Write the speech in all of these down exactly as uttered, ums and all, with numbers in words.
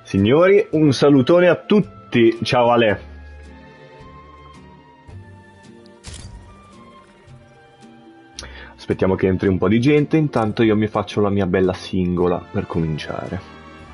Signori, un salutone a tutti. Ciao Ale. Aspettiamo che entri un po' di gente, intanto io mi faccio la mia bella singola per cominciare.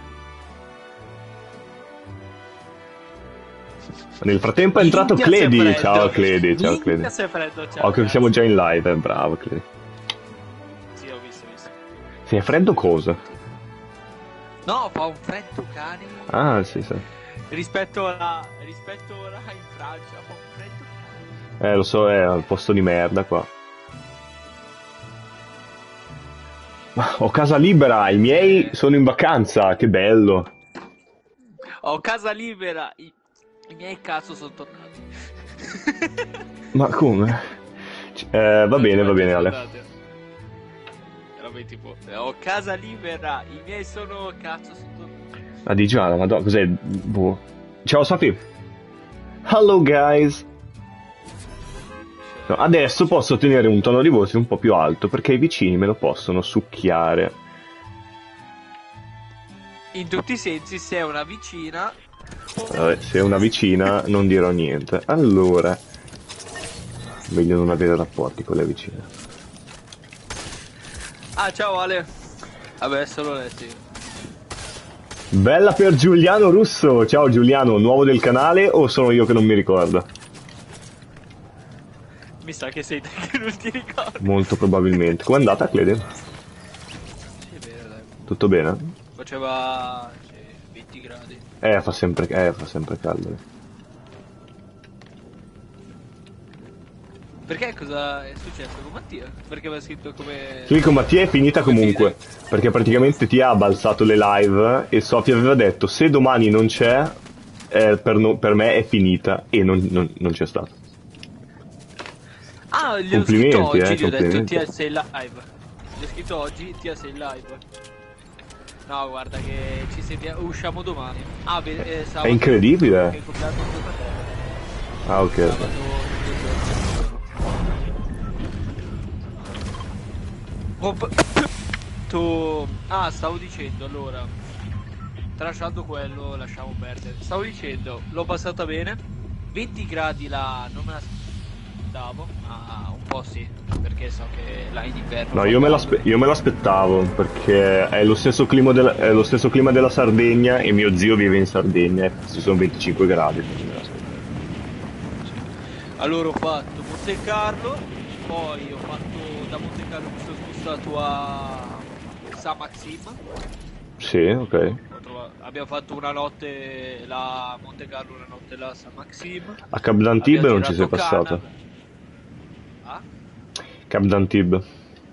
Nel frattempo è entrato Cledi. Ciao Cledi, ciao Cledi. Occhio che siamo già in live, eh. Bravo Cledi. Sì, ho visto, ho visto. Se è freddo cosa? No, fa un freddo cane. Ah, sì, sì. Rispetto a rispetto ora in Francia, fa un freddo cane. Eh, lo so, è al posto di merda qua. Ho casa libera, i miei sono in vacanza, che bello. Ho casa libera, i, i miei cazzo sono tornati. Ma come? Eh, va bene, va bene Ale. Tipo, ho casa libera, i miei sono cazzo sono tornati. Ah, di già, madonna, cos'è? Boh. Ciao Safi. Hello guys. No, adesso posso tenere un tono di voce un po' più alto perché i vicini me lo possono succhiare. In tutti i sensi, se è una vicina. Vabbè, se è una vicina non dirò niente. Allora, meglio non avere rapporti con le vicine. Ah, ciao Ale. Vabbè, solo letti. Bella per Giuliano Russo. Ciao Giuliano, nuovo del canale o sono io che non mi ricordo? Mi sa che sei te che non ti ricordi. Molto probabilmente. Com'è andata Clede? Sì, bene, dai. Tutto bene? Faceva sì, venti gradi. Eh, fa sempre, eh, fa sempre caldo. Perché cosa è successo con Mattia? Perché aveva scritto come... Sì, con Mattia è finita comunque, perché praticamente ti ha balzato le live e Sofia aveva detto se domani non c'è, eh, per, no, per me è finita e non, non, non c'è stato. Ah, gli ho scritto oggi, gli ho detto Tia sei live. Gli ho scritto oggi, Tia sei live. No, guarda che ci sentiamo, usciamo domani. Ah, beh, eh, sabato, è incredibile. Che è comprato il Ah, ok. Sabato, Oh, tu... Ah, stavo dicendo, allora, tralasciando quello, lasciamo perdere. Stavo dicendo, l'ho passata bene, venti gradi là, non me l'aspettavo, ma un po' sì, perché so che là in inverno... No, io me, io me l'aspettavo, perché è lo, stesso clima della, è lo stesso clima della Sardegna e mio zio vive in Sardegna e ci sono venticinque gradi. Allora ho fatto Monte Carlo, poi ho fatto da Monte Carlo mi sono spostato a San Maxim. Sì, ok. Trovato, abbiamo fatto una notte là a Monte Carlo, una notte là a San Maxim. A Cap d'Antibes non ci sei passato? Ah? Cap d'Antibes?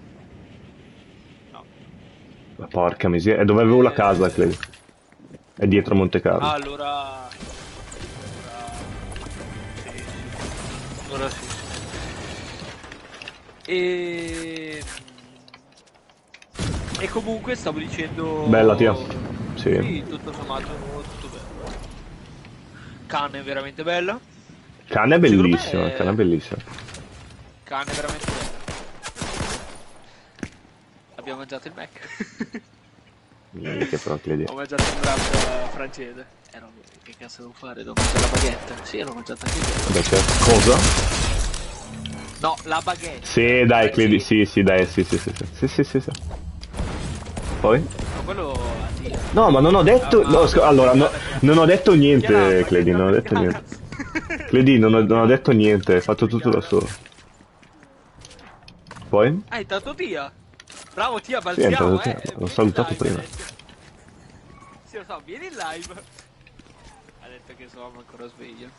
No. Ma porca miseria, è dove avevo eh... la casa, Clay. È dietro Monte Carlo. Ah, allora... Allora sì. E... e comunque stavo dicendo... Bella tia. Sì. Sì, tutto sommato tutto bello. Canne è veramente bella. Canne è bellissima, è... canne è bellissima. Canne è veramente bella. Abbiamo mangiato il Mac. Minchia però che Ho mangiato un wrap francese. Eh no, che cazzo devo fare? Devo mangiare la baguette. Sì, l'ho mangiata anche io. Beh, certo. Cosa? No, la baguette. Sì, dai, Cledi, sì, sì, dai, sì, sì, sì, sì, sì, sì, sì. Poi? No, quello... No, ma non ho detto... No, sc- allora, no, non ho detto niente, Cledi, non ho detto niente. Cledi, non ho, non ho detto niente, hai fatto tutto da solo. Poi? Ah, intanto Tia. Bravo Tia, balziamo, sì, eh. L'ho salutato prima. Sì, lo so, vieni in live. Ha detto che sono ancora sveglio.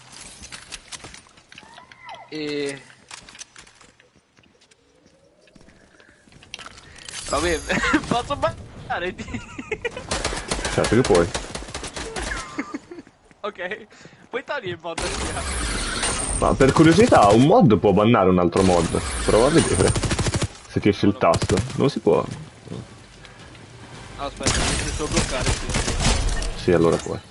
E... Vabbè, posso bannare? Certo che puoi. Ok, puoi togliere il mod Tia. Ma per curiosità, un mod può bannare un altro mod. Prova a vedere. Se ti esce il tasto. Non si può. No, aspetta, mi devo bloccare. Sì, sì allora puoi.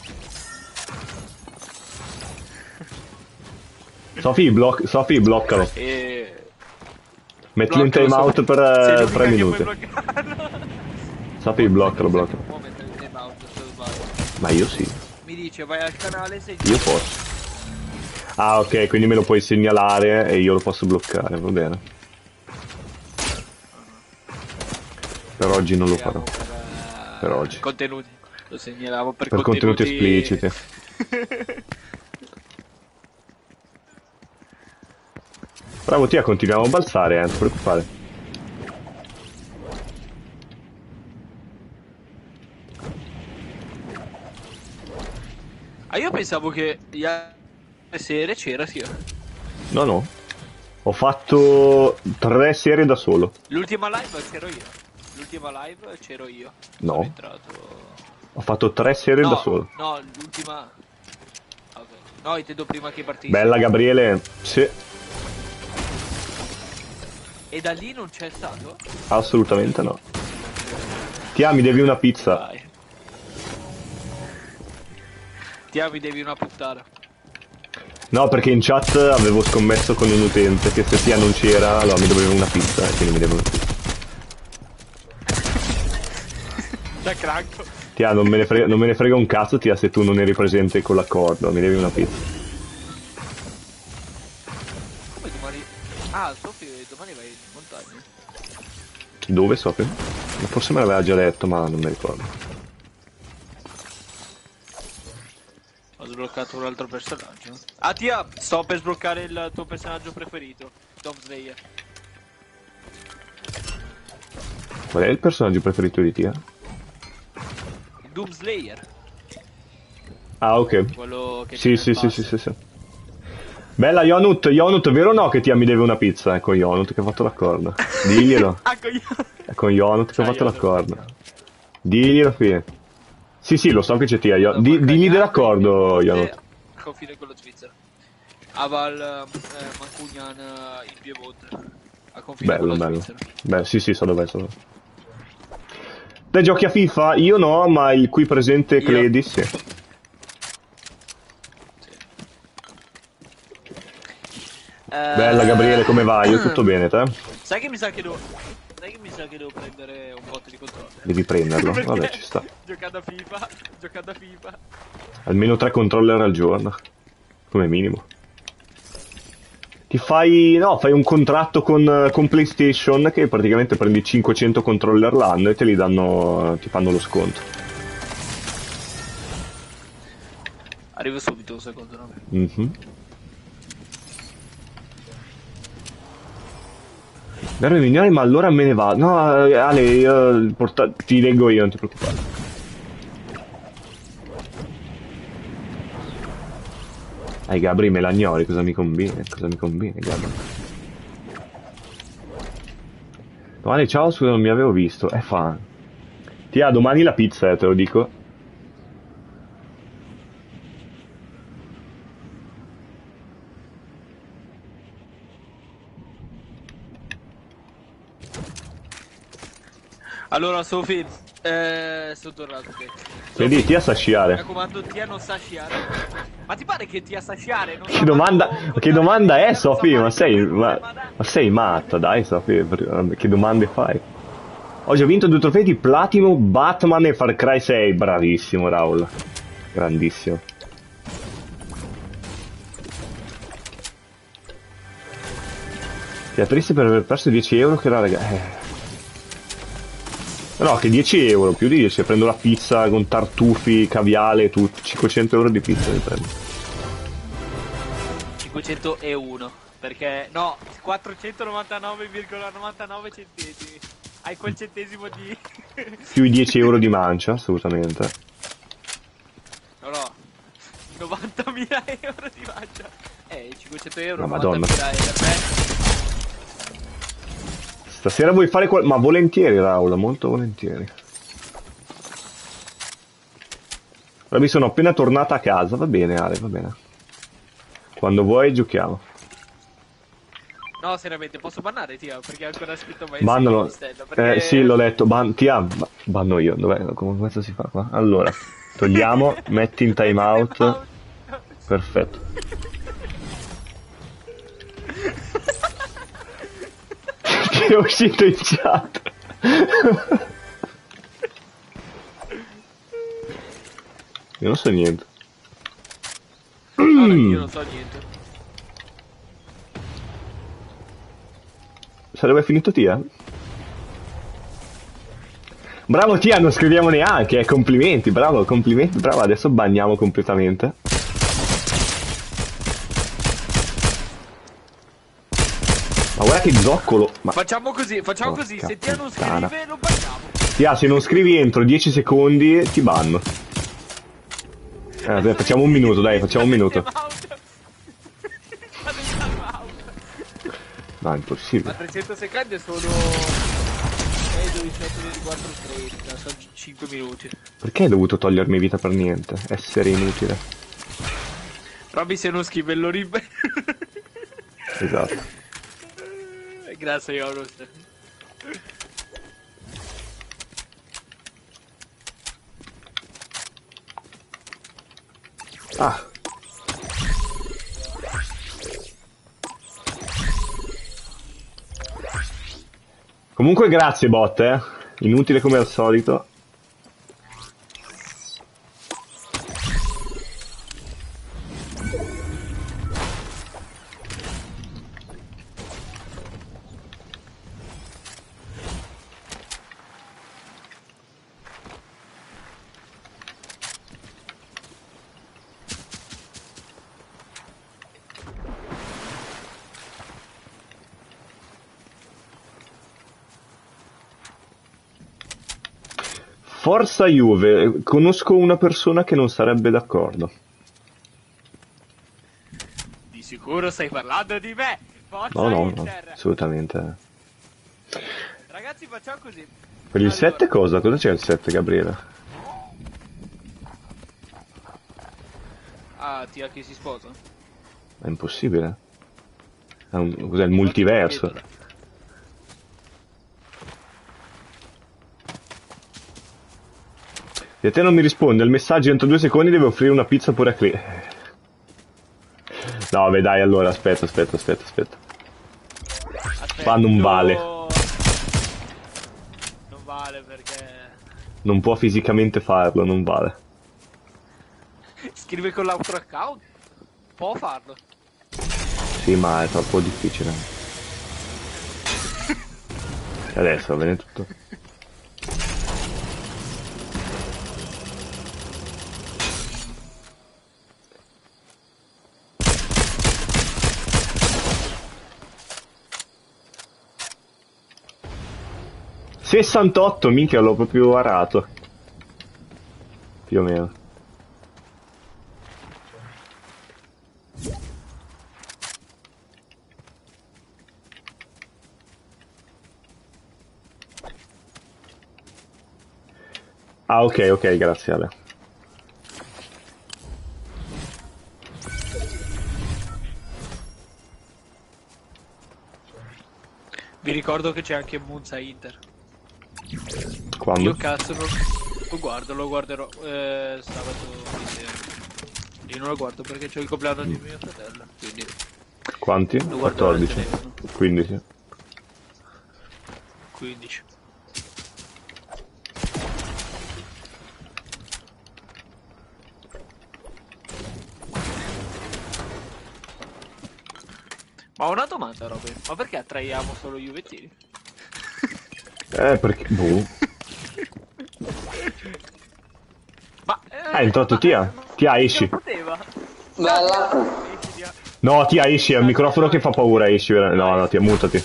Sofì, bloc Sofì bloccalo. E... Mettilo in time out per uh, tre minuti. Sofì, bloccalo, bloccalo. Ma io sì. Mi dice vai al canale se... Io posso. Ah, ok, quindi me lo puoi segnalare e io lo posso bloccare, va bene. Per oggi non lo farò. Per, uh, per oggi. Contenuti. Lo segnalavo per, per contenuti, contenuti espliciti. Bravo Tia, continuiamo a balzare, eh, non ti preoccupare. Ah, io pensavo che ieri sera c'era, sì. No, no. Ho fatto tre serie da solo. L'ultima live c'ero io. L'ultima live c'ero io. No. Sono entrato... Ho fatto tre serie no, da solo. No, l'ultima... Okay. No, intendo prima che partissi. Bella Gabriele. Sì. E da lì non c'è stato? Assolutamente no. Tia, mi devi una pizza. Vai. Tia, mi devi una puttana. No, perché in chat avevo scommesso con un utente che se Tia non c'era, allora mi dovevo una pizza e quindi mi devo una pizza. Da cranco. Tia, non me, ne frega, non me ne frega un cazzo, Tia, se tu non eri presente con l'accordo, mi devi una pizza. Come domani? Ah, Sofì, domani vai in montagna. Dove, Sofì? Forse me l'aveva già detto, ma non mi ricordo. Ho sbloccato un altro personaggio. Ah, Tia, sto per sbloccare il tuo personaggio preferito, Doom Slayer. Qual è il personaggio preferito di Tia? Doom Slayer. Ah, ok. Quello che sì, sì, sì, sì, sì, sì. Bella Yonut, Yonut, vero o no che Tia mi deve una pizza? È con Yonut che ho fatto l'accordo. Diglielo. Ah, con Yonut. È con Yonut che ho fatto l'accordo. Diglielo qui. Sì, sì, lo so che c'è Tia. Io... Di, digli dell'accordo, Yonut. Confine con lo Svizzera. Aval eh, Mancugnan in Piemonte. A confine bello, con la bello. Svizzera. Beh, sì, sì, so dov'è, so dov'è. Te giochi a FIFA? Io no, ma il qui presente Cledi, sì. sì. Bella Gabriele, come vai? Io tutto bene, te? Sai che mi sa che devo... Sai che mi sa che devo prendere un botto di controller. Devi prenderlo, vabbè, ci sta. Giocando a FIFA, giocando a FIFA. Almeno tre controller al giorno, come minimo. Ti fai, no, fai un contratto con, con PlayStation che praticamente prendi cinquecento controller l'anno e te li danno, ti fanno lo sconto. Arrivo subito un secondo, no? Mm-hmm. Vero migliore, ma allora me ne vado. No, Ale, io porta... ti leggo io, non ti preoccupare. Dai Gabri, me l'agnori, cosa mi conviene? Cosa mi conviene, Gabri? Domani ciao, scusa, non mi avevo visto. Eh fa. Ti ha domani la pizza, eh, te lo dico. Allora, Sofì, eh, sono tornato qui. Vedi, Tia sa sciare. Mi raccomando, Tia non sa sciare. Ma ti pare che Tia sa sciare? Non che domanda, che domanda è, Sofì? Ma sei, ma, ma, ma sei matta, dai, Sofì. Che domande fai? Oggi ho vinto due trofei di Platino, Batman e Far Cry sei. Bravissimo, Raul. Grandissimo. Ti è triste per aver perso dieci euro che la ragazza... Eh. No, che dieci euro, più di dieci, prendo la pizza con tartufi, caviale, tutto, cinquecento euro di pizza mi prendo. cinquecentouno, perché, no, quattrocentonovantanove virgola novantanove centesimi, hai quel centesimo di... Più i dieci euro di mancia, assolutamente. No, no, novantamila euro di mancia, eh, cinquecento euro, Ma madonna. novantamila euro per me. Stasera vuoi fare qual... Ma volentieri, Raul, molto volentieri. Ora mi sono appena tornata a casa, va bene Ale, va bene. Quando vuoi giochiamo. No, seriamente, posso bannare Tia? Perché ha ancora scritto mai Bannalo. perché... Eh sì, l'ho letto. Ban... Tia, ba... banno io. Dov'è? Come questo si fa qua? Allora, togliamo, metti in timeout. Perfetto. È uscito in chat. Io non so niente. No, io non so niente. Sarebbe finito Tia? Bravo Tia, non scriviamo neanche, eh, complimenti, bravo, complimenti, bravo, adesso bagniamo completamente. Ma guarda che zoccolo! Ma... Facciamo così, facciamo Porca così, se Tia non puttana. scrive lo bagniamo. Tia, se non scrivi entro dieci secondi ti banno. Eh, vabbè, facciamo un minuto, dai, facciamo un minuto. No, è impossibile. Ma trecento secondi sono sei, dodici, sette, ventiquattro, trenta, sono cinque minuti. Perché hai dovuto togliermi vita per niente? Essere inutile. Robby se non scrive lo rib... Esatto. Grazie Jonas. Ah. Comunque grazie bot, eh. Inutile come al solito. Forza Juve, conosco una persona che non sarebbe d'accordo. Di sicuro stai parlando di me. Forza No, no, no, Inter. assolutamente. Ragazzi facciamo così. Per il Allora. sette cosa? Cosa c'è il sette, Gabriele? Ah, Tia che si sposa? È impossibile. È un, cos'è il multiverso? Se te non mi rispondi al messaggio entro due secondi devo offrire una pizza pure a Cli. No, vabbè dai, allora aspetta, aspetta, aspetta, aspetta. Aspetta, Qua non vale. Non vale perché... Non può fisicamente farlo, non vale. Scrive con l'altro account? Può farlo. Sì, ma è troppo difficile. Adesso va bene tutto. sessantotto, minchia, l'ho proprio arato. Più o meno. Ah, ok, ok, grazie Ale. Vi ricordo che c'è anche Monza Inter. Quando? Io cazzo non lo guardo, lo guarderò eh, sabato di sera. Io non lo guardo perché c'ho il compleanno di mio fratello, quindi... Quanti? Lo guarderò al quattordici. telefono. quindici. quindici. Ma ho una domanda, Robby, ma perché attraiamo solo Juventini? Eh, perché... Boh. Ma... Eh, Ah, è entrato ma, Tia. eh, ma- Tia, esci. non poteva. Bella. Esci, Tia. No, Tia, esci, è il microfono che fa paura, esci. vera- No, no, Tia, mutati.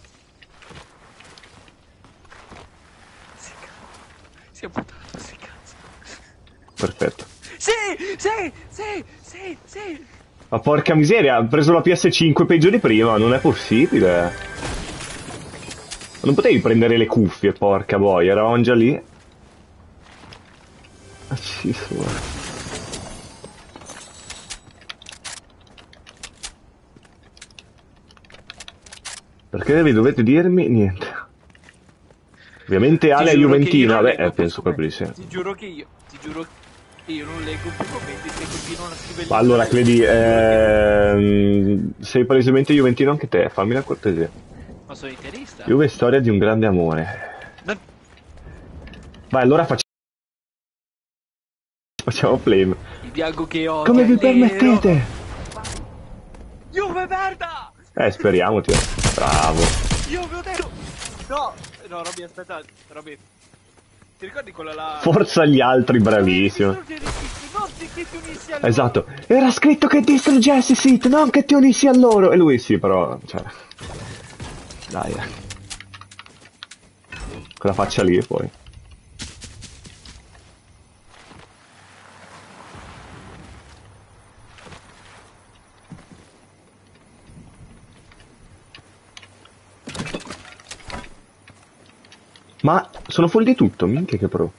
Si cazzo. Si è buttato, si cazzo. Perfetto. Sì, sì, sì, sì, sì. Ma porca miseria, ha preso la P S cinque peggio di prima, non è possibile. Non potevi prendere le cuffie, porca boia, eravamo già lì. Ah, sì, su. Perché vi dovete dirmi niente. Ovviamente Ale è Ti giuro che io Juventina, non beh, leggo eh, più penso proprio di sì. commenti. Ti giuro che io, ti giuro che io non leggo più commenti se continuano a scrivere. Ma allora, Cledi, ehm, sei palesemente Juventino anche te, fammi la cortesia. Ma sono interista. Juve è storia di un grande amore. Non- Vai, allora facciamo Facciamo flame. Il bianco che ho. Come vi permettete? Juve merda! Eh, speriamo, tio. Bravo. Juve ho detto. No, no, Robby, aspetta, Robby. Ti ricordi quella là? Forza gli altri, bravissimo. Non ti che ti unissi a loro. Esatto. Era scritto che distruggessi Sith, non che ti unissi a loro. E lui sì, però, cioè... Dai, eh. Quella faccia lì, poi. Ma sono fuori di tutto, minchia che pro.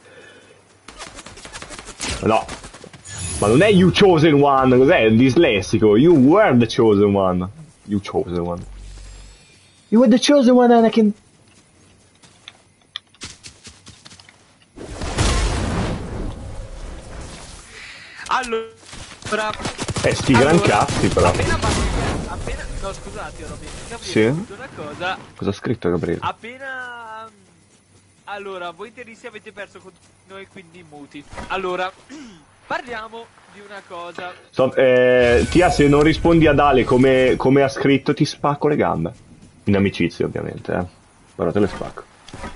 No. Ma non è you chosen one, cos'è? Il dislessico. You were the chosen one. You chosen one. You were the chosen one, Anakin. Allora... Eh, sti allora, gran cazzi, però. Appena appena... No, scusate, Robby. Sì? Una cosa... Cosa ha scritto Gabriele? Appena... Allora, voi interisti avete perso con noi, quindi muti. Allora, parliamo di una cosa. So, eh, Tia, se non rispondi ad Ale come, come ha scritto, ti spacco le gambe. In amicizia, ovviamente, eh. Però te le spacco.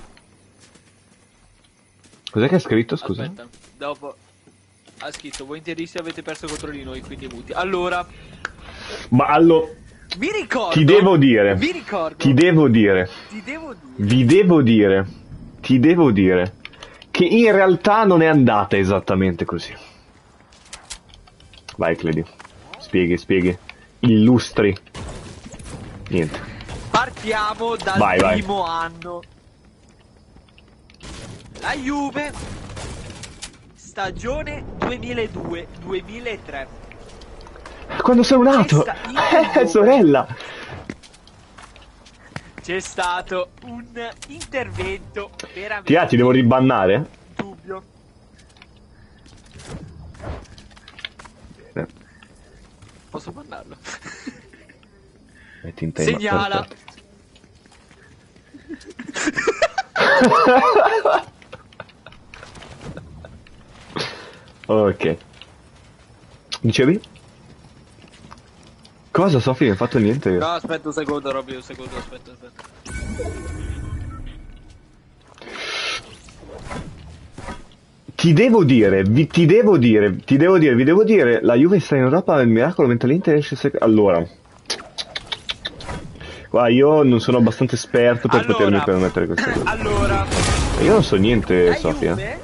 Cos'è che ha scritto, scusa? Aspetta, dopo... Ha scritto, voi interisti avete perso contro di noi, quindi muti. Allora... Ma allora... Mi ricordo... Ti devo dire... Vi ricordo... Ti devo dire... Ti devo dire... Vi devo dire... Ti devo dire... Che in realtà non è andata esattamente così. Vai, Cledi. Spieghi, spieghi. Illustri. Niente. Partiamo dal vai, primo vai. anno. La Juve... Stagione duemiladue duemilatré. Quando sono nato? Eh, sorella! C'è stato un intervento veramente... Tia, ti devo ribannare? Dubbio. Bene. Posso bannarlo? Metti in tema. Segnala. Ok. Dicevi? Cosa, Sofì? Non hai fatto niente io. No, aspetta un secondo, Robby, un secondo, aspetta, aspetta. Ti devo dire, vi, ti devo dire, ti devo dire, vi devo dire, la Juve sta in Europa nel miracolo mentre l'Inter esce sec- Allora. Qua io non sono abbastanza esperto per allora, potermi permettere queste cose. Allora. Io non so niente, La Sofia. Juve...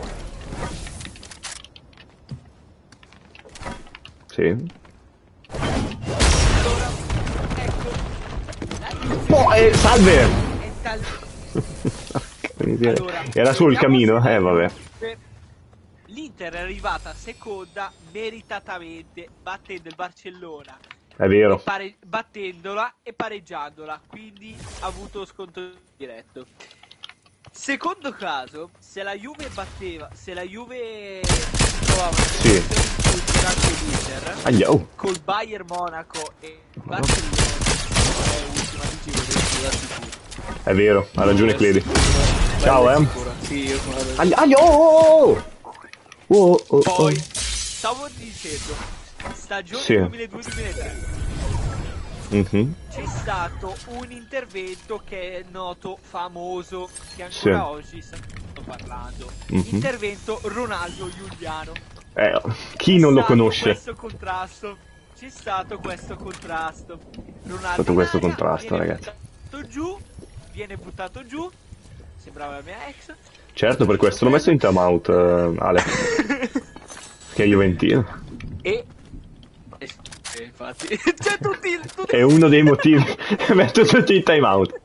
Sì. Allora, ecco. Oh, eh, salve! È tal... allora, era sul cammino? Eh, vabbè. L'Inter è arrivata seconda meritatamente, battendo il Barcellona. È vero. Pare... Battendola e pareggiandola, quindi ha avuto scontro diretto. Secondo caso, se la Juve batteva, se la Juve trovava sì. l'Inter Aglia, oh. col Bayern Monaco e Barcellona è ultima di giro, è vero, ha ragione Cledi. Ciao, eh. Sì, io sono aglia, aglia, oh, oh, oh, oh. Poi, stavo dicendo, stagione sì. duemiladue duemilatré. Mm-hmm. C'è stato un intervento che è noto, famoso, che ancora sì. oggi sto parlando. Mm-hmm. Intervento Ronaldo Giuliano. Eh, chi non lo conosce? Questo contrasto. C'è stato questo contrasto. Ronaldo C'è stato questo Italia, contrasto, viene ragazzi. Buttato giù, viene buttato giù. Sembrava la mia ex. Certo, per questo l'ho messo in timeout, uh, Ale. Che è Juventino. E... E infatti, c'è tutti, tutti... È uno dei motivi che metto tutti in timeout.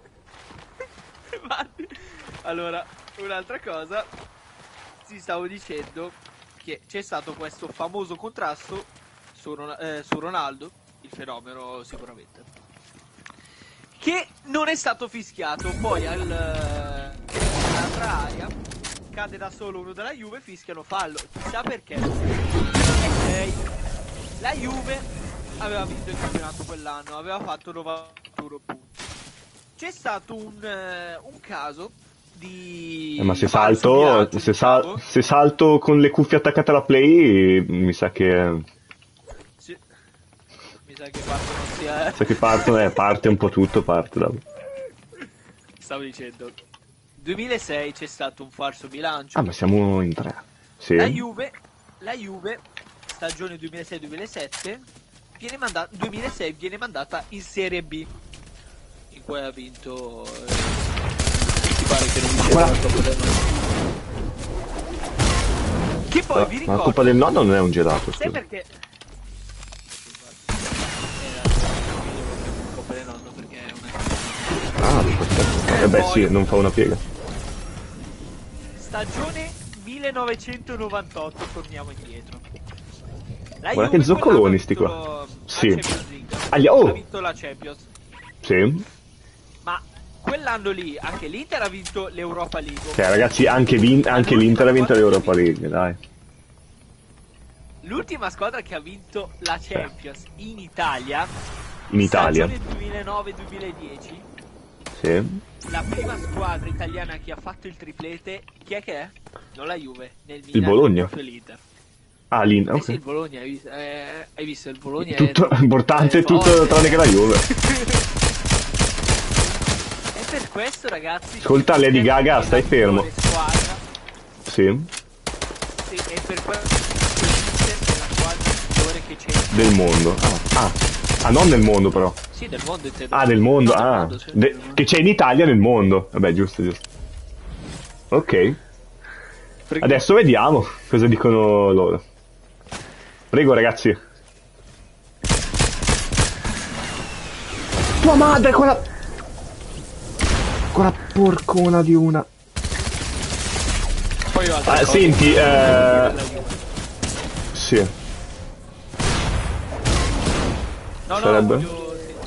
Allora, un'altra cosa, ti stavo dicendo che c'è stato questo famoso contrasto su, Ron eh, su Ronaldo, il fenomeno sicuramente, che non è stato fischiato. Poi al, all'altra area cade da solo uno della Juve, fischiano fallo, chissà perché. Ok, la Juve aveva vinto il campionato quell'anno, aveva fatto novantuno punti. C'è stato un, uh, un caso di... Eh, ma se falso salto, miraggio, se, sal- diciamo. se salto con le cuffie attaccate alla play, mi sa che, Sì. Mi sa che partono sia... sa che partono, eh, parte un po' tutto, parte da... Stavo dicendo, duemilasei c'è stato un falso bilancio. Ah, ma siamo in tre. Sì. La Juve, la Juve, stagione duemilasei duemilasette, viene mandata, duemilasei viene mandata in Serie B, in cui ha vinto... Eh, mi pare che non vinceva la Coppa del Nonno. Che poi vi Ma la ricordo... Coppa del Nonno non è un gelato, Sai scusa. perché? Coppa del Nonno perché è una... Ah, perfetto. Eh beh, poi- sì, non fa una piega. Stagione millenovecentonovantotto, torniamo indietro. La Guarda Juve che zoccoloni quell'anno ha sti vinto qua. la Sì. Champions League. Agli- oh! Ha vinto la Champions. Sì. Ma quell'anno lì anche l'Inter ha vinto l'Europa League. Cioè, ragazzi, anche, vin- anche l'Inter ha vinto l'Europa League, dai. L'ultima squadra che ha vinto la Champions in Italia, In Italia. stagione duemilanove duemiladieci, Sì. la prima squadra italiana che ha fatto il triplete, chi è che è? Non la Juve, nel Milan, Il Bologna. proprio l'Inter. Ah, l'Inter, Eh sì, il ok. Bologna, hai visto, eh, hai visto il Bologna? Tutto è, importante, è tutto forte. tranne che la Juve. E per questo, ragazzi... Ascolta, c'è Lady Gaga, la stai fermo. squadra, Sì. sì, e per questo l'Inter è la squadra migliore che c'è. Del mondo. Ah, ah. Ah, non nel mondo però. Sì, del mondo intendo. Ah, del mondo, No, del ah. mondo, sì, De- del mondo. che c'è in Italia nel mondo. Vabbè, giusto, giusto. Ok. Prego. Adesso vediamo cosa dicono loro. Prego, ragazzi. Tua madre, quella... Quella porcona di una... Poi ho altre Ah, cose. senti, eh... La Juve. Sì. No, no, sarebbe? voglio...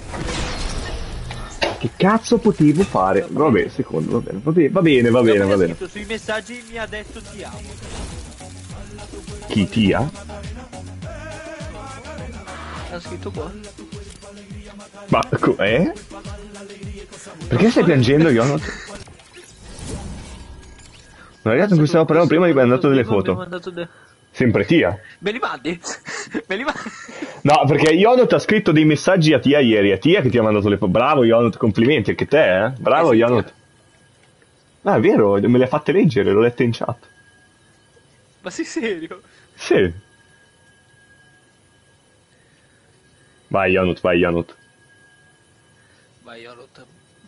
Che cazzo potevo fare? Vabbè, secondo, va bene, va bene, va bene, va bene, Dopo va mi ha bene. scritto sui messaggi mi ha detto ti amo. Chi, Tia? Ha scritto qua. Ma, co- eh? Perché stai piangendo, Ionut? Un ragazzo con cui stavo parlando prima gli abbiamo mandato delle Mi ha foto. mandato de- Sempre Tia? Me li mandi? Me li mandi? No, perché Ionut ha scritto dei messaggi a Tia ieri, è Tia che ti ha mandato le foto. Bravo Ionut, complimenti, anche te, eh? Bravo Eh sì, Ionut. Ah, è vero, me le ha fatte leggere, l'ho lette in chat. Ma sei serio? Sì. Vai Ionut, vai Ionut. Vai, ho rotto.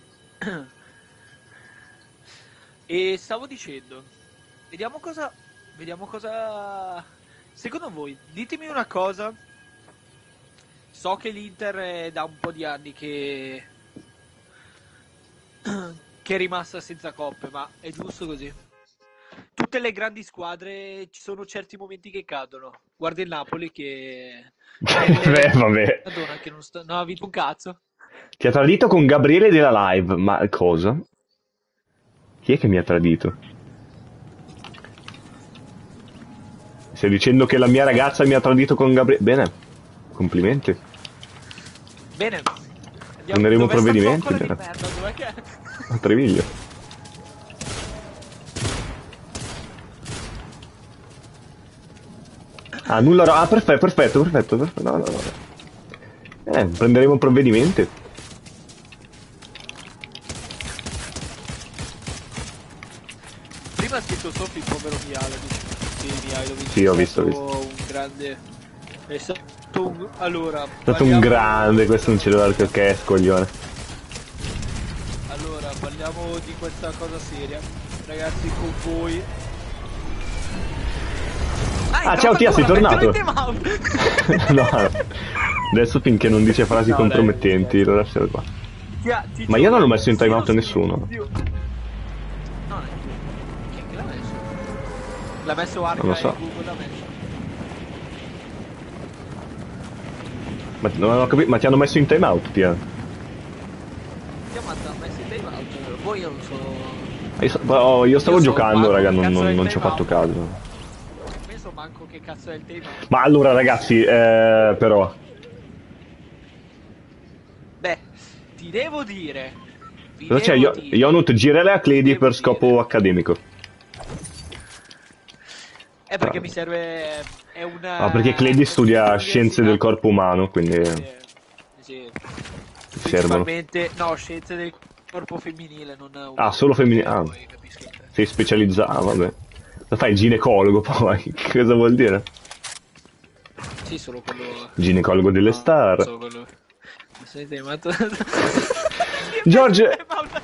E stavo dicendo, vediamo cosa, vediamo cosa, secondo voi, ditemi una cosa, so che l'Inter è da un po' di anni che, che è rimasta senza coppe, ma è giusto così. Tutte le grandi squadre ci sono certi momenti che cadono. Guarda il Napoli che... Beh, vabbè. Madonna, che non sta... No, ha vinto un cazzo. Ti ha tradito con Gabriele della live, ma cosa? Chi è che mi ha tradito? Stai dicendo che la mia ragazza mi ha tradito con Gabriele? Bene, complimenti. Bene. Andiamo... Prenderemo Dov'è sta provvedimenti, zoccola di bene. merda? Dov'è che... A Treviglio. Ah, nulla... ro- Ah, perfetto, perfetto, perfetto, perfetto. No, no, no. Eh, prenderemo provvedimenti. Prima ha scritto sopra il povero Miale. Sì, Mihailovic. Sì, ho è visto, ho stato un grande... È stato un... Allora... È stato un parliamo- grande, questo non ce l'ho che che è scoglione. Allora, parliamo di questa cosa seria. Ragazzi, con voi... Ah, ciao, Tia, sei tornato? No, adesso finché non dice frasi No, dai, compromettenti lo lascio qua. Ma io non l'ho messo in timeout a nessuno. No, no, chi è che l'ha messo? L'ha messo Arca Non lo so. e Google l'ha messo. Ma, non ho capito, ma ti hanno messo in timeout, Tia? Ti ha messo in timeout, poi io non so... Io, so- oh, io stavo Io so giocando, manco raga, che non, cazzo non- è il non ci ho fatto timeout. caso. Penso manco che cazzo è il timeout. Ma allora, ragazzi, eh, però... Beh, ti devo dire Cosa c'è? Io- Devo dire- Ionut, girare a Clady devo per dire- scopo accademico. Eh, perché mi serve... È una... Ah, perché Clady studia università. scienze del corpo umano, quindi Sì, sì. servono. Principalmente, no, scienze del corpo femminile, non... Ah, solo femminile. Ah, Poi capisco. sei specializzato, ah, vabbè. Lo fai ginecologo poi, che cosa vuol dire? Sì, solo quello... Ginecologo delle no, star. solo quello... Senti, ma... George!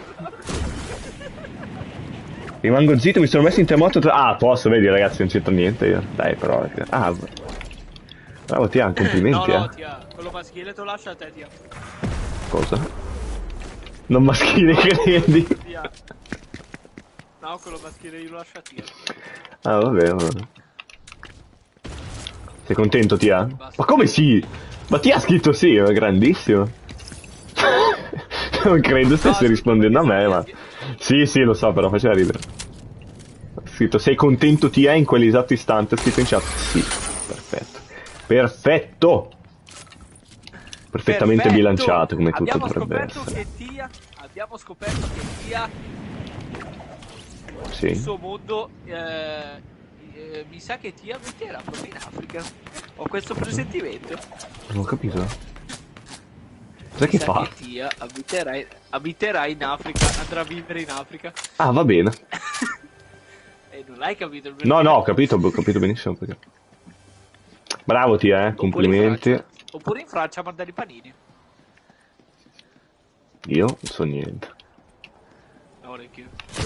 Rimango zitto, mi sono messo in terremoto tra... Ah, posso, vedi ragazzi, non c'entra niente io. Dai, però... Ah, bravo Tia, complimenti, No, no, eh. tia, quello maschile te lo lascia a te, tia. Cosa? Non maschile, credi? Tia. No, quello maschile io lo lascio a tia. Ah, vabbè, vabbè. Sei contento, Tia? Ma come sì? Ma Tia ha scritto sì, è grandissimo. Non credo stesse No, rispondendo a me, ma... Sì, sì, lo so, però faceva ridere. Ha scritto, sei contento Tia in quell'esatto istante? Ha scritto in chat. Sì, perfetto. Perfetto! Perfettamente Perfetto! bilanciato, come tutto Abbiamo dovrebbe scoperto essere. che Tia... Abbiamo scoperto che Tia... Sì. Il suo mondo... Eh, eh, mi sa che Tia metterà proprio in Africa. Ho questo presentimento. Non ho capito. Cos'è Mi che sa fa? che Tia abiterà, abiterà in Africa, andrà a vivere in Africa. Ah, va bene. E non l'hai capito il No, perché? no, ho capito, ho capito benissimo perché. Bravo Tia, eh, Oppure in complimenti. Francia. Oppure in Francia a mandare i panini. Io non so niente. No, neanche io.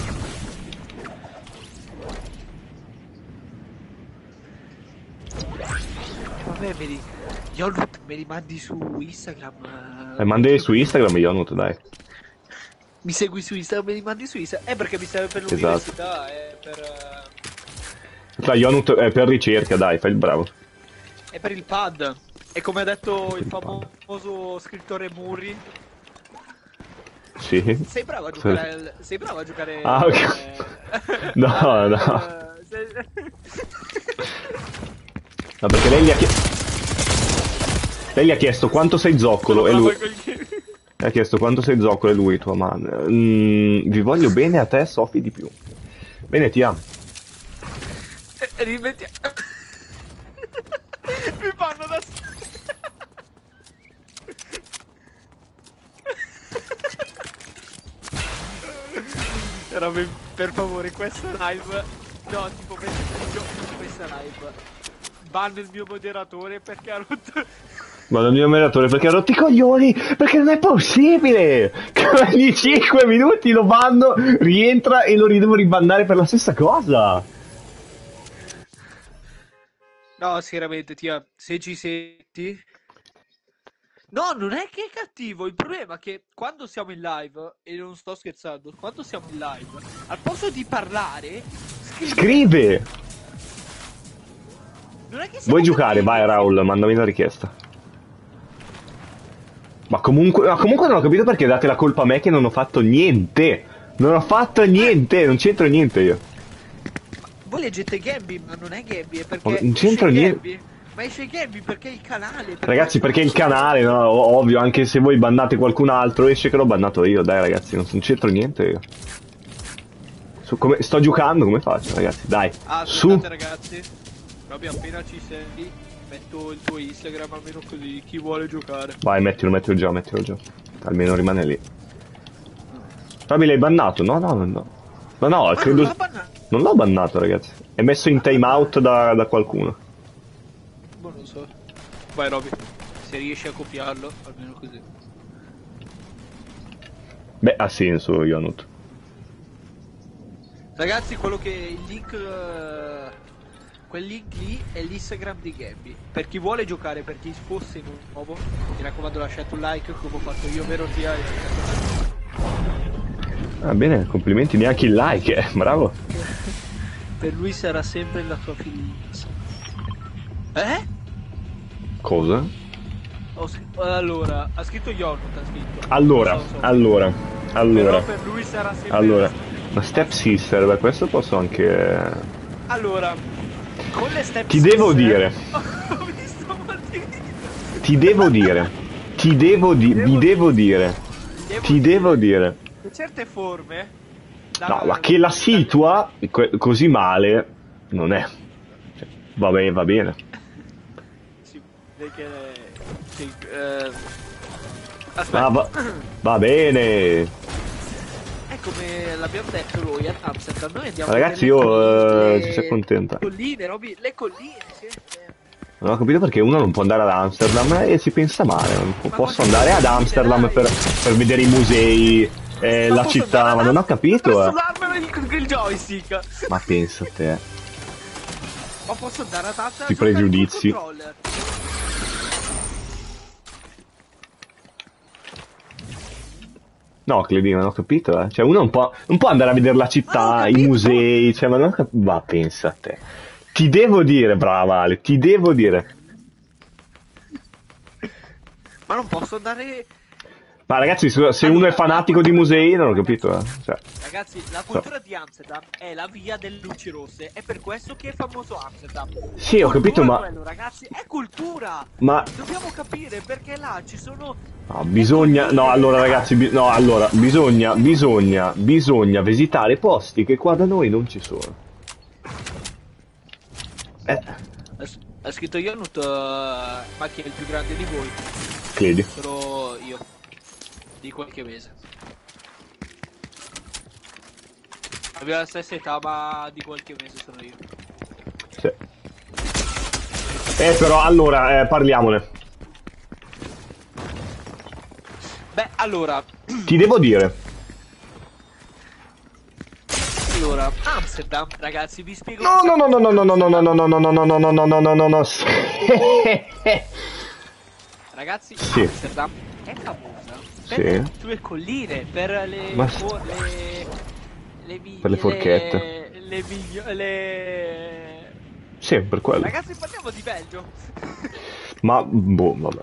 Vabbè, me li... Yolnut, me li mandi su Instagram. Eh, mandi su Instagram, Ionut, dai. Mi segui su Instagram, me li mandi su Instagram. Eh, perché mi serve per Esatto. l'università, eh, per... eh, Tra Ionut è per ricerca, dai, fai il bravo. è per il pad. E come ha detto il il pad. famoso scrittore Murri, Sì. sei bravo a giocare al... Sei bravo a giocare... Ah, ok. eh, No, al- no. sei- No, perché lei gli ha chiesto... Lei gli ha chiesto quanto sei zoccolo e Sono lui... bravo con gli- Le ha chiesto quanto sei zoccolo e lui, tua madre. Mm, vi voglio bene a te, Sofi, di più. Bene, ti amo. Eh, rimetti... Mi fanno da... Raga, per favore, questa live... No, tipo, mentre gioco questa live... Banno il mio moderatore perché ha rotto... Vado al mio moderatore perché ha rotto i coglioni, perché non è possibile che ogni cinque minuti lo bando, rientra e lo devo ribandare per la stessa cosa. No, sinceramente, tia, se ci senti... No, non è che è cattivo, il problema è che quando siamo in live, e non sto scherzando, quando siamo in live, al posto di parlare, scrive. Scrive. Non è che siamo Vuoi giocare? cattivi. Vai Raul, mandami la richiesta. Ma comunque, ma comunque non ho capito perché date la colpa a me che non ho fatto niente. Non ho fatto niente, non c'entro niente io. Voi leggete Gabby, ma non è Gabby, è perché... Ma non c'entra esce niente. Gabby. Ma esce Gabby perché è il canale. perché- Ragazzi, perché il canale, no, ovvio, anche se voi bannate qualcun altro, esce che l'ho bannato io, dai ragazzi, non, non c'entro niente io. Su, come, sto giocando, come faccio ragazzi? Dai, Ah, su. scusate ragazzi, Robby, appena ci sei, metto il tuo Instagram, almeno così chi vuole giocare. Vai, mettilo, mettilo già, mettilo già. Almeno rimane lì. Fabi, l'hai bannato? No, no, no, no. No, no, Ma credo... non l'ha bannato. Non l'ho bannato, ragazzi. È messo in timeout da, da qualcuno. Boh, non so. Vai Robby, se riesci a copiarlo, almeno così. Beh, ha senso, Ionut. Ragazzi, quello che il link... eh, quel link lì è l'Instagram di Gabby. Per chi vuole giocare, per chi fosse nuovo, mi raccomando lasciate un like come ho fatto io, vero Tia? Ah, bene, complimenti, neanche il like, eh. Bravo. Per lui sarà sempre la tua figliuzza. Eh? Cosa? Ho scritto... Allora, ha scritto Yolnut, ha scritto. Allora, Non so, so. allora, allora, Però per lui sarà sempre allora. la... La step sister, beh, questo posso anche... Allora, con le step Ti devo dire, ho visto molti... ti devo dire, ti devo di... vi devo dire, Devo ti devo dire. certe forme... Da... No, ma che la situa così male non è. Cioè, va bene, va bene. Sì, perché... Sì, eh... Va, Aspetta. va, va bene. È come l'abbiamo detto noi ad Amsterdam, noi andiamo Ragazzi, nelle io colline, eh, si sia contenta. colline, Roby, le colline, sì, sì. Non ho capito perché uno non può andare ad Amsterdam e si pensa male. Non Ma posso quante andare ad colline, Amsterdam dai? per, per vedere i musei, eh, Ma la posso città, andare ma ad non ho Amsterdam capito. per Eh. suonarmelo il, il joystick? Ma pensa a te, Ma posso andare ad Amsterdam questi a giocare col pregiudizi. controller? No, Cledino, non ho capito, eh. Cioè, uno non può, non può andare a vedere la Ma non ho città, i capito. musei, cioè, ma non ho capito. Ma pensa a te. Ti devo dire, brava Ale, ti devo dire. Ma non posso andare... Ma ragazzi, se se Allora, uno è la fanatico di cultura musei, non ho ragazzi, capito, eh. Cioè, Ragazzi, la cultura di Amsterdam è la via delle luci rosse, è per questo che è famoso Amsterdam. È sì, ho capito, cultura ma... quello, ragazzi, è cultura! Ma... Dobbiamo capire perché là ci sono... No, bisogna... No, allora ragazzi, bi- no, allora, bisogna, bisogna, bisogna visitare posti che qua da noi non ci sono. Eh, Ha, ha scritto Jonut, uh, ma chi è il più grande di voi? credi? Sono io, di qualche mese. Abbiamo la stessa età, ma di qualche mese sono io. Sì. Eh, però, allora, eh, parliamone. Beh, allora... Ti devo dire. Allora, Amsterdam, ragazzi, vi spiego... No, no, no, no, no, no, no, no, no, no, no, no, no, no, no, no, no, no, no, no. Ragazzi, Sì. Amsterdam è famosa per Sì. le sue colline, per le... Ma- for- le... le vi- Per le forchette. Le... Le... vigno- le... Sì, per quello. Ragazzi, parliamo di Belgio. Ma, boh, vabbè.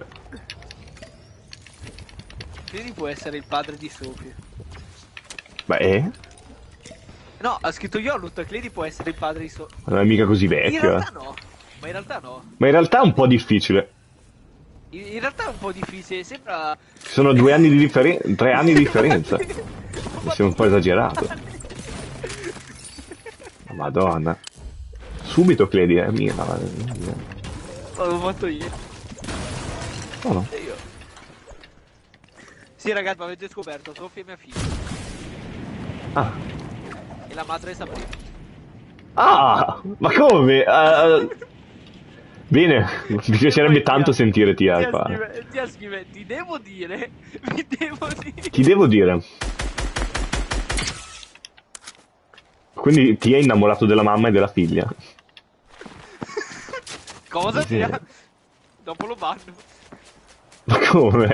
Quindi può essere il padre di Sophie. Beh, eh? No, ha scritto Jonut, Clady può essere il padre di Sophie. Non è mica così In vecchio, realtà eh. no, ma in realtà no. Ma in realtà è un po' difficile. In, in realtà è un po' difficile, sembra... Ci sono due anni di differenza, tre anni di differenza. Mi sembra un po' esagerato. Madonna. Subito credi, eh, mia. L'avevo fatto io. No, no. E io. Sì ragazzi, ma avete scoperto, Sofia è mia figlia. Ah. E la madre è Sabrina. Ah, ma come? Uh, bene, mi piacerebbe tanto sentire Tia Tia qua. scrive, tia scrive, ti devo dire, mi devo dire. Ti devo dire. Quindi ti è innamorato della mamma e della figlia. Cosa Sì. tia? Dopo lo banno. Ma come?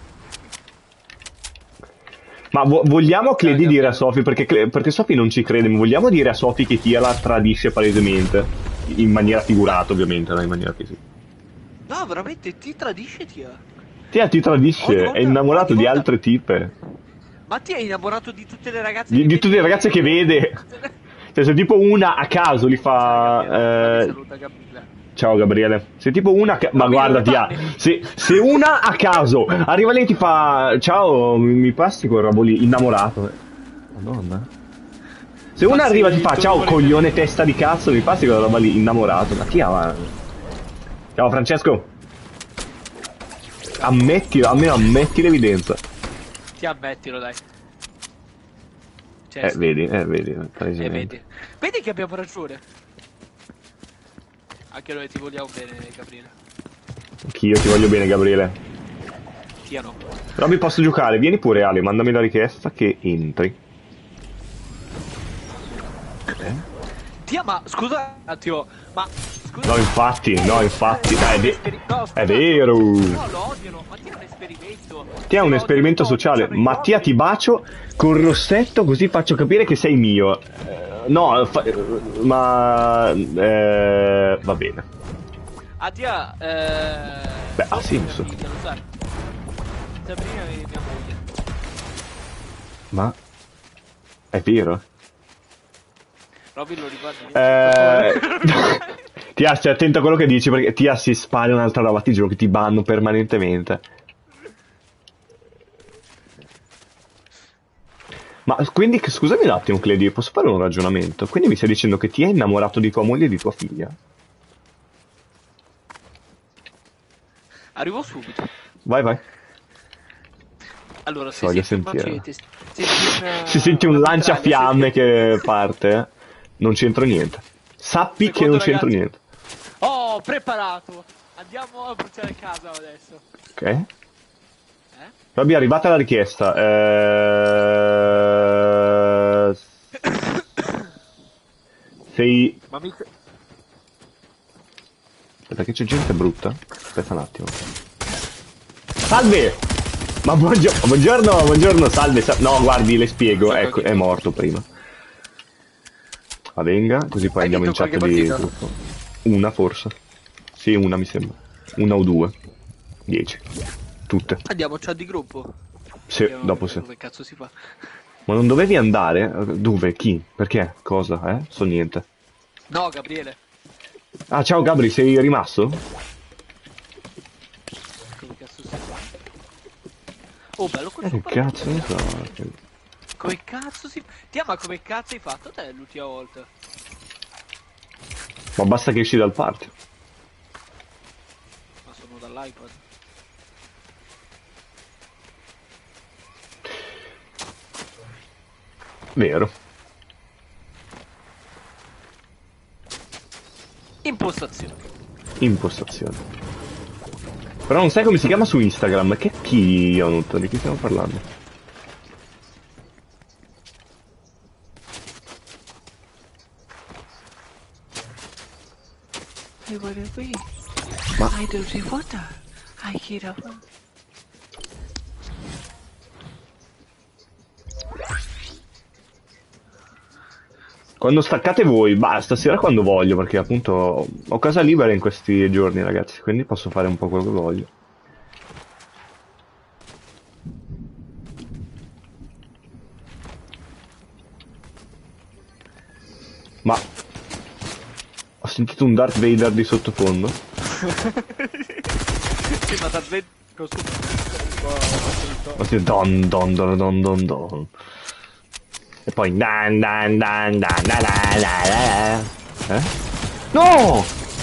Ma vo- vogliamo che di dire a Sofì, perché, Cle- perché Sofì non ci crede, ma vogliamo dire a Sofì che Tia la tradisce palesemente? In maniera figurata, ovviamente, non in maniera fisica. No, veramente, ti tradisce tia. Tia ti tradisce, Ogni volta- è innamorato ogni di volta- altre tipe. Ma ti è innamorato di tutte le ragazze Di, che di vedi? tutte le ragazze che vede. Cioè, se tipo una a caso li fa... Gabriele, eh, saluta Gabriele. Ciao Gabriele. Se tipo una... Ca- ma Ma guarda, mille Tia, anni. se, se una a caso arriva lì e ti fa... Ciao, mi, mi passi quel robo lì, innamorato. Madonna. Se una Ma sì, arriva e ti fa... tu Ciao, volevi- coglione testa di cazzo, mi passi quella roba lì, innamorato. Ma chi ha... Ciao Francesco. Ammetti, almeno ammetti l'evidenza. Ti ammettilo, dai. Cioè, Eh, vedi, eh, vedi. eh, palesemente. vedi. Vedi che abbiamo ragione. Anche noi ti vogliamo bene, Gabriele. Anch'io ti voglio bene, Gabriele. Tia no. Però mi posso giocare, vieni pure Ale, mandami la richiesta che entri. Eh? Tia, ma scusa un attimo, ma scusa. No, infatti, no, infatti, dai, è, ve- No, scusa, è vero. No, lo odiano, ma Tia è un esperimento. Ti è un Lo esperimento odiano, sociale. odiano i Mattia, uomini. ti bacio col rossetto così faccio capire che sei mio. Eh, no, fa- ma... eh, va bene. Ah, Tia, eh... Beh, ha Sofia è mia senso. figlia, lo sai. Sabrina è mia moglie. Ma... è vero? Robin lo ricordi? Eh... Tia, stai attento a quello che dici perché Tia si spara un'altra roba, ti giuro che ti banno permanentemente. Ma quindi, scusami un attimo, Cledi, posso fare un ragionamento? Quindi mi stai dicendo che ti hai innamorato di tua moglie e di tua figlia? Arrivo subito. Vai, vai. Allora, se Voglio senti un sentire. macete, senti una, Se senti un una lanciafiamme mitraglia, che parte, eh, non c'entro niente. Sappi che Secondo, non c'entro ragazzi. niente. Oh, preparato! Andiamo a bruciare casa adesso. Ok? Eh? Vabbè, è arrivata la richiesta. Eh... Sei... Ma mica... Aspetta che c'è gente brutta. Aspetta un attimo. Salve! Ma buongiorno, buongiorno, buongiorno, salve, salve. No, guardi, le spiego. Ecco, è morto prima. Ma venga, così poi Hai andiamo in vinto chat qualche di partita? gruppo. Una forse. Sì, una mi sembra. Una o due. Dieci. Tutte. Andiamo a chat di gruppo. Sì, Vediamo dopo sì. Come cazzo si fa? Ma non dovevi andare? Dove? Chi? Perché? Cosa? Eh? So niente. No, Gabriele. Ah, ciao Gabri, sei rimasto? Come cazzo si fa? Oh, bello Eh, questo che cazzo ne so. Come cazzo si fa? Ti ma come cazzo hai fatto te l'ultima volta? Ma basta che esci dal party. Ma sono dall'iPad. Vero. Impostazione. Impostazione. Però non sai come si chiama su Instagram. Che chi, Ionut? Di chi stiamo parlando? E guarda qui. Ma... Hai due foto? Hai girato. Quando staccate voi, bah, stasera quando voglio, perché appunto ho casa libera in questi giorni, ragazzi, quindi posso fare un po' quello che voglio. Ma... Ho sentito un Darth Vader di sottofondo? Sì, ma da Vader costa Ho sentito don don don don don don. E poi dan dan dan dan dan dan dan. Eh? No!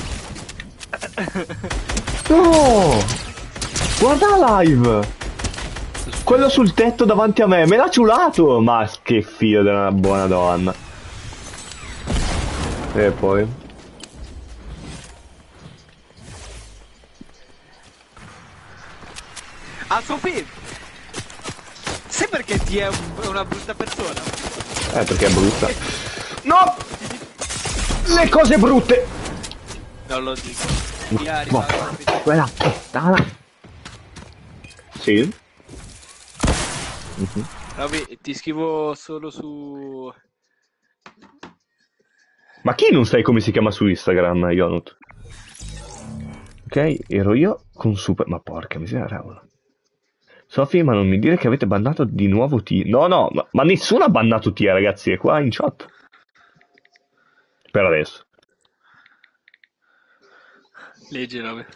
No! Guarda la live! Quello sul tetto davanti a me, me l'ha ciulato! Ma che figlio della buona donna. E poi? Ah, Sofì! Sai perché ti è un- una brutta persona? Eh, perché è brutta. No! Le cose brutte! Non lo dico. Ti ha Ma arrivato quella puttana. Sì? Mhm. Vabbè, ti scrivo solo su... Ma chi non sai come si chiama su Instagram, Ionut? Ok, ero io con Super... Ma porca miseria. Sofì, ma non mi dire che avete bannato di nuovo T. No, no, ma, ma nessuno ha bannato T, ragazzi, è qua in chat. Per adesso. Leggi, vabbè.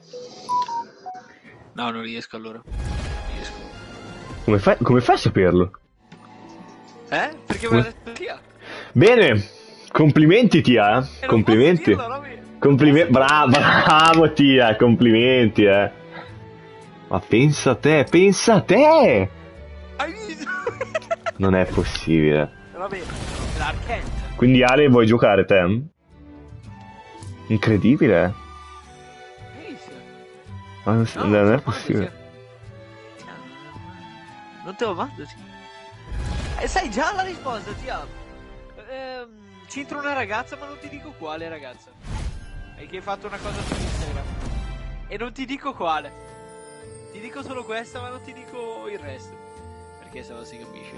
No, non riesco allora. Non riesco. Come fai, come fai a saperlo? Eh? Perché me l'ha detto Tia? Bene, complimenti Tia, eh. E non Complimenti. posso dirlo, Roby. Complimenti, bravo, bravo Tia, complimenti, eh. Ma pensa a te, pensa a te! Hai visto? Non è possibile. Vabbè, l'Arkent. Quindi Ale, vuoi giocare te? Incredibile, eh. Hai visto? Ma non, No, non è male, possibile. Tia. Non te lo mando, Tia. E sai già la risposta, Tia. Ehm, c'entra una ragazza, ma non ti dico quale ragazza. E che hai fatto una cosa su Instagram. E non ti dico quale. Ti dico solo questa, ma non ti dico il resto. Perché se no si capisce.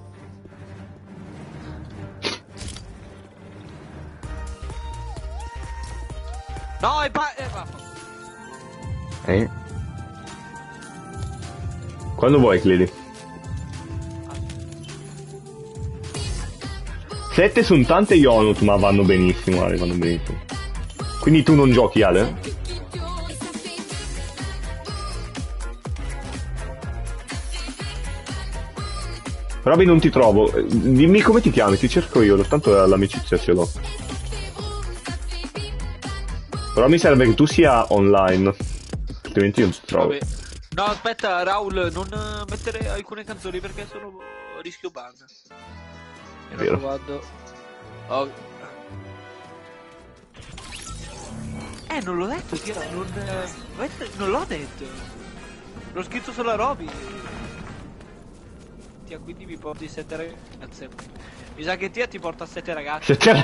No, e pa... Eh, vaffanculo. Eh? Quando vuoi, Cledi? Sette sono tante Ionut, ma vanno benissimo, Ale, vanno benissimo. Quindi tu non giochi, Ale? Però Roby non ti trovo. Dimmi come ti chiami, ti cerco io, tanto l'amicizia ce l'ho. Però mi serve che tu sia online, altrimenti non ti trovo. Vabbè. No, aspetta, Raul, non mettere alcune canzoni perché sono a rischio ban. Mi Vero. raccomando. Oh. Eh, non l'ho detto, Tia, non, non l'ho detto. L'ho scritto solo a Roby. Tia, quindi mi porti sette ragazze. Mi sa che Tia ti porta sette ragazze. Sette...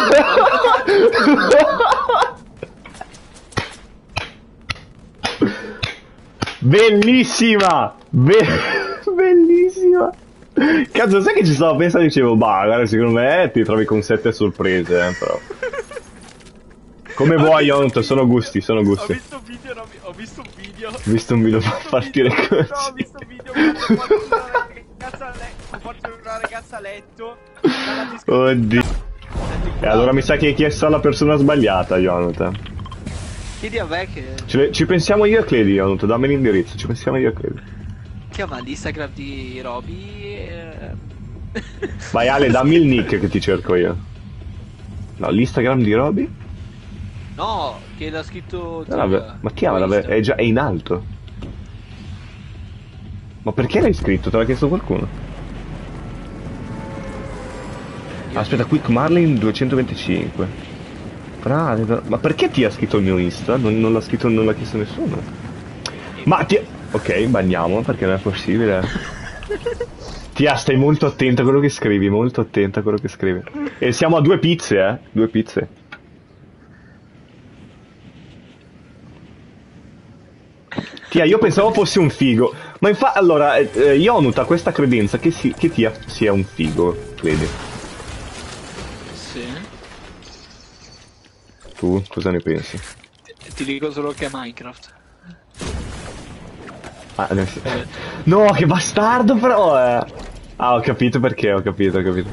Bellissima! Be bellissima! Cazzo, sai che ci stavo pensando e dicevo, bah, guarda, secondo me ti trovi con sette sorprese, eh, però. Come vuoi, Yonto, sono gusti, sono gusti. Ho visto un video, no, ho visto un video. Ho visto un video per partire così. No, ho visto un video quando porto una ragazza a letto, porto una ragazza a letto. Oddio. E allora mi sa che hai chiesto alla persona sbagliata, Jonathan. Chiedi a me che... Ci, ci pensiamo io e Cledi, Jonathan, dammi l'indirizzo, ci pensiamo io e Cledi. Chiama l'Instagram di Roby e... Vai Ale, dammi il nick che ti cerco io. No, l'Instagram di Roby? No, che l'ha scritto... No, vabbè, ma chiamala, è già è in alto. Ma perché l'hai scritto? Te l'ha chiesto qualcuno? Aspetta, Quick Marlin duecentoventicinque. Frate, ma perché ti ha scritto il mio Insta? Non, non l'ha scritto, non l'ha chiesto nessuno. Ma ti... Ok, bagniamo perché non è possibile. Tia, stai molto attenta a quello che scrivi, molto attenta a quello che scrivi. E siamo a due pizze, eh? Due pizze. Tia, io pensavo fosse un figo. Ma infatti, allora, eh, Yonut ha questa credenza che, si, che Tia sia un figo, credi? Sì. Tu cosa ne pensi? Ti, ti dico solo che è Minecraft. Ah, ne... No, che bastardo però, eh. Ah, ho capito perché, ho capito, ho capito.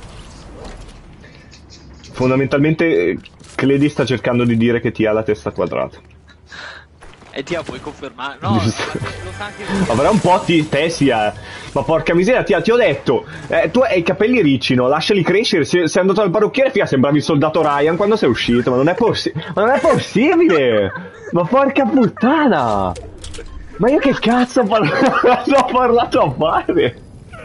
Fondamentalmente, Cledi sta cercando di dire che Tia ha la testa quadrata. E Tia puoi confermare? No, lo sa anche... Ma però un po' ti, te sia... Ma porca miseria, Tia, ti ho detto, eh, tu hai i capelli ricci, no? Lasciali crescere, sei, sei andato al parrucchiere, Tia, sembravi il soldato Ryan quando sei uscito, ma non è possibile, ma non è possibile! Ma porca puttana! Ma io che cazzo ho parlato, ho parlato a fare?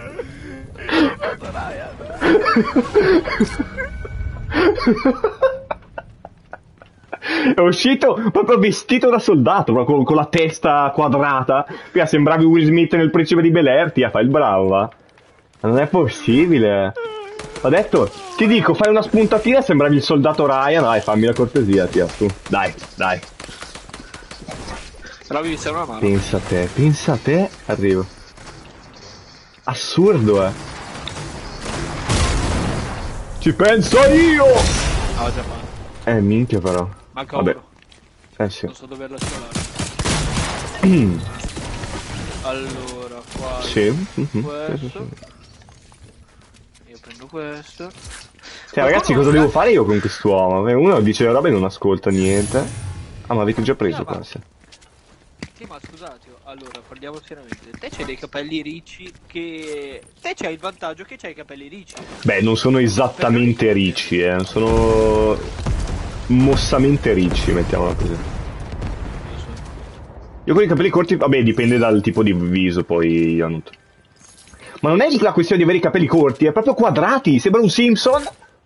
È uscito proprio vestito da soldato, proprio con, con la testa quadrata. Tia, sembravi Will Smith nel Principe di Bel-Air, Tia, fai il bravo, va? Ma non è possibile. Ho detto, ti dico, fai una spuntatina, sembravi il soldato Ryan, dai, fammi la cortesia, Tia, tu. Dai, dai. Però mi serve una mano. Pensa a te, pensa a te, arrivo. Assurdo, eh. Ci penso io! Ah, già fatto. Eh, minchia però. Manca Vabbè. uno. Eh sì. Non so dove lasciare. Allora, qua. Sì. Questo. Io prendo questo. Cioè, ragazzi, cosa devo fare io con quest'uomo? Uno dice roba e non ascolta niente. Ah, ma avete già preso qua? Sì. Sì, ma scusate, allora parliamo seriamente. Te c'hai dei capelli ricci che... Te c'hai il vantaggio che c'hai i capelli ricci. Beh, non sono esattamente ricci, eh. Sono... mossamente ricci, mettiamola così. Io con i capelli corti, vabbè, dipende dal tipo di viso, poi, Yonut. Ma non è la questione di avere i capelli corti, è proprio quadrati, sembra un Simpson.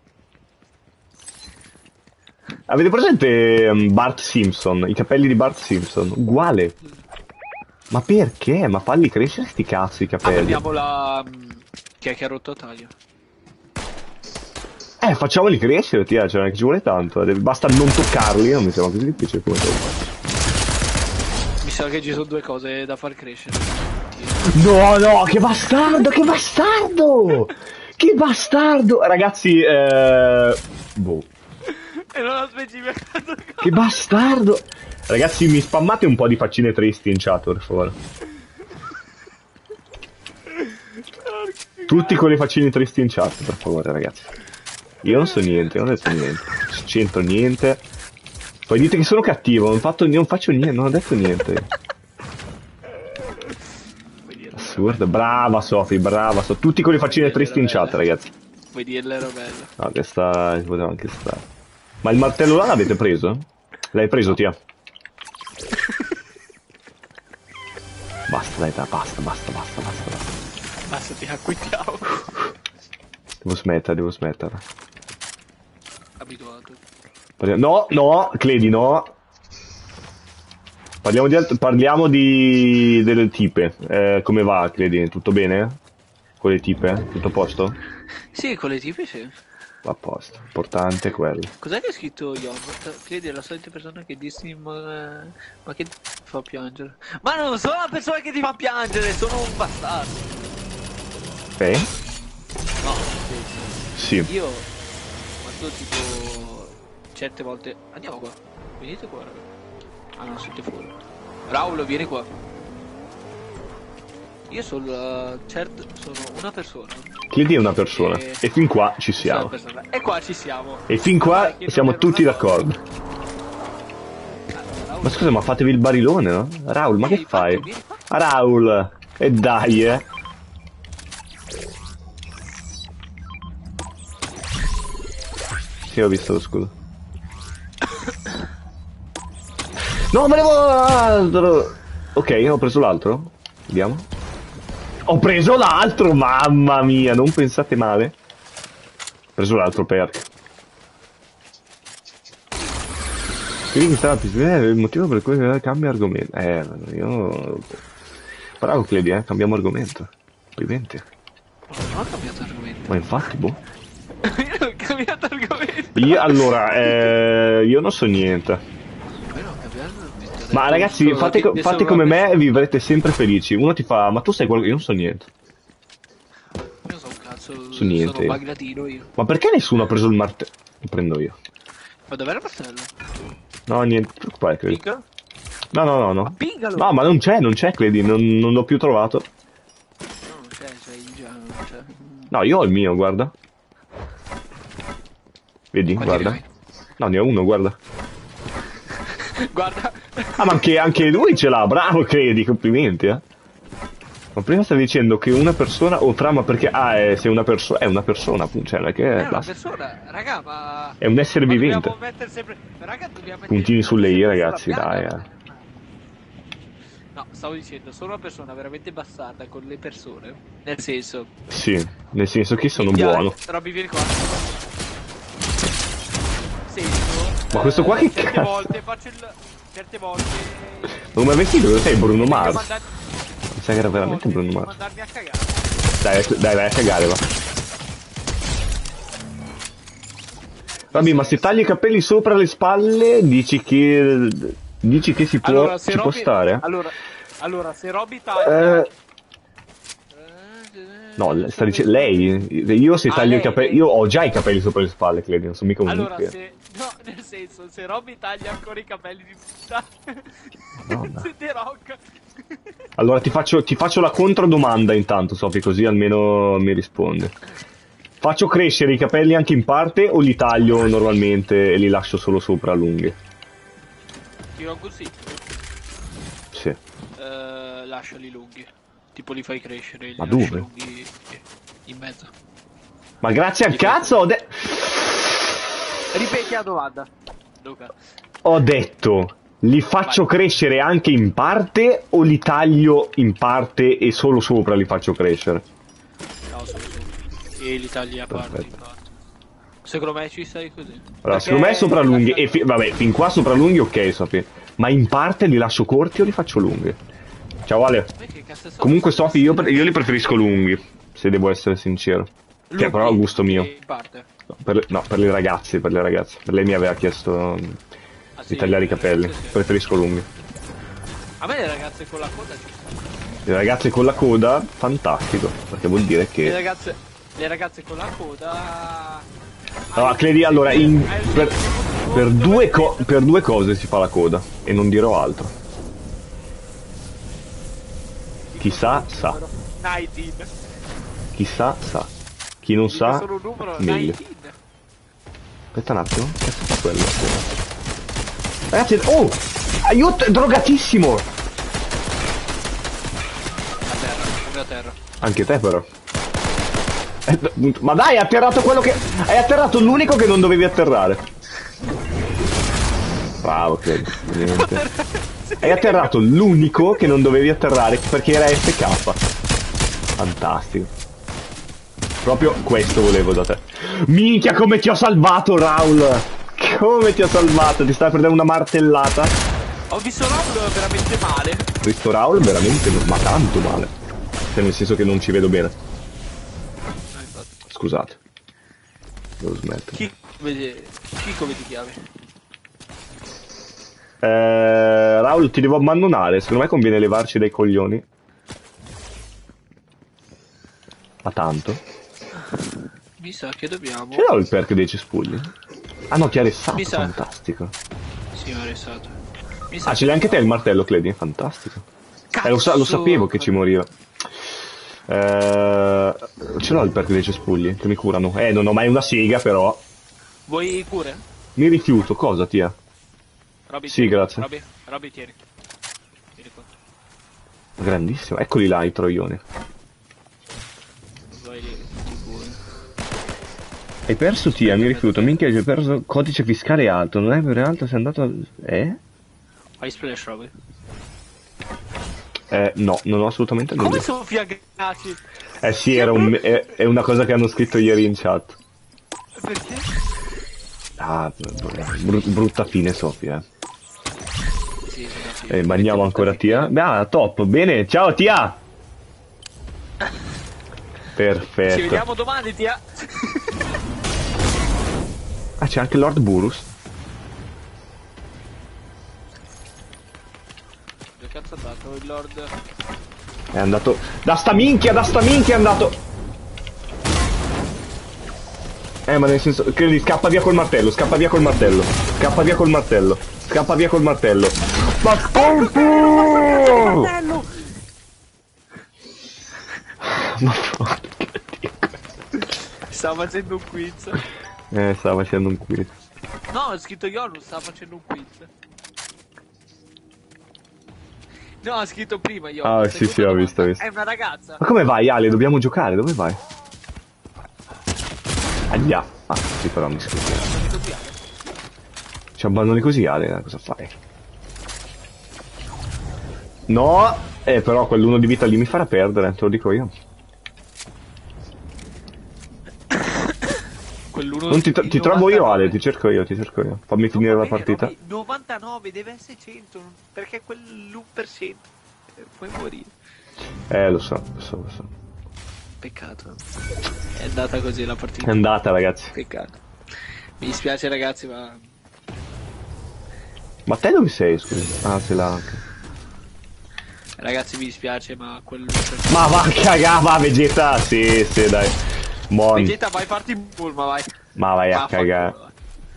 Avete presente um, Bart Simpson? I capelli di Bart Simpson? Uguale. Ma perché? Ma falli crescere sti cazzo i Ah, capelli. prendiamo la... Chi è che ha rotto a taglio? Eh, facciamoli crescere, tia, cioè, non è che ci vuole tanto. eh, Basta non toccarli, non mi sembra così difficile come te lo faccio. Mi sa che ci sono due cose da far crescere. No, no, che bastardo, che bastardo! Che bastardo! Ragazzi, eh... boh. E non ho specificato. Che bastardo! Ragazzi, mi spammate un po' di faccine tristi in chat, per favore. Tutti con le faccine tristi in chat, per favore, ragazzi. Io non so niente, non ho detto niente. Non c'entro niente. Poi dite che sono cattivo, non, fatto, non faccio niente, non ho detto niente. Yes, guarda, brava Sofì, brava so. Tutti con le faccine tristi in chat, ragazzi. Vuoi dirle era bello? No, che sta... poteva anche stare. Ma il martello là l'avete preso? L'hai preso, Tia? Basta, dai, dai, basta, basta, basta, basta, basta. Basta, ti acquittiamo. Devo smettere, devo smettere. Abituato. No, no, Cledi, no. Parliamo di, alt- parliamo di... delle tipe. Eh, come va, Cledi? Tutto bene? Con le tipe? Tutto a posto? Sì, con le tipi sì. Va a posto, importante è quello. Cos'è che ha scritto Yogurt? Credi è la solita persona che dissi ma... ma che ti fa piangere? Ma non sono la persona che ti fa piangere, sono un bastardo. Ok? No, Sì. io quando tipo certe volte andiamo qua, venite qua raga. Ah no, siete fuori. Raul, vieni qua. Io sono uh, certo sono una persona. Chiedi è una persona. E... e fin qua ci siamo. E qua ci siamo. E fin qua siamo tutti d'accordo. Allora, Ma scusa, ma fatevi il barilone, no? Raul, ma che fai? Ah, Raul! E dai, eh! Sì, ho visto lo scudo. No, volevo... Ok, ho preso l'altro. Vediamo. Ho preso l'altro, mamma mia, non pensate male. Ho preso l'altro perk. Quindi stava più il motivo per cui cambia argomento. Eh, io... Bravo Cledi, eh, cambiamo argomento. Complimenti. Non ho cambiato argomento. Ma infatti, boh. Io non ho cambiato argomento. Io, allora, eh, io non so niente. Ma ragazzi, fate, co fate come me e vivrete sempre felici. Uno ti fa, ma tu sai quello che io non so niente. Io so un cazzo, su niente. sono bagdatino io. Ma perché nessuno ha preso il martello? Lo prendo io. Ma dov'era il martello? No, niente, preoccupare, Credi. Pingalo? No, no, no, no. Ma pingalo! No, ma non c'è, non c'è, Credi, non, non l'ho più trovato. No, non c'è, c'è già, non c'è. No, io ho il mio, guarda. Vedi, Quanti guarda. ne hai? No, ne ho uno, guarda. Guarda. Ah, ma anche, anche lui ce l'ha, bravo, Credi, complimenti, eh. Ma prima stavi dicendo che una persona, o fra, ma perché, ah, è, sei una persona, è una persona, appunto, cioè, non è che È è, una basta. persona, raga, ma... È un essere ma vivente. dobbiamo mettere sempre... Raga, dobbiamo mettere Puntini sulle i, sempre ragazzi, sulla dai, piaga. eh. No, stavo dicendo, sono una persona veramente bastarda con le persone. Nel senso... Sì, nel senso che sono mi piace- buono. Robby, vieni qua. Sento... Ma questo qua che certe cazzo? volte faccio il... Certe volte... Non mi hai vestito, dove sei, Bruno Voglio Mars? mandar- Mi sa che era veramente voglio Bruno Mars. mandarmi a cagare. Dai, dai, vai a cagare, va. Vabbè, ma se tagli i capelli sopra le spalle, dici che... Dici che si può, Allora, se ci può Robby... stare? Allora, allora, se Robby taglia... Eh... No, sta dicendo lei. Io se Ah, taglio lei, i capelli. lei. Io ho già i capelli sopra le spalle, credo. Non sono mica un Allora, nucleo. se... No, nel senso, se Robby taglia ancora i capelli di puttana... Madonna. se The Rock... Allora ti faccio, ti faccio la controdomanda intanto, Sofi, così almeno mi risponde. Faccio crescere i capelli anche in parte o li taglio normalmente e li lascio solo sopra lunghi? Ti do un consiglio. Sì. Eh, lasciali lunghi. Tipo li fai crescere, li Ma lasci dove? lunghi in mezzo. Ma grazie al cazzo ho, de Ripeti la domanda, Luca. ho detto, li faccio Vai. crescere anche in parte o li taglio in parte e solo sopra li faccio crescere? No, solo su. E li tagli a parte, in Perfetto. parte. Secondo me ci stai così. Allora, Perché secondo me sopra lunghi, lascia- e fi vabbè, fin qua sopra lunghi ok, Sofi. Ma in parte li lascio corti o li faccio lunghi? Ciao Ale. Ma che cazzo sono? Comunque Sofi, io, pre- io li preferisco lunghi, se devo essere sincero. Cioè, Lunghi però è il gusto mio. In parte. No, per le, no, per le ragazze, per le ragazze. Per lei mi aveva chiesto mm, Ah, di sì, tagliare i le capelli. ragazze sì. Preferisco lunghi. A me le ragazze con la coda ci stanno. Le ragazze con la coda, fantastico, perché vuol dire Le che... ragazze, le ragazze con la coda... Allora, Cledi, allora, in- per, per, due co- per due cose si fa la coda, e non dirò altro. Chi sa, sa. diciannove. Chi sa, sa. Chi non sa, Sono un numero meglio. diciannove. Aspetta un attimo, che cazzo fa quello? Ragazzi, oh! Aiuto, è drogatissimo! A terra, a terra. Anche te però. Eh, ma dai, hai atterrato quello che... Hai atterrato l'unico che non dovevi atterrare. Bravo, credo. Niente. Hai atterrato l'unico che non dovevi atterrare perché era F K. Fantastico. Proprio questo volevo da te. Minchia come ti ho salvato, Raul. Come ti ho salvato. Ti stai per dare una martellata. Ho visto Raul veramente male. Ho visto Raul veramente, ma tanto male. Cioè nel senso che non ci vedo bene. Scusate. Devo smettere. Chi vede... Chi come ti chiami? Eh, Raul, ti devo abbandonare. Secondo me conviene levarci dai coglioni. Ma tanto. Mi sa che dobbiamo... Ce l'ho il perk dei cespugli? Ah no, ti ha ressato. Mi sa... Fantastico. Sì, mi ha ressato. Mi sa Ah, ce l'hai anche te il martello, Cledi? Fantastico. Eh, lo, sa lo sapevo che ci moriva. Eh, ce l'ho il perk dei cespugli che mi curano. Eh, non ho mai una sega, però. Vuoi cure? Mi rifiuto, cosa, tia? Robby, sì, grazie. Robby, Robby, tieni. Tieni qua. Grandissimo. Eccoli là i troioni. Vai lì, ti cure. Hai perso, tia, mi rifiuto. Minchia, hai perso codice fiscale alto. Non è per alto, sei andato... Eh? Fai splash, Robby. Eh, no, non ho assolutamente nulla. Come Sofia Gazzi? Eh sì, era un, è, è una cosa che hanno scritto ieri in chat. Perché? Ah, br brutta fine, Sofia. Sì, sì, eh, bagniamo ancora tia. Ah, top, bene, ciao tia! Perfetto. Ci vediamo domani, tia! Ah, c'è anche Lord Burus. Dove cazzo è andato il Lord? È andato... Da sta minchia, da sta minchia è andato... Eh, ma nel senso... Credi, scappa via col martello, scappa via col martello. Scappa via col martello. Scappa via col martello. Ma colpo! Ma porca Dio. Stava facendo un quiz. Eh, stava facendo un quiz. No, ho scritto Yorus, stava facendo un quiz. No, ha scritto prima io. Ah, sì, sì, ho visto, ho visto. È una ragazza. Ma come vai, Ale? Dobbiamo giocare, dove vai? Aia. Ah, sì, però mi scusi. Ci abbandoni così, Ale, cosa fai? No! Eh, però quell'uno di vita lì mi farà perdere, te lo dico io. Quell'uno Non ti, ti di trovo io, Ale, novantanove. ti cerco io, ti cerco io. Fammi finire No, la bene, partita. Robby, novantanove, deve essere cento, perché quell'uno per cento. Puoi morire. Eh, lo so, lo so, lo so. Peccato. È andata così la partita. È andata, ragazzi. Peccato. Mi dispiace ragazzi, ma... Ma te dove sei, scusa? Ah, sei là anche. Ragazzi mi dispiace, ma quello... Ma va a cagare, va Vegeta! Sì, sì, dai. Mon. Vegeta, vai farti in bulma, vai. Ma vai a Va, cagare. fa-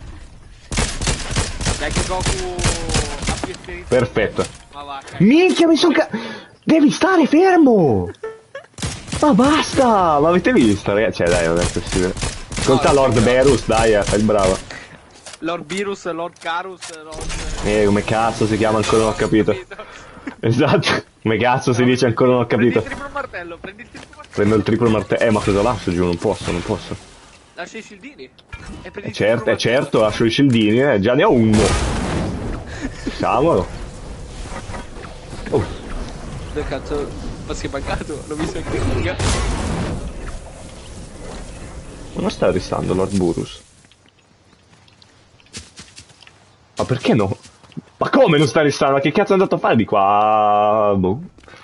Dai che Goku ha più esperienza. Perfetto. Ma va, a cagare. Minchia, mi son ca... Devi stare fermo! Ma basta! Ma avete visto, ragazzi? Cioè, dai, non è possibile. Ascolta No, Lord no. Berus, dai, eh, fai il bravo. Lord Virus, Lord Carus, Lord... Eh, come cazzo si chiama ancora non ho capito. Esatto, come cazzo si dice ancora non ho capito. Prendi il triplo martello, prendi il triplo martello. Prendo il triplo martello. Eh, ma cosa lascio giù? Non posso, non posso. Lascia i shieldini. E prendi Eh il certo, triplo eh certo, lascio i scildini, eh, già ne ho uno. Diciamolo. Oh, martello. Dove cazzo... Ma si è mancato? L'ho visto anche io. non sta restando Lord Burus. Ma perché no? Ma come non sta restando? Ma che cazzo è andato a fare di qua? Boh.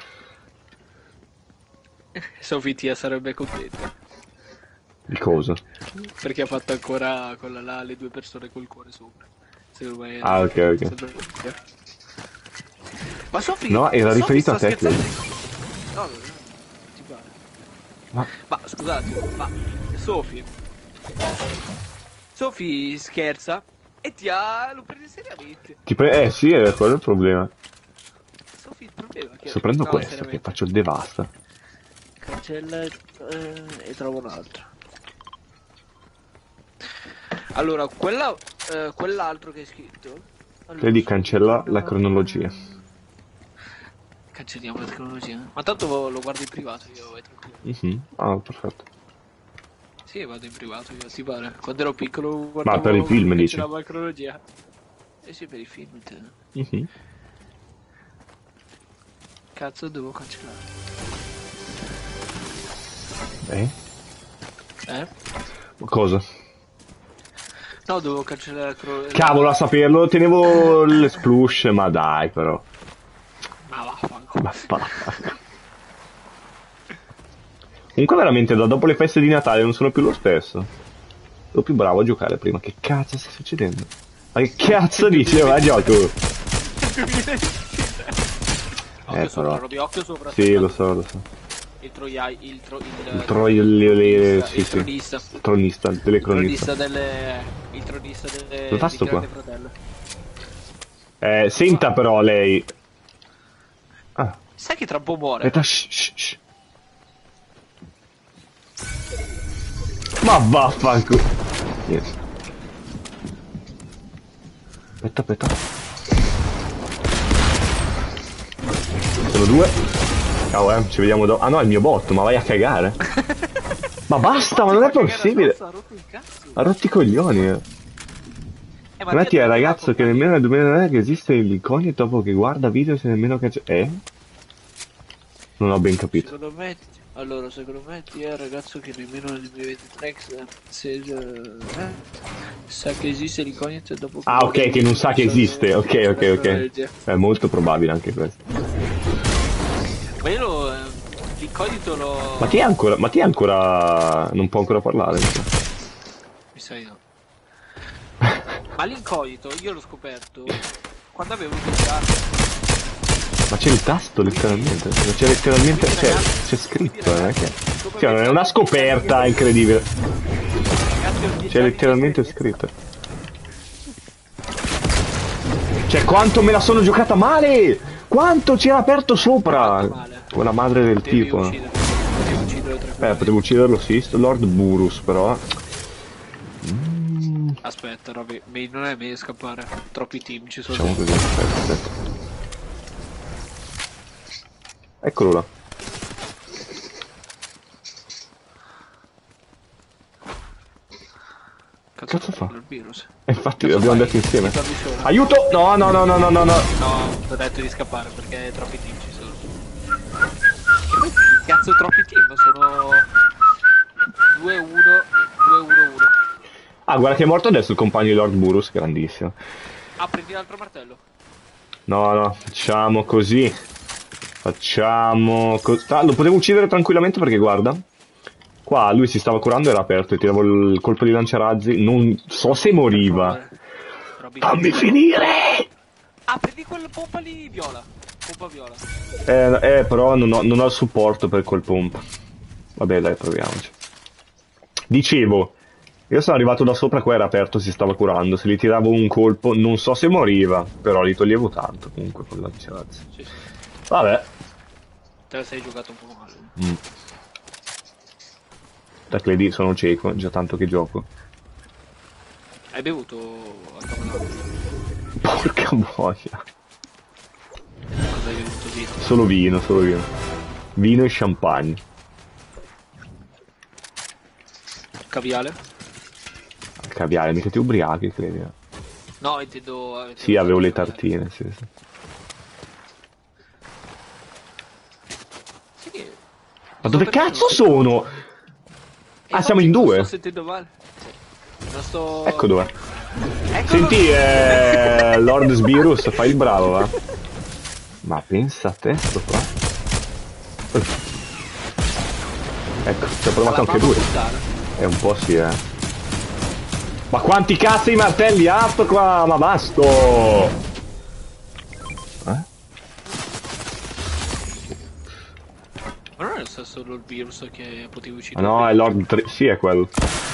Sofitia sarebbe contenta. Di cosa? Perché ha fatto ancora con la, la, le due persone col cuore sopra. Secondo me... Ah, ok, ok. Ma Sofi... No, era Sofi riferito a sta te, scherzando. credo. No, no, no, ti pare. Ma... Ma scusate, ma Sofi... Sofi scherza e ti ha... lo prende seriamente. Ti pre... Eh sì, è quello il problema. Sofi il problema è che... Se prendo no, questo, che seriamente. faccio il devasta. Cancella eh, e trovo un altro. Allora, quella, eh, quell'altro che hai scritto... Allora, Vedi, cancella la cronologia. Cancelliamo la tecnologia. Ma tanto lo guardo in privato io, vai tranquillo. Mm-hmm. Ah, perfetto. Sì, vado in privato io, ti pare. Quando ero piccolo guardavo... Ma per il film dici? La tecnologia. Eh sì, per i film. Mm-hmm. Cazzo, devo cancellare. Eh? Eh? Cosa? No, devo cancellare la cro... Cavolo, a saperlo, tenevo le splush, ma dai però. Ma vaffanculo. Ma fa. Comunque veramente da dopo le feste di Natale non sono più lo stesso. Sono più bravo a giocare prima. Che cazzo sta succedendo? Ma che cazzo dici? Va, gioco! Occhio Eh sopra, però. Roby, occhio sopra. Sì, lo so, lo so. Il troiai, il tro... il... Il troiale... sì, il sì. tronista. Tronista, il Il telecronista. tronista delle... Il tronista delle... Dove fa sto di qua? Grande Fratello. Eh, senta però lei. Ah, Sai che tra un po' muore? aspetta, shh, shh, shh. Ma vaffanculo. Yes. Aspetta, aspetta. Sono due. Ciao, eh, ci vediamo dopo. Ah no, è il mio bot, ma vai a cagare. Ma basta, ma non è possibile. Ha rotto i coglioni. Eh. Eh, Ma ti è il ragazzo che nemmeno nel duemilanove che esiste l'incognito dopo che guarda video se nemmeno che... Eh? Non ho ben capito. Secondo me... Allora, secondo me ti è il ragazzo che nemmeno nel duemilaventitré se, eh, sa che esiste l'incognito dopo che... Ah, ok, che non sa che esiste. Ok, ok, ok. È molto probabile anche questo. Ma io lo... Eh, l'incognito lo... Ma ti è ancora... Ma ti è ancora... Non può ancora parlare. Mi sa di no. Ma l'incognito io l'ho scoperto quando avevo dodici anni. Ma c'è il tasto letteralmente. C'è letteralmente... C'è, c'è scritto, eh. Che... Cioè, non è una scoperta incredibile. C'è letteralmente scritto. Cioè, quanto me la sono giocata male! Quanto c'era aperto sopra! Con la madre del tipo. Eh, potevo ucciderlo, sì. Lord Burus, però. Mm. Aspetta, Roby, non è meglio scappare. Troppi team ci sono. Facciamo così, aspetta, aspetta. Eccolo là. Cazzo, Cazzo fa? Il virus. E infatti Cazzo abbiamo fai? detto insieme. Mi avviso. Aiuto! No, no, no, no, no, no, no. No, ti ho detto di scappare perché troppi team ci sono. Cazzo, troppi team, sono due uno, due uno uno. Ah, guarda che è morto adesso il compagno di Lord Burus, grandissimo. Ah, prendi l'altro martello. No, no, facciamo così. Facciamo così. Ah, lo potevo uccidere tranquillamente perché guarda. Qua lui si stava curando, era aperto e tiravo il colpo di lanciarazzi. Non so se moriva. Fammi finire! Ah, prendi quella pompa lì viola. Pompa viola. Eh, eh però non ho, non ho il supporto per quel pompa. Vabbè, dai, proviamoci. Dicevo, io sono arrivato da sopra, qua era aperto, si stava curando. Se gli tiravo un colpo, non so se moriva, però gli toglievo tanto comunque con la lanciarazzi. Sì, sì. Vabbè. Te la sei giocato un po' male. Mm. Da che vedi sono cieco, già tanto che gioco. Hai bevuto a Capodanno? Porca boia. Cosa hai bevuto? Vino? Solo vino, solo vino. Vino e champagne. Caviale? Caviale, mica ti ubriachi, credi? eh? No, intendo... intendo Sì, avevo le caviale. tartine, sì, sì. Sì che... Ma dove cazzo sono? Eh, Ah, siamo in non due? sto sentendo male. Sì. Non sto... Ecco dov'è. Eccolo. Senti, eh, Lord Sbirus, fai il bravo, va? Ma pensa a te, sto qua. Ecco, ci ho provato Alla anche mamma due. puttana. È un po' sì, eh. Ma quanti cazzo di martelli ha sto qua? Ma basta! Eh? Ma non è stato solo il virus che potevi Ah uccidere? no, è Lord tre. Sì, è quello.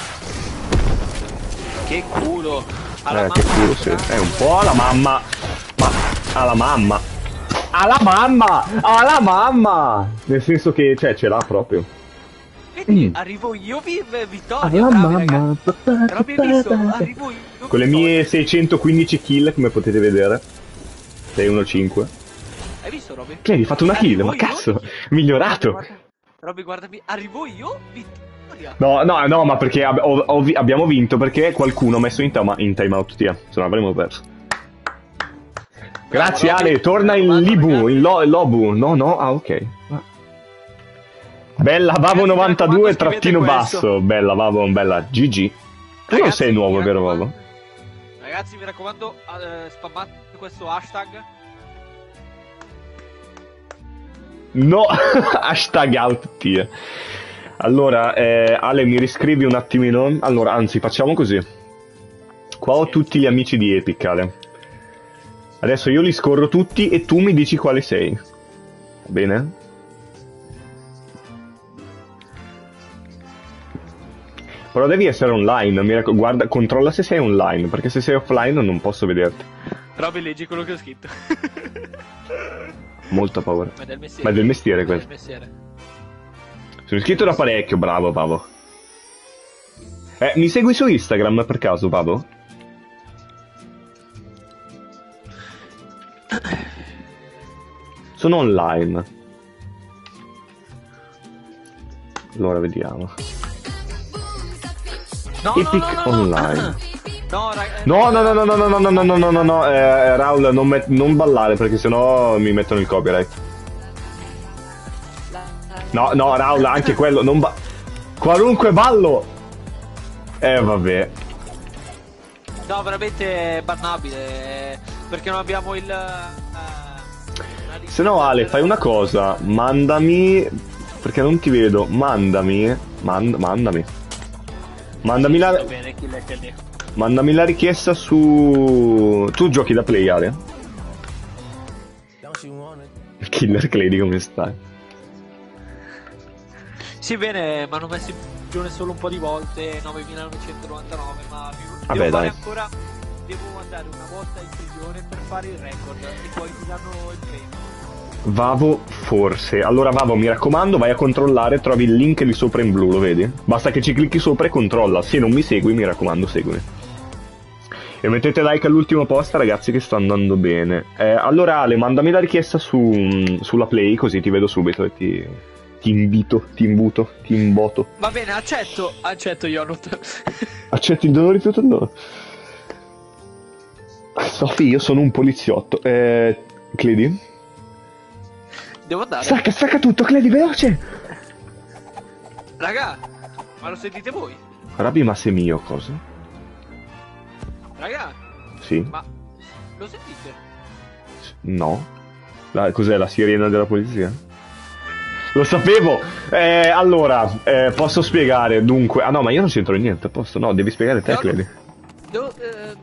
Che culo! Alla Eh, mamma che culo, sì. puttana. È un po' alla mamma. Ma alla mamma. Alla mamma! Alla mamma! Nel senso che, cioè, ce l'ha proprio. Vedi, Mm. arrivo io, vi- vittoria, Alla bravi mamma. ragazzi. Però abbiamo visto, arrivo io. Con le mie vittoria. seicentoquindici kill, come potete vedere. sei uno cinque. Hai visto? cazzo, Roby? Che hai fatto una kill, Arrivo ma io? cazzo, migliorato. Guarda, Roby, guardami, arrivo io? Vittoria. No, no, no, ma perché ab- ho- ho vi- abbiamo vinto perché qualcuno ha messo in, time- in timeout Tia, se no avremmo perso. Grazie Bravo, Roby. Ale, torna in Raccomando, Libu, ragazzi. in Lo- Lobu. No, no, ah ok. Bella Vavo Ragazzi, mi novantadue raccomando, trattino scrivete questo. basso. Bella Vavo, bella G G. Tu non Ragazzi, sei nuovo, mi vero raccomando- Vavo? Ragazzi, mi raccomando, eh, spammate questo hashtag. No, hashtag out Tia. Allora, eh, Ale, mi riscrivi un attimino? Allora, anzi, facciamo così. Qua ho Sì. tutti gli amici di Epic, Ale. Adesso io li scorro tutti e tu mi dici quale sei. Va bene? Però devi essere online, mi raccom- guarda, controlla se sei online, perché se sei offline non posso vederti. Roby, leggi quello che ho scritto. Molta paura. Ma è del mestiere. Ma è del mestiere È del questo. mestiere. Sono iscritto da parecchio, bravo Pavo. Eh, mi segui su Instagram per caso, Pavo? Sono online. Allora vediamo. No, Epic no, no, no, no. Online. No, raga- No, no, no, no, no, no, no, no, no, no, no, no, eh, Raul, non, met- non ballare perché sennò mi mettono il copyright. No, no, Raul, anche quello, non ba- qualunque ballo! Eh, vabbè. No, veramente è bannabile. eh, Perché non abbiamo il. eh, una lista Se no, Ale, del- fai una cosa, mandami, perché non ti vedo, mandami, mand- mandami. Mandami Va la, bene, kill è kill. mandami la richiesta su... Tu giochi da play, Ale? Killer Clady, come stai? Sì, bene, mi hanno messo in prigione solo un po' di volte, novemilanovecentonovantanove, ma mi- Vabbè, devo fare dai. ancora, devo andare una volta in prigione per fare il record e poi ti danno il premio. Vavo, forse. Allora, Vavo, mi raccomando, vai a controllare, trovi il link lì sopra in blu, lo vedi? Basta che ci clicchi sopra e controlla. Se non mi segui, mi raccomando, seguimi. E mettete like all'ultimo post, ragazzi, che sta andando bene. Eh, allora, Ale, mandami la richiesta su, sulla Play, così ti vedo subito e ti, ti invito, ti imbuto, ti imboto. Va bene, accetto, accetto Yonut. Accetti il dono rifiuto il dono. Sofi, io sono un poliziotto. Eh, Clady? Devo andare. Stacca, stacca tutto, Clady, veloce! Raga, ma lo sentite voi? Rabbi, ma sei mio, cosa? Raga, Sì? ma lo sentite? No. La- cos'è la sirena della polizia? Lo sapevo! Eh, allora, eh, posso spiegare, dunque... Ah no, ma io non c'entro niente, posso? No, devi spiegare te, No, no. Clady. Devo, eh...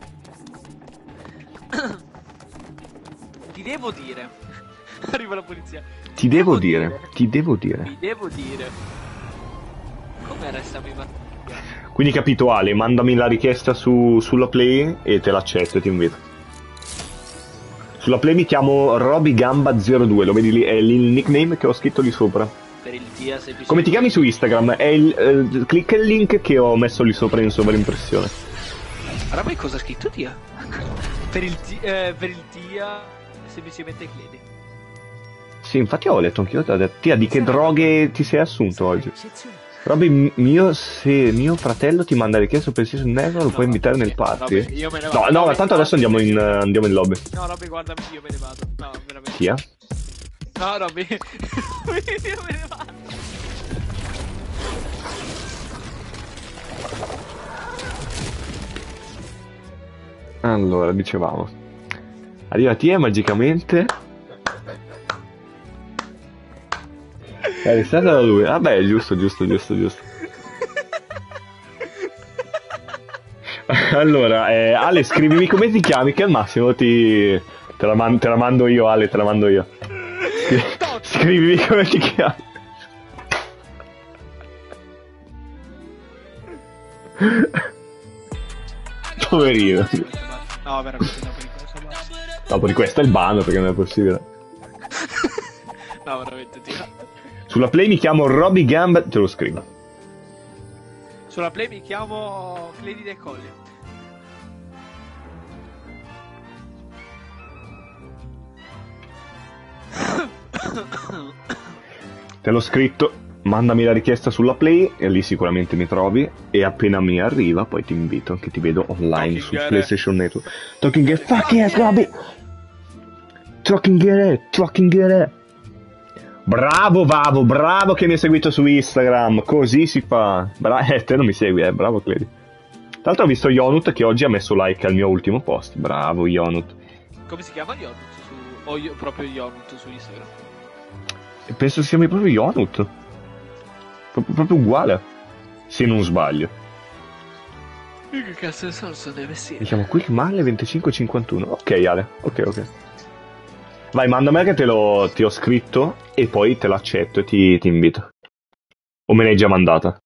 Ti devo dire. Arriva la polizia. Ti devo dire, ti devo dire. Ti devo dire. Come resta mi va? Quindi capito, Ale, mandami la richiesta su, sulla Play e te l'accetto e ti invito. Sulla Play mi chiamo Roby Gamba zero due, lo vedi lì? È il nickname che ho scritto lì sopra. Per il dia sei più Come ti chiami su Instagram? È il, eh, clicca il link che ho messo lì sopra in sovraimpressione. Allora, poi cosa ha scritto dia? per il ti- eh, per il dia semplicemente Clady. Sì, infatti ho letto anch'io, ho detto, Tia, di che droghe ti sei assunto oggi? Robby, m- mio, se mio fratello ti manda richiesta per PlayStation Network, lo No, puoi invitare Robby, nel party? Robby, io me ne No, vado. no, ma Robby, tanto adesso andiamo in, eh, andiamo in lobby. No, Robby, guardami, io me ne vado. No, veramente. Tia? No, Robby. io me ne vado. Allora, dicevamo. Arriva Tia magicamente. È arrestata da lui. Vabbè, giusto, giusto, giusto, giusto. Allora, eh, Ale, scrivimi come ti chiami, che al massimo ti... Te la, man- te la mando io, Ale, te la mando io. Scri- scrivimi come ti chiami. Poverino. No, veramente, no, per questo basta. Dopo di questo è il bando, perché non è possibile. No, veramente, tira. Sulla Play mi chiamo Roby Gamba, te lo scrivo. Sulla play mi chiamo Clady De Colli. Te l'ho scritto, mandami la richiesta sulla Play e lì sicuramente mi trovi. E appena mi arriva poi ti invito, che ti vedo online su PlayStation Network. Talking get fuck yes, Robby! Talking get it, talking get it! Bravo Vavo, bravo che mi hai seguito su Instagram, così si fa. Bra- eh, te non mi segui, eh, bravo Cledi. Tra l'altro ho visto Yonut che oggi ha messo like al mio ultimo post, bravo Yonut. Come si chiama Yonut su... o io, proprio Yonut su Instagram? Penso sia proprio Yonut. Proprio, proprio uguale, se non sbaglio. Che cazzo di senso deve essere? Mi chiamo Quick Marley venticinque cinquantuno. Ok Ale, ok ok. Vai, mandami che te l'ho, ti ho scritto e poi te l'accetto e ti, ti invito. O me l'hai già mandata?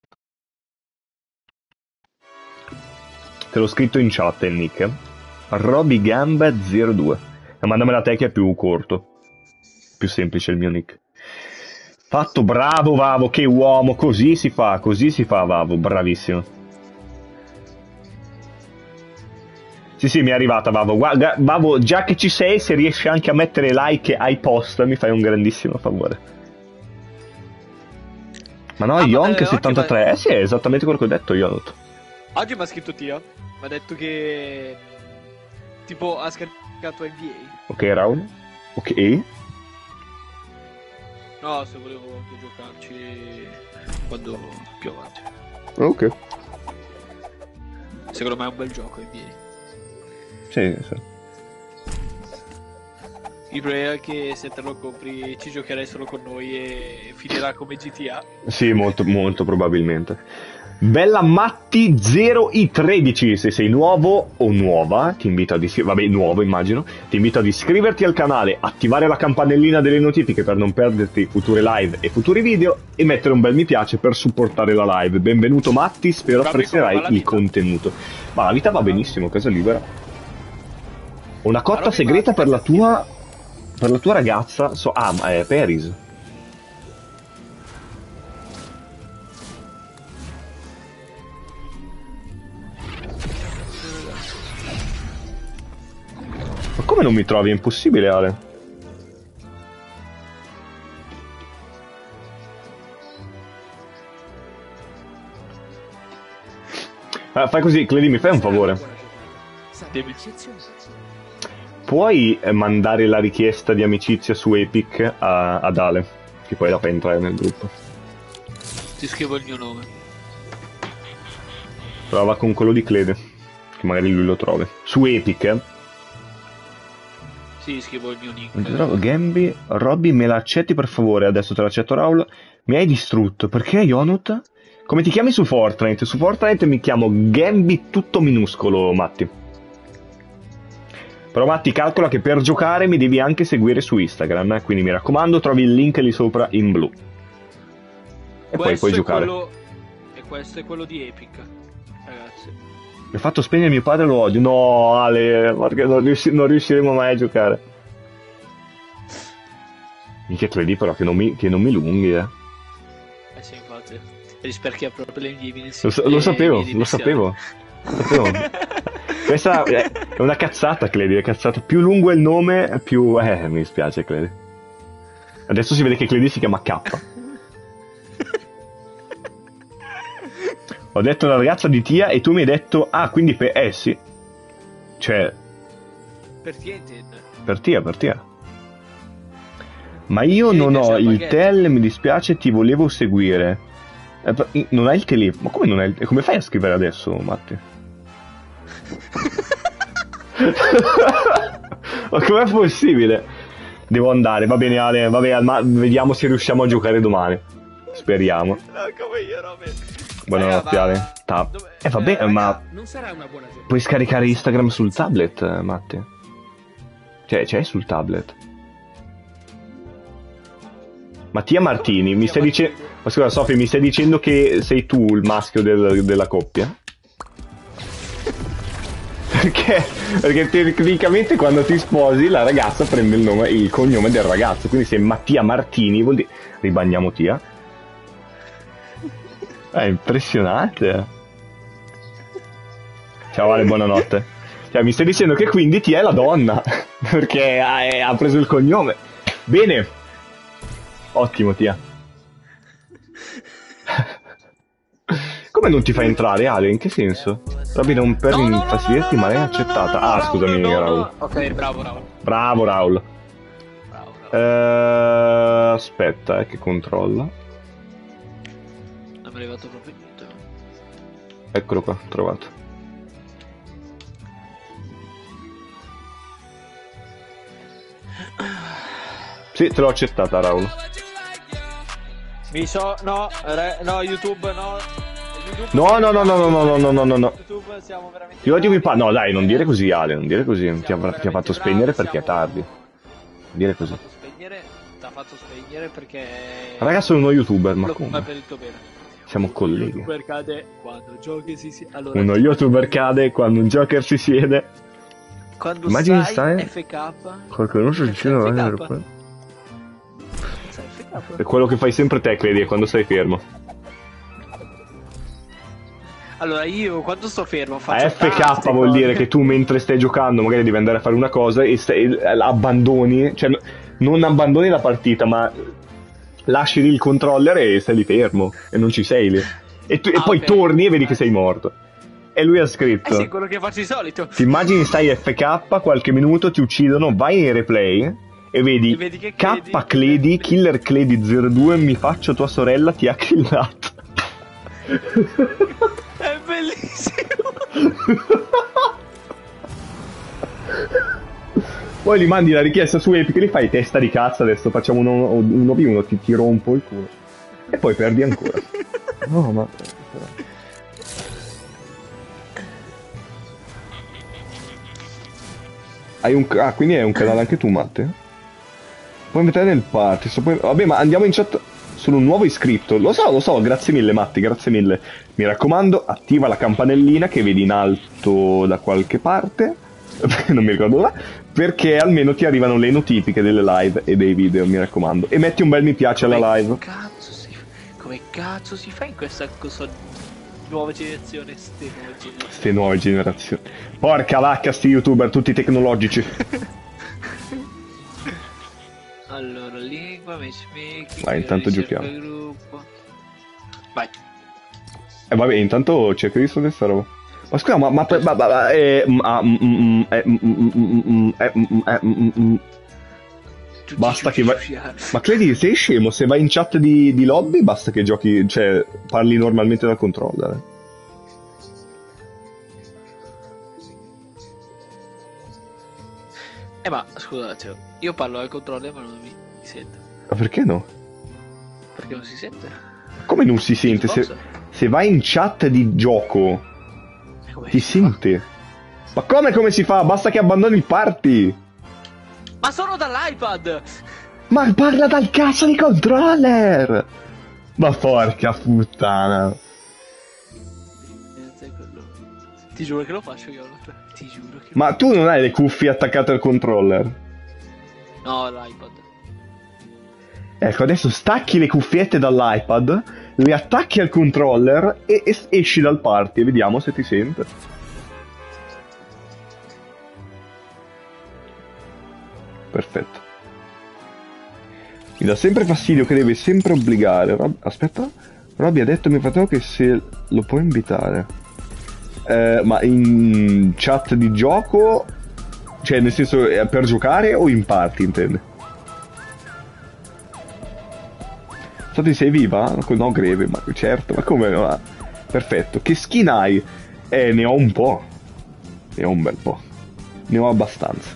Te l'ho scritto in chat il nick. Robby Gamba zero due. E mandamela te che è più corto. Più semplice il mio nick. Fatto, bravo Vavo, che uomo, così si fa, così si fa Vavo, bravissimo. Sì, sì, mi è arrivata, Vavo. Guarda, Vavo, già che ci sei, se riesci anche a mettere like ai post, mi fai un grandissimo favore. Ma no, ah, Yonk eh, settantatré. ma... Eh sì, è esattamente quello che ho detto, Yonut. Oggi mi ha scritto Tia. Mi ha detto che... tipo, ha scaricato N B A. Ok, Raul. Ok. No, se volevo anche giocarci quando più avanti. Ok. Secondo me è un bel gioco N B A. Sì, sì. Il problema è che se te lo compri ci giocherai solo con noi e finirà come G T A. Sì, molto, molto probabilmente. Bella Matti zero i tredici, se sei nuovo o nuova, ti invito ad iscriverti, vabbè, nuovo immagino, ti invito ad iscriverti al canale, attivare la campanellina delle notifiche per non perderti future live e futuri video e mettere un bel mi piace per supportare la live. Benvenuto Matti, spero apprezierai il contenuto. Ma la vita va benissimo, casa libera. Ho una cotta segreta per la tua per la tua ragazza, so, ah, ma è Paris. Ma come non mi trovi? È impossibile, Ale. Ah, fai così, Cledi, mi fai un favore? Devi. Puoi mandare la richiesta di amicizia su Epic a, ad Ale, che poi la fa entrare nel gruppo. Ti scrivo il mio nome. Prova con quello di Clede, che magari lui lo trovi. Su Epic, eh? Sì, scrivo il mio nick. Gambi, Robby, me la accetti per favore? Adesso te l'accetto, Raul. Mi hai distrutto, perché Yonut? Come ti chiami su Fortnite? Su Fortnite mi chiamo Gambi tutto minuscolo, Matti. Però Matti, calcola che per giocare mi devi anche seguire su Instagram, eh? Quindi mi raccomando, trovi il link lì sopra in blu. E questo poi puoi giocare. Quello... E questo è quello di Epic, ragazzi. Mi ha fatto spegnere mio padre, lo odio. No, Ale, perché non, riusci- non riusciremo mai a giocare. Mica credi però che non mi, che non mi lunghi, eh. Eh sì, infatti. Risperchia proprio le mie iniziali. Lo, so- lo sapevo, lo sapevo. Lo sapevo. Questa è una cazzata, Cledi, è cazzata. Più lungo è il nome, più... Eh, mi dispiace, Cledi. Adesso si vede che Cledi si chiama K. Ho detto la ragazza di Tia e tu mi hai detto... Ah, quindi per... Eh, sì. Cioè... Per Tienten. Per Tia, per Tia. Ma io Io non ho il baguette. tel, mi dispiace, ti volevo seguire. Eh, per- non hai il telefono? Ma come non hai il... Come fai a scrivere adesso, Matti? Ma com'è possibile? Devo andare, va bene Ale, vabbè, al ma- vediamo se riusciamo a giocare domani. Speriamo. No, come io, Robert. Buonanotte Raga, ma- Ale. Ta- dove- eh vabbè, raga, ma Non sarà una buona giornata. puoi scaricare Instagram sul tablet, eh, Matti? Cioè, c'è sul tablet. Mattia Martini, mi stai dicendo... Ma scusa, Sofì, mi stai dicendo che sei tu il maschio del- della coppia? Perché? Perché tecnicamente quando ti sposi la ragazza prende il nome, il cognome del ragazzo, quindi se Mattia Martini vuol dire... Ribagniamo Tia. È impressionante. Ciao Ale, buonanotte. Cioè, mi stai dicendo che quindi Tia è la donna, perché ha, è- ha preso il cognome. Bene. Ottimo, Tia. Come non ti fa entrare, Ale? In che senso? Robby non per No, no, no, infastidirti, no, ma no, l'hai no, accettata. no, no, Ah, no, scusami, no, no, Raul. no. Ok, bravo, Raul. Bravo, Raul. Bravo, bravo. Eh, aspetta, eh, che controlla. Non mi è arrivato proprio niente. Eccolo qua, trovato. Sì, te l'ho accettata, Raul. Mi so... No, re... no, YouTube, no. YouTube No, no, no, no, no, no, no, no, no, no. YouTube siamo veramente... Io oggi mi pa... bravi. No, dai, non dire così, Ale, non dire così. Ti, Siamo avrà- ti ha fatto veramente spegnere bravi, perché è siamo- tardi. Non dire T'ha così. fatto spegnere, t'ha fatto spegnere perché... Raga, sono uno youtuber, ma Lo fa come? per il tuo bene. Siamo colleghi. YouTuber cade quando giochi si si... Allora, Uno youtuber cade quando un joker si siede. quando Immagini sai stai- F K... Qualcuno sta dicendo F K. aeroporto. Sai F K? È quello che fai sempre te, credi, quando stai fermo. Allora io quando sto fermo A faccio F K tante vuol cose. dire che tu mentre stai giocando magari devi andare a fare una cosa e stai- e abbandoni, cioè n- non abbandoni la partita, ma lasci lì il controller e stai lì fermo e non ci sei lì. E, tu- e Ah, poi ok. torni e vedi che sei morto. E lui ha Eh scritto: sì, quello che faccio di solito. ti immagini stai F K, qualche minuto ti uccidono, vai in replay e vedi, E vedi che K Clady- Clady, Killer Clady zero due, mi faccio tua sorella, ti ha killato. È bellissimo. Poi gli mandi la richiesta su Epic e gli fai testa di cazzo, adesso facciamo uno, uno v uno, ti, ti rompo il culo. E poi perdi ancora. No, ma... Hai un... Ah, quindi hai un canale anche tu, Matte? Puoi mettere nel party. So poi... Vabbè, ma andiamo in chat... Sono un nuovo iscritto. Lo so, lo so, grazie mille, Matti, grazie mille. Mi raccomando, attiva la campanellina che vedi in alto da qualche parte. Non mi ricordo dove. Perché almeno ti arrivano le notifiche delle live e dei video, mi raccomando. E metti un bel mi piace alla Come live. cazzo si... Come cazzo si fa in questa cosa... nuova generazione, ste nuove generazioni? Queste nuove generazioni. Porca vacca, sti youtuber, tutti tecnologici. Allora, lingua, matchmaking... Vai, intanto ricerca giochiamo. Gruppo. Vai. E vabbè, intanto cerco di risolvere sta roba. Ma scusa, ma... ma, ma, ma, ma eh, mm, ah, mm, mm, eh, mm, mm, mm, mm, eh, mm, eh, mm, mm. Basta che vai... Ma credi, sei scemo? Se vai in chat di, di lobby basta che giochi, cioè parli normalmente dal controller. eh. Eh ma, scusate, io parlo al controller ma non mi sente. Ma perché no? Perché non si sente? Come non si sente? Se, Xbox? se vai in chat di gioco E come ti si fa? sente. Ma come come si fa? Basta che abbandoni il party. Ma sono dall'iPad! Ma parla dal cazzo di controller! Ma porca puttana. Eh, quello. Ti giuro che lo faccio io. Ti giuro che... Ma tu non hai le cuffie attaccate al controller? No, l'iPad. Ecco, adesso stacchi le cuffiette dall'iPad, le attacchi al controller e es- esci dal party e vediamo se ti sente. Perfetto. Mi dà sempre fastidio che deve sempre obbligare. Rob- Aspetta, Robby ha detto a mio fratello che se lo può invitare. Eh, ma in chat di gioco? Cioè, nel senso, eh, per giocare o in party, intende? Infatti sei viva? No, greve, ma certo, ma come? Ma... Perfetto. Che skin hai? Eh, ne ho un po'. Ne ho un bel po'. Ne ho abbastanza.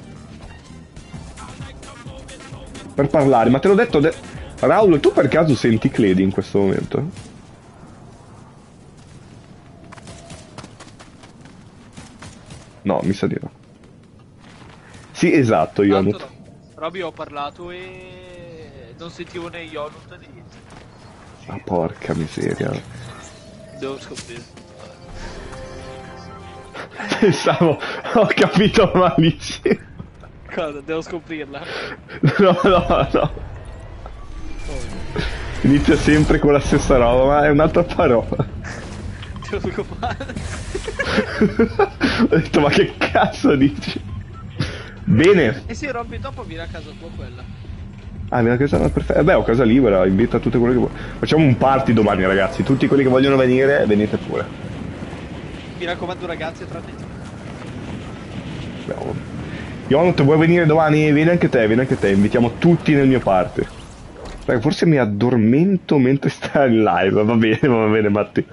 Per parlare, ma te l'ho detto... De... Raul, tu per caso senti Clady in questo momento? No, mi sa di no. Sì, esatto, Ionut. Tanto no. Robby ho parlato e... non sentivo né Ionut né niente. Ah, porca miseria. Devo scoprire. Pensavo, ho capito malissimo. Cosa? Devo scoprirla. No, no, no. Inizia sempre con la stessa roba, ma è un'altra parola. Devo scopare. Ho detto, ma che cazzo dici? Bene. E sì, Robby, dopo viene a casa tua quella. Ah, vieni a casa perfetto. Eh beh, ho casa libera, invita tutte quelle che vuoi. Facciamo un party domani, ragazzi. Tutti quelli che vogliono venire, venite pure. Mi raccomando ragazzi, tranne te. Beh, Yonut, vuoi venire domani? Vieni anche te, vieni anche te. Invitiamo tutti nel mio party. Dai, forse mi addormento mentre stai in live. Va bene, va bene, Matti.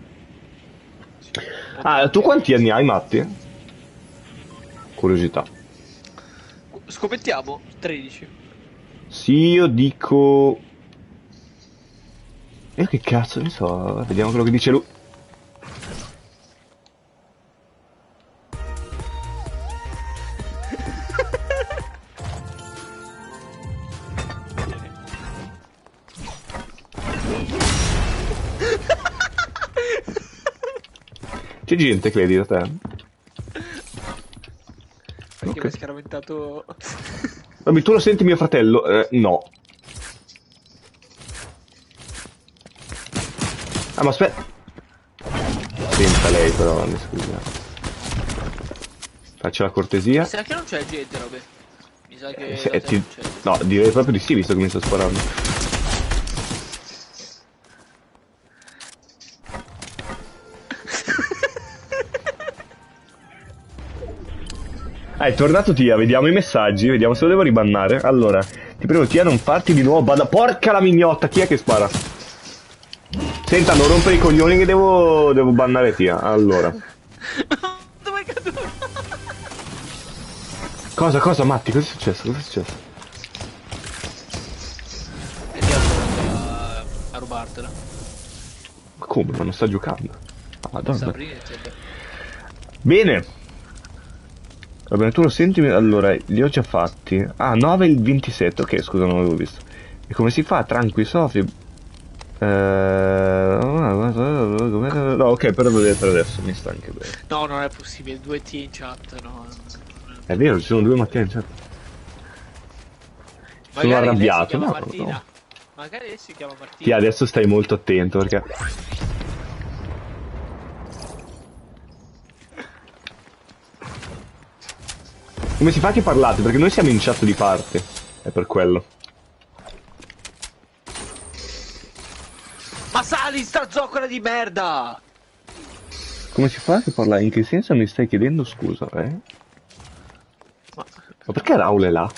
Ah, tu quanti anni hai, Matti? Curiosità. Scommettiamo tredici. Sì, io dico... Io che cazzo ne so, vediamo quello che dice lui. C'è gente, credi, da te? Perché Ok. mi hai scaraventato... Vabbè, tu lo senti mio fratello? Eh, no. Ah, ma aspetta. Senta lei però, mi scusa. Faccia la cortesia. Mi sa che non c'è gente, Robe. Mi sa che Se- da te ti- non c'è. No, direi proprio di sì, visto che mi sta sparando. Ah, è tornato Tia, vediamo i messaggi, vediamo se lo devo ribannare. Allora, ti prego Tia, non farti di nuovo banda... Porca la mignotta, chi è che spara? Senta, non rompere i coglioni che devo... devo bannare Tia. Allora. Dove è caduto? Cosa, cosa, Matti? Cosa è successo? Cosa è successo? E ti ha provato a, a rubartela. Ma come? Ma non sta giocando? Ah, Madonna. Sabrina, eccetera. Bene. Va bene, tu lo senti? Allora, li ho già fatti. Ah, nove il ventisette. Ok, scusa, non l'avevo visto. E come si fa? Tranqui, Sofì. Eh... No, ok, però vedete per adesso mi sta anche bene. No, non è possibile, due T in chat, no. È vero, ci sono due mattine in chat. Sono Magari lei arrabbiato. si chiama No, Martina. no. Magari lei si chiama Martina. Tia, adesso stai molto attento perché... Come si fa che parlate? Perché noi siamo in chat di parte. È per quello. Ma sali, sta zoccola di merda! Come si fa che parlare? In che senso mi stai chiedendo scusa, eh? Ma... Ma perché Raul è là?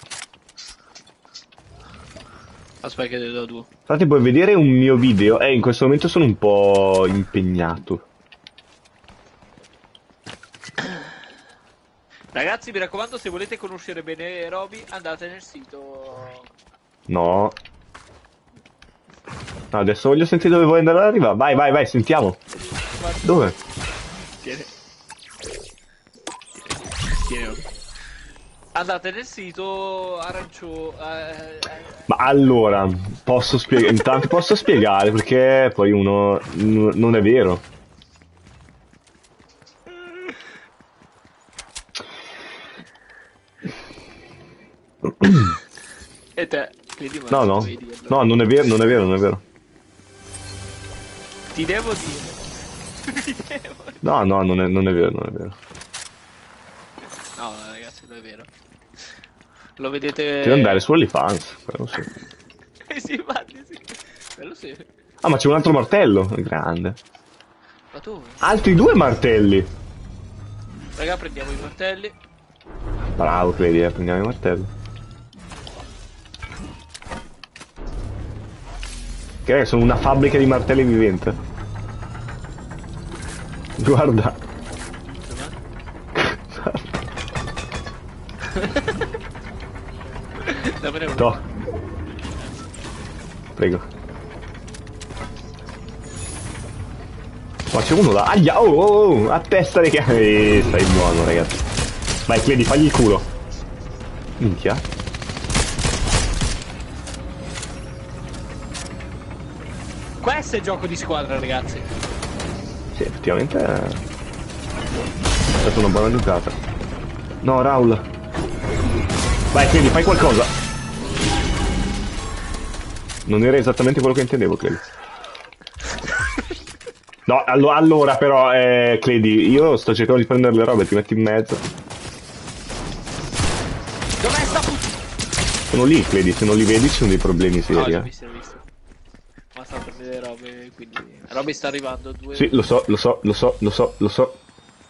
Aspetta che te lo do due. Infatti puoi vedere un mio video. Eh, in questo momento sono un po' impegnato. Ragazzi, mi raccomando, se volete conoscere bene Roby, andate nel sito... No. No, adesso voglio sentire dove vuoi andare ad arrivare. Vai, vai, vai, sentiamo. Dove? Tieni. Tieni, Roby. Andate nel sito arancio... Eh, eh, Ma allora, posso spiegare... Intanto posso spiegare perché poi uno... n- non è vero. E te? Quindi No, no. No, non è vero, non è vero, non è vero. Ti devo dire. Ti devo... No, no, non è, non è vero, non è vero. No, ragazzi, non è vero. Lo vedete... Devi andare su OnlyFans, quello sì. Eh sì, infatti, sì. Quello sì. Ah, ma c'è un altro martello, grande. Ma tu? Altri due martelli. Raga, prendiamo i martelli. Bravo, credi, eh, prendiamo i martelli. Che sono una fabbrica di martelli vivente. Guarda. Dammene uno. No. Prego. Ma c'è uno là. Aia, oh, oh, oh, a testa di cane. Eh, stai buono, ragazzi. Vai, Cledi, fagli il culo. Minchia. Questo è gioco di squadra, ragazzi. Sì, effettivamente è stata una buona giocata. No, Raul. Vai, Cledi, fai qualcosa. Non era esattamente quello che intendevo, Cledi. No, allo allora però, eh, Cledi, io sto cercando di prendere le robe, ti metti in mezzo. Dov'è sta put... Sono lì, vedi, se non li vedi ci sono dei problemi No, seri. li ho eh. visti, li ho visti. Ma sta per vedere robe, quindi... Robe sta arrivando, due... Sì, lo so, lo so, lo so, lo so, lo so.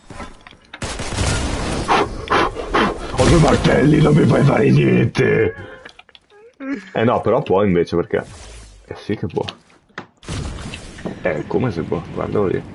Ho due martelli, non mi puoi fare niente. Eh no, però può invece, perché... Eh sì che può. Eh, come se può, guardalo lì.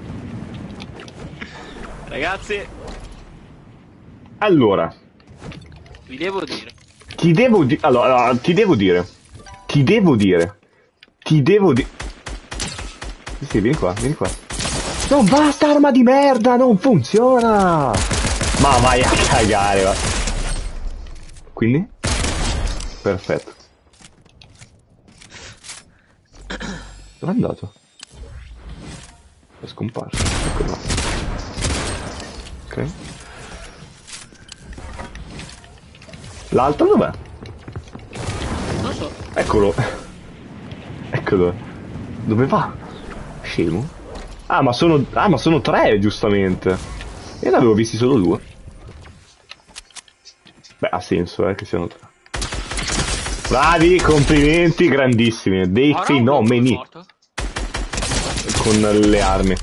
Ragazzi, Allora, vi devo dire. ti devo dire... Allora, ti devo dire. Ti devo dire. Ti devo dire... Sì, sì, vieni qua, vieni qua. Non basta, arma di merda, non funziona! Ma vai a cagare, va. Quindi? Perfetto. Dove è andato? È scomparso. Ecco là. Ok. L'altro dov'è? Non so. Eccolo. Eccolo. Dove va? Scemo? Ah, ma sono... Ah, ma sono tre, giustamente. Io ne avevo visti solo due. Beh, ha senso, eh, che siano tre. Bravi, complimenti, grandissimi. Dei Ah, no, fenomeni. è morto. Con le armi.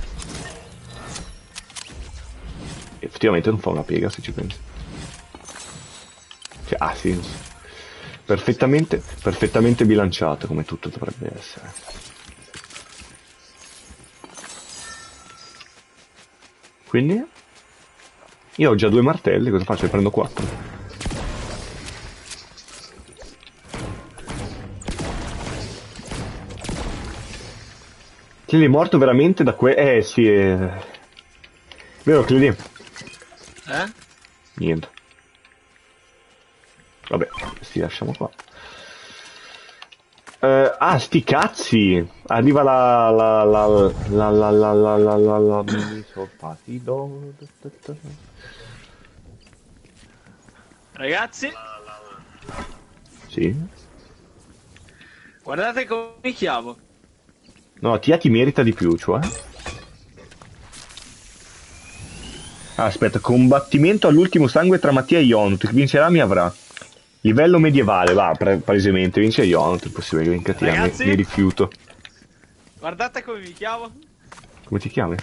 Effettivamente non fa una piega, se ci pensi. Cioè, ha senso. Perfettamente, perfettamente bilanciato, come tutto dovrebbe essere. Quindi? Io ho già due martelli, cosa faccio? Ne prendo quattro. Cledi è morto veramente da que... Eh, sì, è... Vero, Cledi? Eh? Niente. Vabbè, questi lasciamo qua. Eh, ah, sti cazzi! Arriva la... la... la... la... la... la... la... la... la... la... mi sono partito. Ragazzi, Sì? guardate come mi chiamo. No, Tia ti merita di più, cioè. Ah, aspetta, combattimento all'ultimo sangue tra Mattia e Ionut. Chi vincerà mi avrà. Livello medievale, va, pre- palesemente, vince Ionut, è possibile che vinca Tia, mi, Ragazzi? mi rifiuto. Guardate come mi chiamo. Come ti chiami?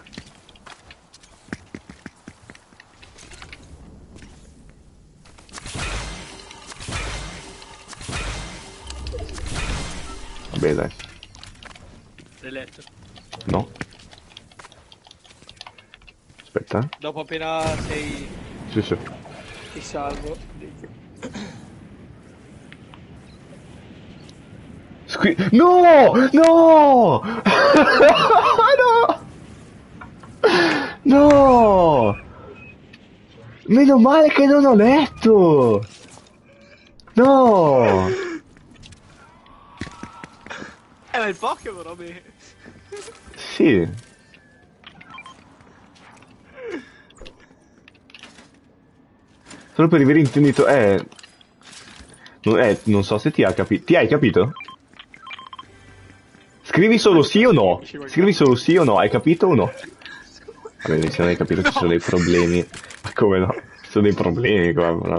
Vabbè, dai. L'hai letto. No? Aspetta. Dopo appena sei... Sì, sì. ti salvo. Squi- no! No! No! No! Meno male che non ho letto! No! Eh, ma il Pokémon, robe... Sì. Solo per aver intendito... Eh... Non, eh, non so se ti ha capito. Ti hai capito? Scrivi solo sì o no. Scrivi solo sì o no. Hai capito o no? Vabbè, se non hai capito ci sono dei problemi. Ma come no? Ci sono dei problemi qua. No?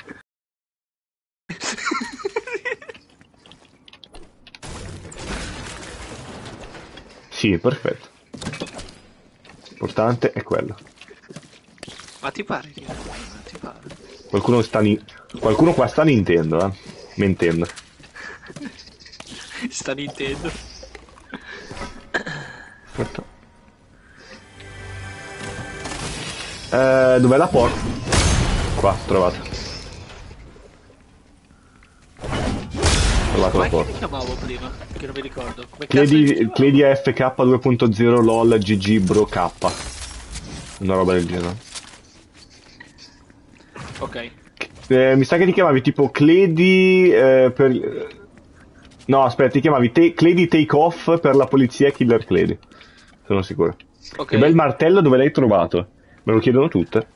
Sì, perfetto. L'importante è quello. Ma ti pare? Ma ti pare? Qualcuno sta ni... Qualcuno qua sta Nintendo, eh. Mentendo. Sta Nintendo. Aspetta. Eh, dov'è la porta? Qua, trovato. Trovato la Come porta. mi chiamavo prima? Che non mi ricordo. Come cazzo mi Cledi, chiamavo? Cledi F K due punto zero LOL G G Bro K. Una roba del genere. Ok. Eh, mi sa che ti chiamavi tipo Cledi eh, per... No, aspetta, ti chiamavi te- Cledi Take Off per la polizia Killer Cledi. Sono sicuro. Ok. Che bel martello, dove l'hai trovato? Me lo chiedono tutte.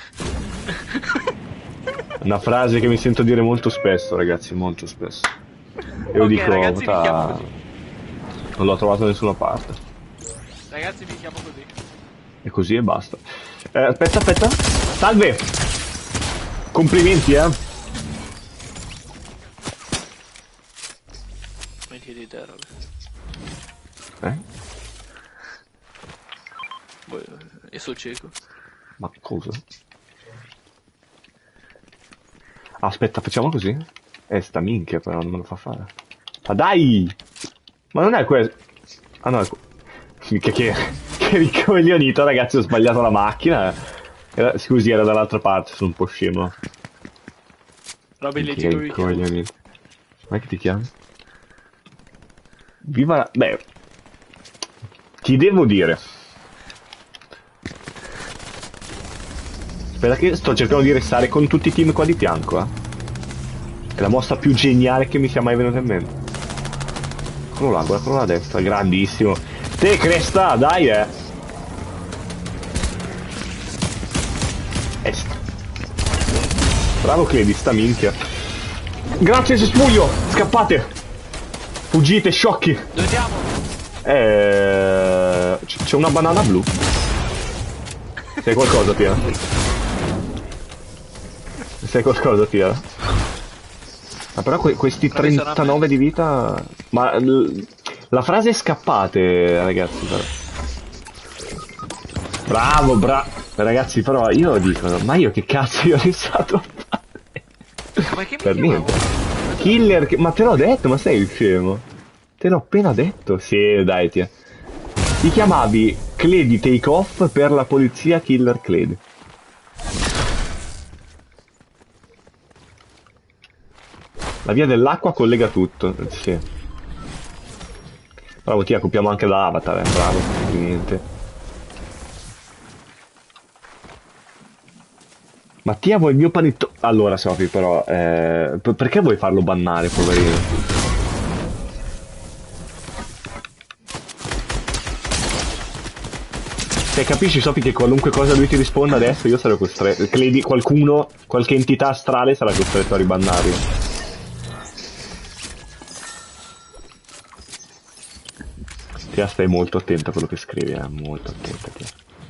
Una frase che mi sento dire molto spesso, ragazzi, molto spesso. E io Ok, dico, ragazzi, mi "Ta- chiamo così." non l'ho trovato da nessuna parte. Ragazzi, mi chiamo così. E così e basta. Eh, aspetta, aspetta. Salve! Complimenti, eh. metti di terra. Eh? Boh, io sono cieco. Ma cosa? Aspetta, facciamo così? Eh, sta minchia però, non me lo fa fare. Ma dai! Ma non è questo... Ah no, è... Minchia che... che ricoglionito, ragazzi, ho sbagliato la macchina. Era... Scusi, era dall'altra parte, sono un po' scemo. Roby, leggi Che come mi chiamo. ricoglionito. Ma che ti chiami? Viva la... Beh... Ti devo dire... Aspetta che sto cercando di restare con tutti i team qua di fianco, eh. È la mossa più geniale che mi sia mai venuta in mente. Quello là, guarda quello là a destra, grandissimo. Te cresta, dai eh. Est. Bravo Cledi, sta minchia. Grazie cespuglio, scappate. Fuggite, sciocchi. Dove andiamo? Eh... C'è una banana blu. Sai qualcosa, Pia? Sai qualcosa, Pia? Ma però que questi trentanove di vita... Ma la frase è scappate, ragazzi, però. Bravo, bravo. Ragazzi, però io dico, ma io che cazzo io ho rissato a fare? Ma che mi Per niente. Killer, che... ma te l'ho detto, ma sei scemo? Te l'ho appena detto. Sì, dai, ti. Ti chiamavi Cledi Take Off per la polizia Killer Cledi. La via dell'acqua collega tutto, sì. Bravo, Tia, copiamo anche da Avatar, eh, bravo, niente. Mattia vuoi il mio panettone? Allora, Sofi, però, eh, perché vuoi farlo bannare, poverino? Se capisci, Sofi, che qualunque cosa lui ti risponda adesso, io sarò costretto. Credi qualcuno, qualche entità astrale sarà costretto a ribannarlo. Tia, stai molto attento a quello che scrivi, eh, molto attento, Tia.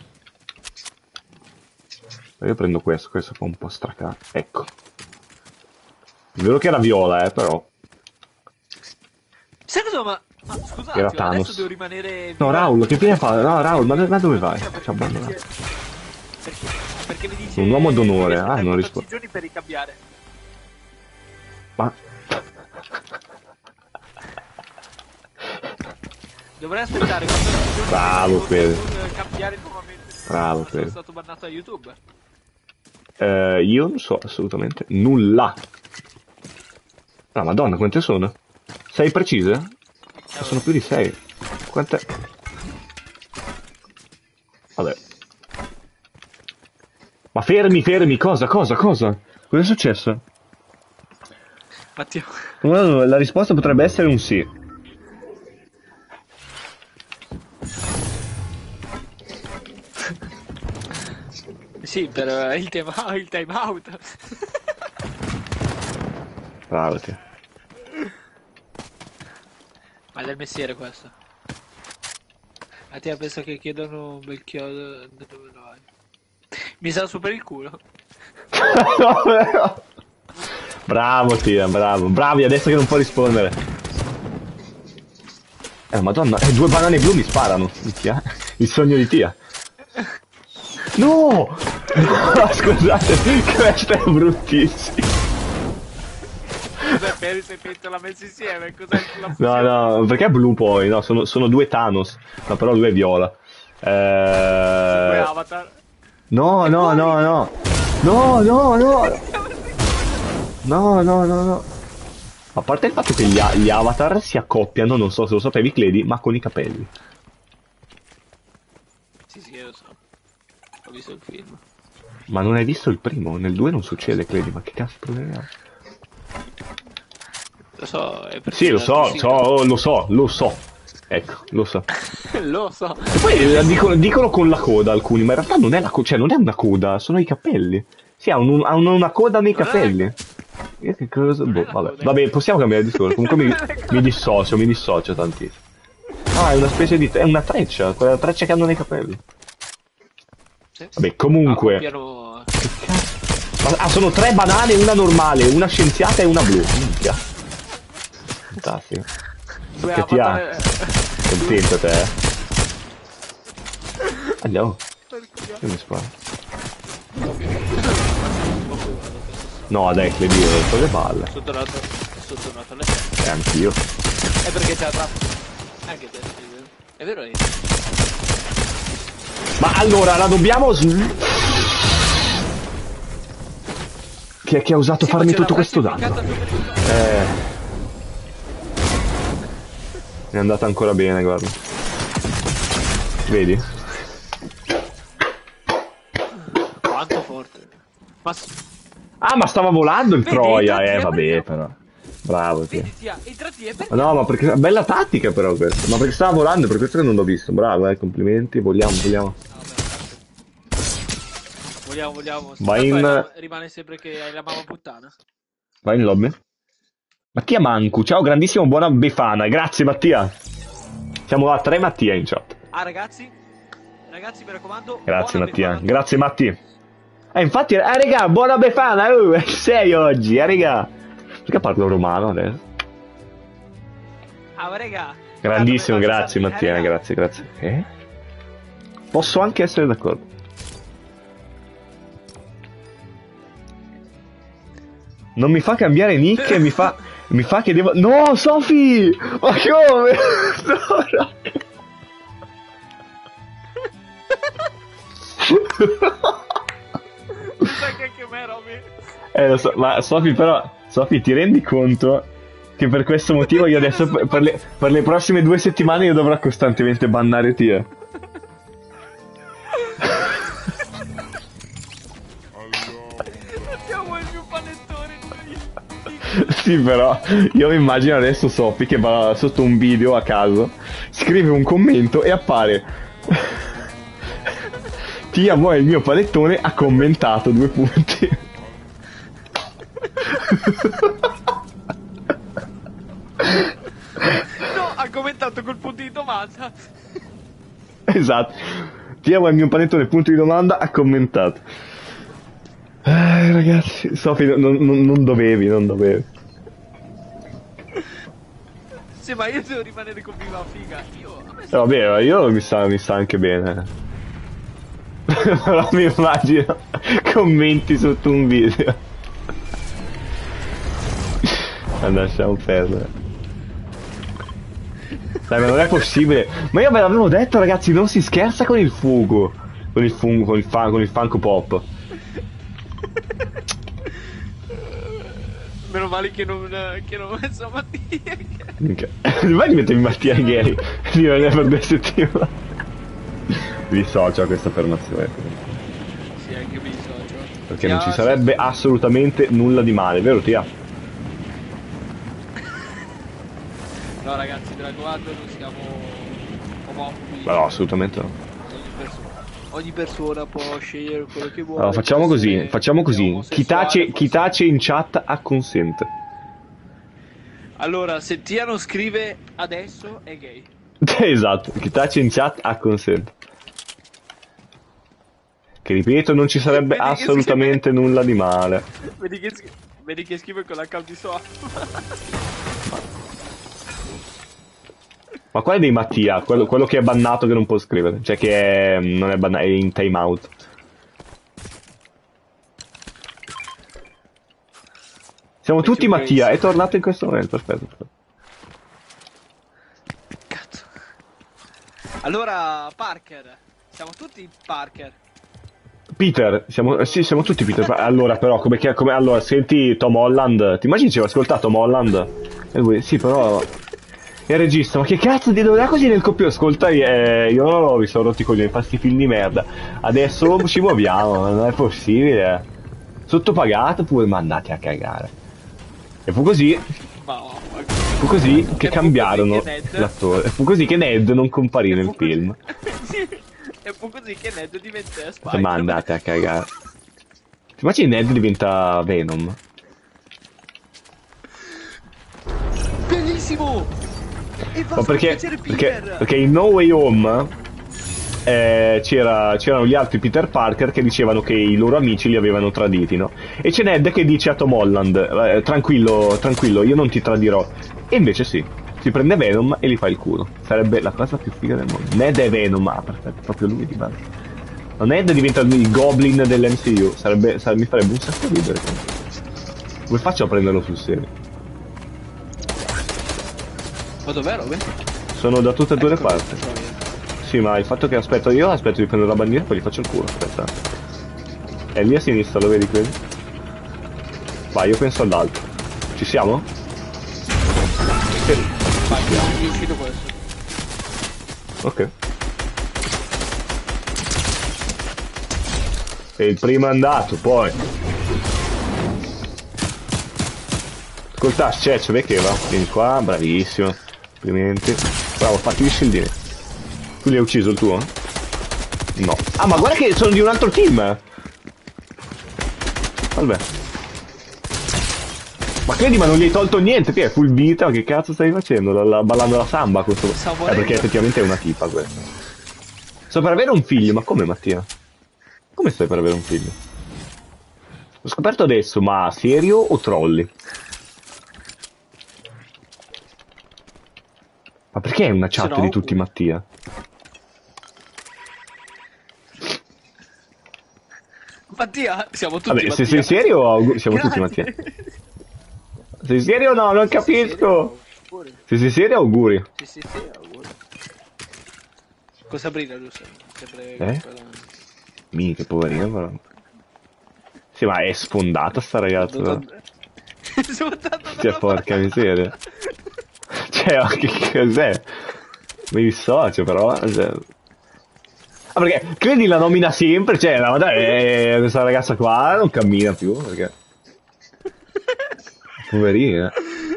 Io prendo questo, questo fa un po' stracare. Ecco. È vero che era viola, eh, però. Sai cosa, ma... ma scusate, Era adesso Thanos. devo rimanere... No, Raul, che fine fa? No, Raul, ma, ma dove vai? Ci ha abbandonato. Perché, perché mi dice... Un uomo d'onore, devi ah, aspettare non quattordici rispondo. giorni per ricambiare. Ma... Dovrei aspettare quattordici giorni Bravo, per Fede. cambiare nuovamente. Bravo, Ma sono Fede. stato bannato da YouTube. Eh, io non so assolutamente nulla. Ah, madonna, quante sono? Sei precise? Sono più di sei. Quante... Vabbè. Ma fermi, fermi, cosa, cosa, cosa? Cosa è successo? Matteo. La risposta potrebbe essere un sì. Sì, per uh, il, time, il time out. Bravo te. Ma è del mestiere questo. A te penso che chiedono un bel chiodo da dove lo hai. Mi sa su per il culo. Bravo Tia, bravo. Bravi, adesso che non può rispondere. Eh, madonna, eh, due banane blu mi sparano. Tia. Il sogno di Tia. No! No, scusate, questo è bruttissimo. Cos'è per se penso l'ha messo insieme? Cos'è la No, no, perché è blu poi? No, sono, sono due Thanos. No, però lui è viola. Eh... Due avatar. No, no, no, no. No, no, no. No, no, no, no. A parte il fatto che gli, gli avatar si accoppiano, non so se lo sapevi, Cledi, ma con i capelli. Sì, sì, lo so. Ho visto il film. Ma non hai visto il primo? Nel due non succede, Cledi, ma che cazzo problema? Lo so, è perché Sì, lo so, so, lo so, lo so. Ecco, lo so. Lo so. E poi eh, dicono, dicono con la coda alcuni, ma in realtà non è la coda, cioè non è una coda, sono i capelli. Sì, ha un, ha un, una coda nei capelli. Io che cosa? Boh, vabbè. Vabbè, possiamo cambiare discorso. Comunque mi, mi dissocio, mi dissocio tantissimo. Ah, è una specie di... è una treccia, quella treccia che hanno nei capelli. Sì. Vabbè, comunque... Accoppiano... Che cazzo? Ma, ah, sono tre banane, una normale, una scienziata e una blu. Minchia. Fantastico. Che ti ha? Contento te, eh? Andiamo. Che mi spara? No, dai, che dire, ho le palle. Sono tornato, sono tornato alle sette. Eh, anch'io. È perché c'è la trappola. Anche te, è vero? È vero? Ma allora, la dobbiamo... Chi è che ha usato Sì, farmi tutto questo danno? Eh... È andata ancora bene, guarda. Vedi? Quanto forte. Ma... Ah, ma stava volando il Vedi, Troia, eh, è vabbè, perché- però. Bravo, ti. Vedi, tia, entrati è perché... No, ma perché... Bella tattica però questa. Ma perché stava volando, per questo che non l'ho visto. Bravo, eh, complimenti. Vogliamo, vogliamo. Vogliamo, vogliamo. Vai in- Tanto è- rimane sempre che hai la mamma puttana. Vai in lobby. Mattia Mancu, ciao, grandissimo, buona Befana. Grazie, Mattia. Siamo a tre Mattia in chat. Ah, ragazzi. Ragazzi, mi raccomando. Grazie, buona Mattia. Befana. Grazie, Matti. Eh, infatti, eh, raga, buona Befana. Uh, sei oggi, eh, raga. Perché parlo romano adesso? Ah, ma raga. Grandissimo, Guarda, grazie, eh, Mattia, raga. grazie, grazie. Eh? Posso anche essere d'accordo. Non mi fa cambiare nick e mi fa... Mi fa che devo... No, Sofi! Ma come? No, raga. Sai che anche me, Roby. Eh, lo so, ma Sofi però... Sofi, ti rendi conto che per questo motivo io adesso per, per le, per le prossime due settimane io dovrò costantemente bannare Tia. Abbiamo il mio panettone noi. Sì, però io mi immagino adesso Sofi che va sotto un video a caso, scrive un commento e appare Tia vuoi il mio panettone, ha commentato due punti. No, ha commentato col punto di domanda. Esatto. Tia vuoi il mio panettone, punto di domanda, ha commentato. Eh, ragazzi, Sofi, non, non, non dovevi, non dovevi. Sì, ma io devo rimanere con viva figa. Io... a me Eh, vabbè, io mi sta, mi sta anche bene. Però mi immagino commenti sotto un video. Ma lasciamo perdere. Dai, ma non è possibile. Ma io ve l'avevo detto, ragazzi, non si scherza con il fugo. Con il fungo, con il, fan, con il Funko Pop. Meno male che non, che non ho messo Mattia. Minchia. Vai di mettermi Mattia gay. Io non è per due settimane. Mi dissocio a questa affermazione. Sì, anche mi dissocio. Perché non ci sarebbe assolutamente nulla di male, vero Tia? No, ragazzi, mi raccomando, non siamo omofobi. Ma no, assolutamente no. Ogni persona, ogni persona può scegliere quello che vuole. Allora, facciamo può così, essere facciamo così. Chi omosessuale, tace, può chi essere- tace in chat acconsente. Allora, se Tia non scrive adesso è gay. Esatto, chi tace in chat acconsente. Che ripeto, non ci sarebbe Vedi che assolutamente nulla di male. Vedi che, scrive, vedi che scrive con l'account di Soa. Ma qual è dei Mattia? Quello, quello che è bannato che non può scrivere. Cioè che è, non è bannato, è in timeout. Siamo tutti Mattia, è tornato in questo momento, aspetta. Cazzo. Allora, Parker. Siamo tutti Parker. Peter, siamo, sì, siamo tutti Peter. Allora, però, come, che- come allora, senti Tom Holland. Ti immagini ci avevo ascoltato Tom Holland? E lui, sì, però. Il regista, ma che cazzo di dove è così nel coppio? Ascolta, eh, io mi sono rotti i coglioni, fa sti film di merda. Adesso ci muoviamo, non è possibile. Sottopagato pure, ma andate a cagare. E fu così, Ma oh, ma- fu così che E fu cambiarono così che Ned- l'attore. E fu così che Ned non comparì e nel fu così- film. Sì, e fu così che Ned diventa Ma Spider. andate a cagare. Ti immagini Ned diventa Venom? Bellissimo! E Ma basta perché, piacere perché, Peter! perché in No Way Home eh, c'era- c'erano gli altri Peter Parker che dicevano che i loro amici li avevano traditi, no? E c'è Ned che dice a Tom Holland, eh, tranquillo, tranquillo, io non ti tradirò. E invece sì. si prende Venom e gli fa il culo. Sarebbe la cosa più figa del mondo. Ned è Venom, ah perfetto, proprio lui di base. No, Ned diventa il Goblin dell'M C U, sarebbe, sarebbe, mi farebbe un sacco ridere. Come faccio a prenderlo sul serio? Ma dov'è Robin? Sono da tutte e due le Eccolo, parti. trovi. Sì, ma il fatto che aspetto io, aspetto di prendere la bandiera e poi gli faccio il culo, aspetta. È lì a sinistra, lo vedi quelli? Vai, io penso all'altro. Ci siamo? Sì. Vai, è uscito questo. Ok. E il primo è andato, poi. Ascolta, c'è, c'è che va. Vieni qua, bravissimo. Complimenti. Bravo, fatti gli scildini. Tu li hai ucciso il tuo? No. Ah, ma guarda che sono di un altro team. Vabbè. Ma credi, ma non gli hai tolto niente? Che è full vita? Che cazzo stai facendo? La, la, ballando la samba questo. Eh, perché effettivamente è una tipa questa. Sto per avere un figlio, ma come Mattia? Come stai per avere un figlio? L'ho scoperto adesso, ma serio o trolli? Ma perché è una chat no, di tutti Mattia? Mattia, siamo tutti Vabbè, Mattia. se sei serio o siamo tutti Mattia? Sei serio o no? Non capisco! Se sei serio auguri. Sì, sì, sì, auguri. Con Sabrina, giusto? Sempre Eh? quella... Mica, poverina però. Sì, ma è sfondata sta ragazza. Cioè, porca miseria. Cioè, ma che cos'è? Mi dissocio però. Cioè... Ah, perché credi la nomina sempre? Cioè, la madre, eh, questa ragazza qua non cammina più, perché... Poverina.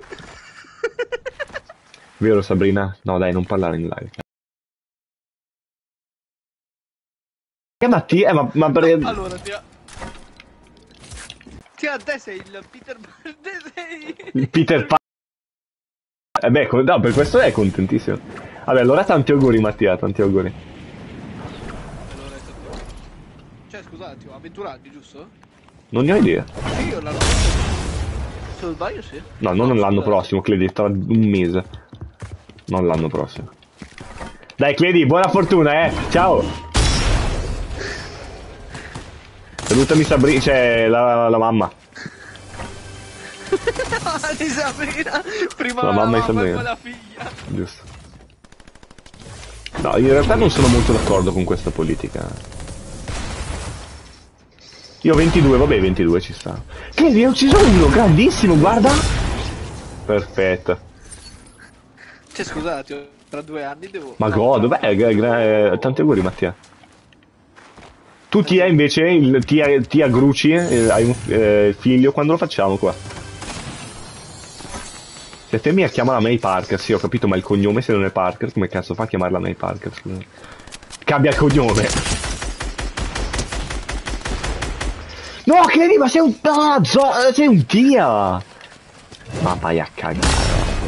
Vero Sabrina? No dai, non parlare in live. Che Mattia? Eh, ma, ma per... No, allora, tia... Tia, te sei il Peter... te sei... Il Peter Pan. Eh beh, no, per questo è contentissimo. Vabbè, allora tanti auguri Mattia, tanti auguri. Allora, è stato... Cioè, scusate, ho avventurati, giusto? Non ne ho idea. Sì, io l'anno prossimo. Se non sbaglio, sì. No, non No, l'anno scusate. prossimo, Cledi, tra un mese. Non l'anno prossimo. Dai Cledi, buona fortuna, eh! Ciao! Salutami Sabrina, cioè la, la mamma. Di Sabrina! Prima La la mamma mamma di Sabrina. e poi la figlia. Giusto. No, in realtà non sono molto d'accordo con questa politica. Io ho ventidue, vabbè, ventidue ci sta. Che vi ho ucciso uno, grandissimo, guarda! Perfetto. Cioè, scusate, tra due anni devo... Ma no, godo, tra- beh, gra- gra- tanti auguri Mattia. Tu Tia invece, il Tia, tia Gruci, eh, hai un eh, figlio, quando lo facciamo qua? Se te mi chiama la May Parker, sì ho capito, ma il cognome se non è Parker, come cazzo fa a chiamarla May Parker? Scusa. Cambia il cognome! No, Kenny, ma sei un... Ah, zo- sei un Tia! Ma vai a cagare.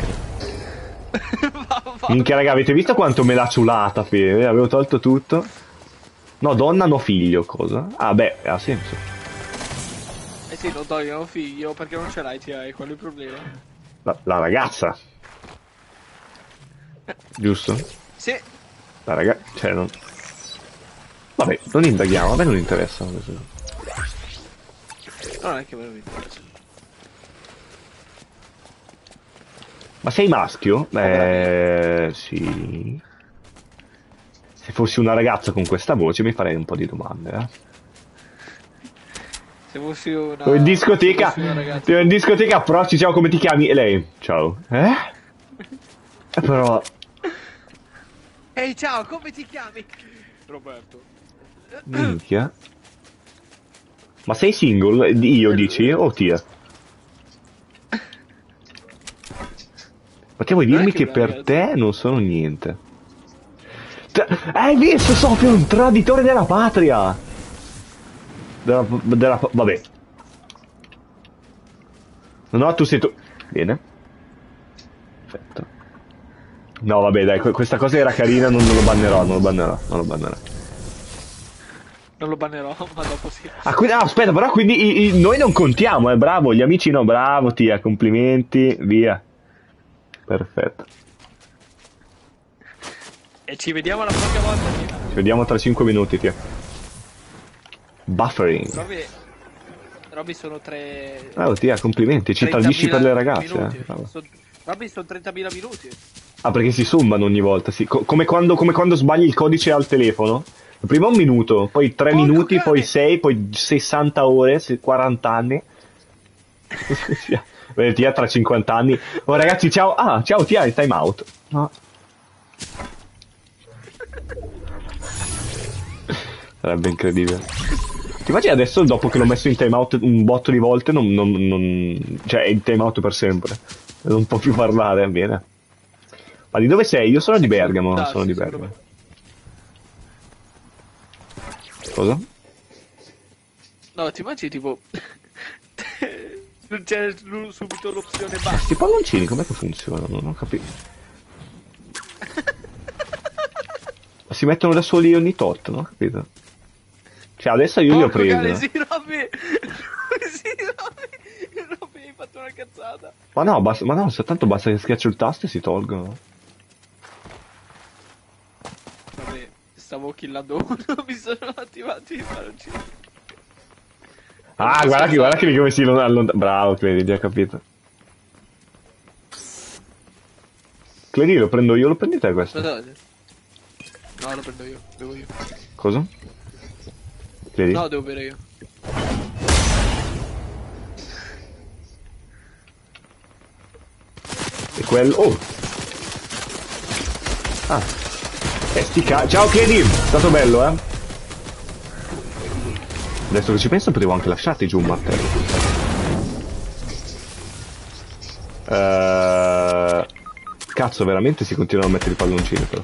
Minchia raga, avete visto quanto me l'ha ciulata, Fede? Avevo tolto tutto. No, donna no figlio, cosa? Ah beh, ha senso. Eh sì, non togliono figlio perché non ce l'hai, tia, e quello è il problema. La, la ragazza. Giusto? Sì. La ragazza, cioè non... Vabbè, non indaghiamo, a me non interessano queste cose. Non è che me lo interessa. Ma sei maschio? Eh, sì. Se fossi una ragazza con questa voce mi farei un po' di domande, eh. Se fossi una... O in discoteca, se fossi una ragazza... se in discoteca approcci, ciao, come ti chiami? E lei, ciao. Eh? Eh però... Ehi, ciao, come ti chiami? Roberto. Minchia. Ma sei single? Io dici? O Tia? Perché vuoi Non è dirmi che che una per ragazza. te non sono niente? Tra- Hai visto, Sofia, un traditore della patria! Della, della... vabbè. No, tu sei tu... Bene. Perfetto. No, vabbè, dai, que- questa cosa era carina, non, non lo bannerò, non lo bannerò, non lo bannerò. Non lo bannerò, ma dopo sì. Ah, quindi, ah, aspetta, però quindi i- i- noi non contiamo, eh, bravo, gli amici no, bravo, Tia, complimenti, via. Perfetto. E ci vediamo la prossima volta. Tia. Ci vediamo tra cinque minuti, Tia. Buffering. Robby, Robby sono tre... Oh, Tia, complimenti, ci tradisci per le ragazze. Eh. So... Robby sono trentamila minuti. Ah, perché si sommano ogni volta, sì. Co come, quando, come quando sbagli il codice al telefono. Prima un minuto, poi tre Porco minuti, cane. poi sei, poi sessanta ore, quaranta anni. Beh, Tia tra cinquanta anni. Oh ragazzi, ciao. Ah, ciao Tia, il time out. No. Sarebbe incredibile. Ti immagini adesso, dopo che l'ho messo in time out un botto di volte, non, non, non... cioè è in time out per sempre. Non può più parlare, bene. Ma di dove sei? Io sono di Bergamo, Ah, sono sì, di Bergamo. Cosa? No, ti immagini tipo... non c'è subito l'opzione basta. Questi palloncini com'è che funzionano? Non ho capito. Ma si mettono da soli ogni tot, non ho capito. Cioè adesso io li ho Porco presi. cane, eh. sì, Robby! Sì, Robby! Robby, hai fatto una cazzata. Ma no, basta, ma no, soltanto basta che schiaccio il tasto e si tolgono. Vabbè, stavo killando uno, mi sono attivati i palloncini. Ah, guarda che, guarda che come si allontana. Bravo, Clary, già capito. Clary, lo prendo io, lo prendi te questo? Aspettate. No, lo prendo io, devo io. Cosa? Clary? No, devo bere io. E quello... Oh! Ah! Eh, sti ca... Ciao Clary! È stato bello, eh? Adesso che ci penso potevo anche lasciarti giù un martello. Uh... Cazzo, veramente si continuano a mettere i palloncini però.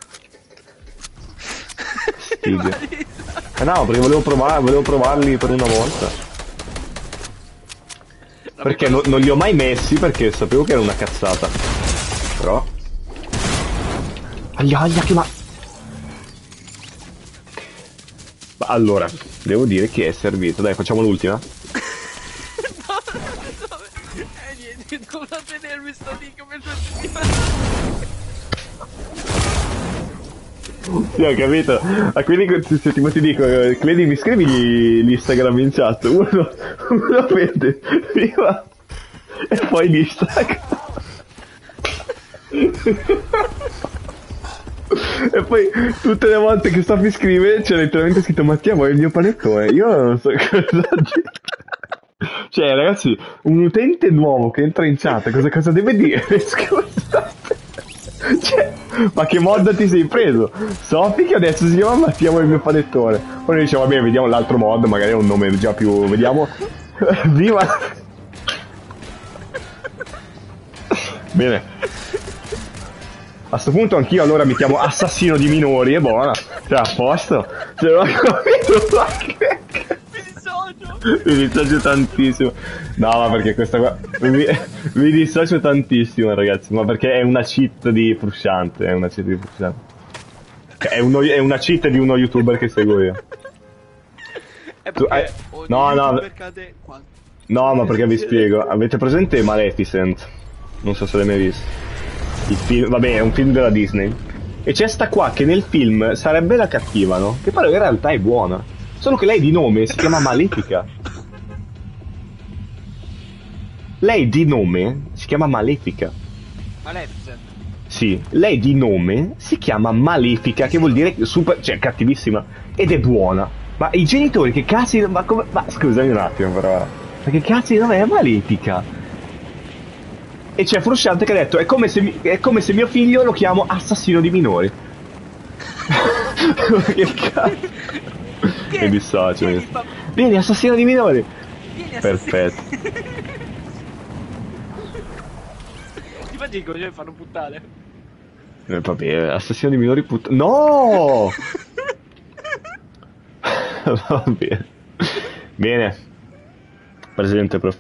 Stigia. Eh no, perché volevo provare, volevo provarli per una volta. Perché no, non li ho mai messi perché sapevo che era una cazzata. Però... Aia, aia, che ma... Ma allora, devo dire che è servito. Dai, facciamo l'ultima. No, no, eh niente, non a tenermi sto lì come Sì, ho capito. A quelli se tipo ti dico, Clady mi scrivi l'Instagram in chat. Uno, uno vede prima e poi l'Instagram. E poi tutte le volte che Sofi scrive c'è letteralmente scritto Mattia vuoi il mio panettone? Io non so cosa dire. Cioè ragazzi, un utente nuovo che entra in chat cosa, cosa deve dire? Scusate. Cioè, ma che mod ti sei preso? Sofi che adesso si chiama Mattia vuoi il mio panettone. Poi noi diciamo va bene, vediamo l'altro mod, magari è un nome già più... Vediamo... Viva... Bene. A sto punto anch'io allora mi chiamo assassino di minori, è buona. Cioè, a posto. Cioè, non ho capito. Mi dissocio! Mi dissocio tantissimo. No, ma perché questa qua... Mi, mi dissocio tantissimo, ragazzi. Ma perché è una cheat di Frusciante. È una cheat di Frusciante. È, uno, è una cheat di uno youtuber che seguo io. È Tu, eh, no, no. No, ma perché vi spiego. Avete presente Maleficent? Non so se l'hai mai visto. Il film, vabbè, è un film della Disney. E c'è sta qua che nel film sarebbe la cattiva, no? Che però in realtà è buona. Solo che lei di nome si chiama Malefica. Lei di nome si chiama Malefica. Maleficent. Sì, lei di nome si chiama Malefica, che vuol dire super, cioè cattivissima. Ed è buona. Ma i genitori che cazzo di... Ma come... Ma scusami un attimo però. Ma che cazzo di nome è Malefica? E c'è Frusciante che ha detto è come, se mi, è come se mio figlio lo chiamo assassino di minori. Che cazzo? Che dissocio. Vieni, vieni, assassino di minori. Vieni, perfetto. Ti fa dico, cioè fanno puttane. Eh, vabbè, assassino di minori put... No! Va bene. Bene. Presente, prof.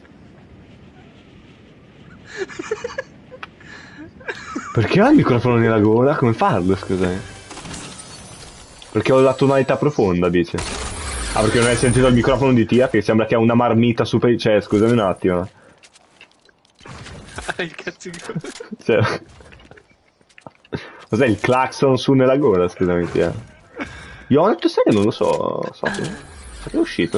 Perché ho il microfono nella gola? Come farlo, scusami? Perché ho la tonalità profonda, dice. Ah, perché non hai sentito il microfono di Tia? Che sembra che ha una marmita super... Cioè, scusami un attimo. Ah, il cazzo di... Cioè... Cos'è il clacson su nella gola, scusami, ti è. Io ho detto serio, non lo so, so che so che è uscito.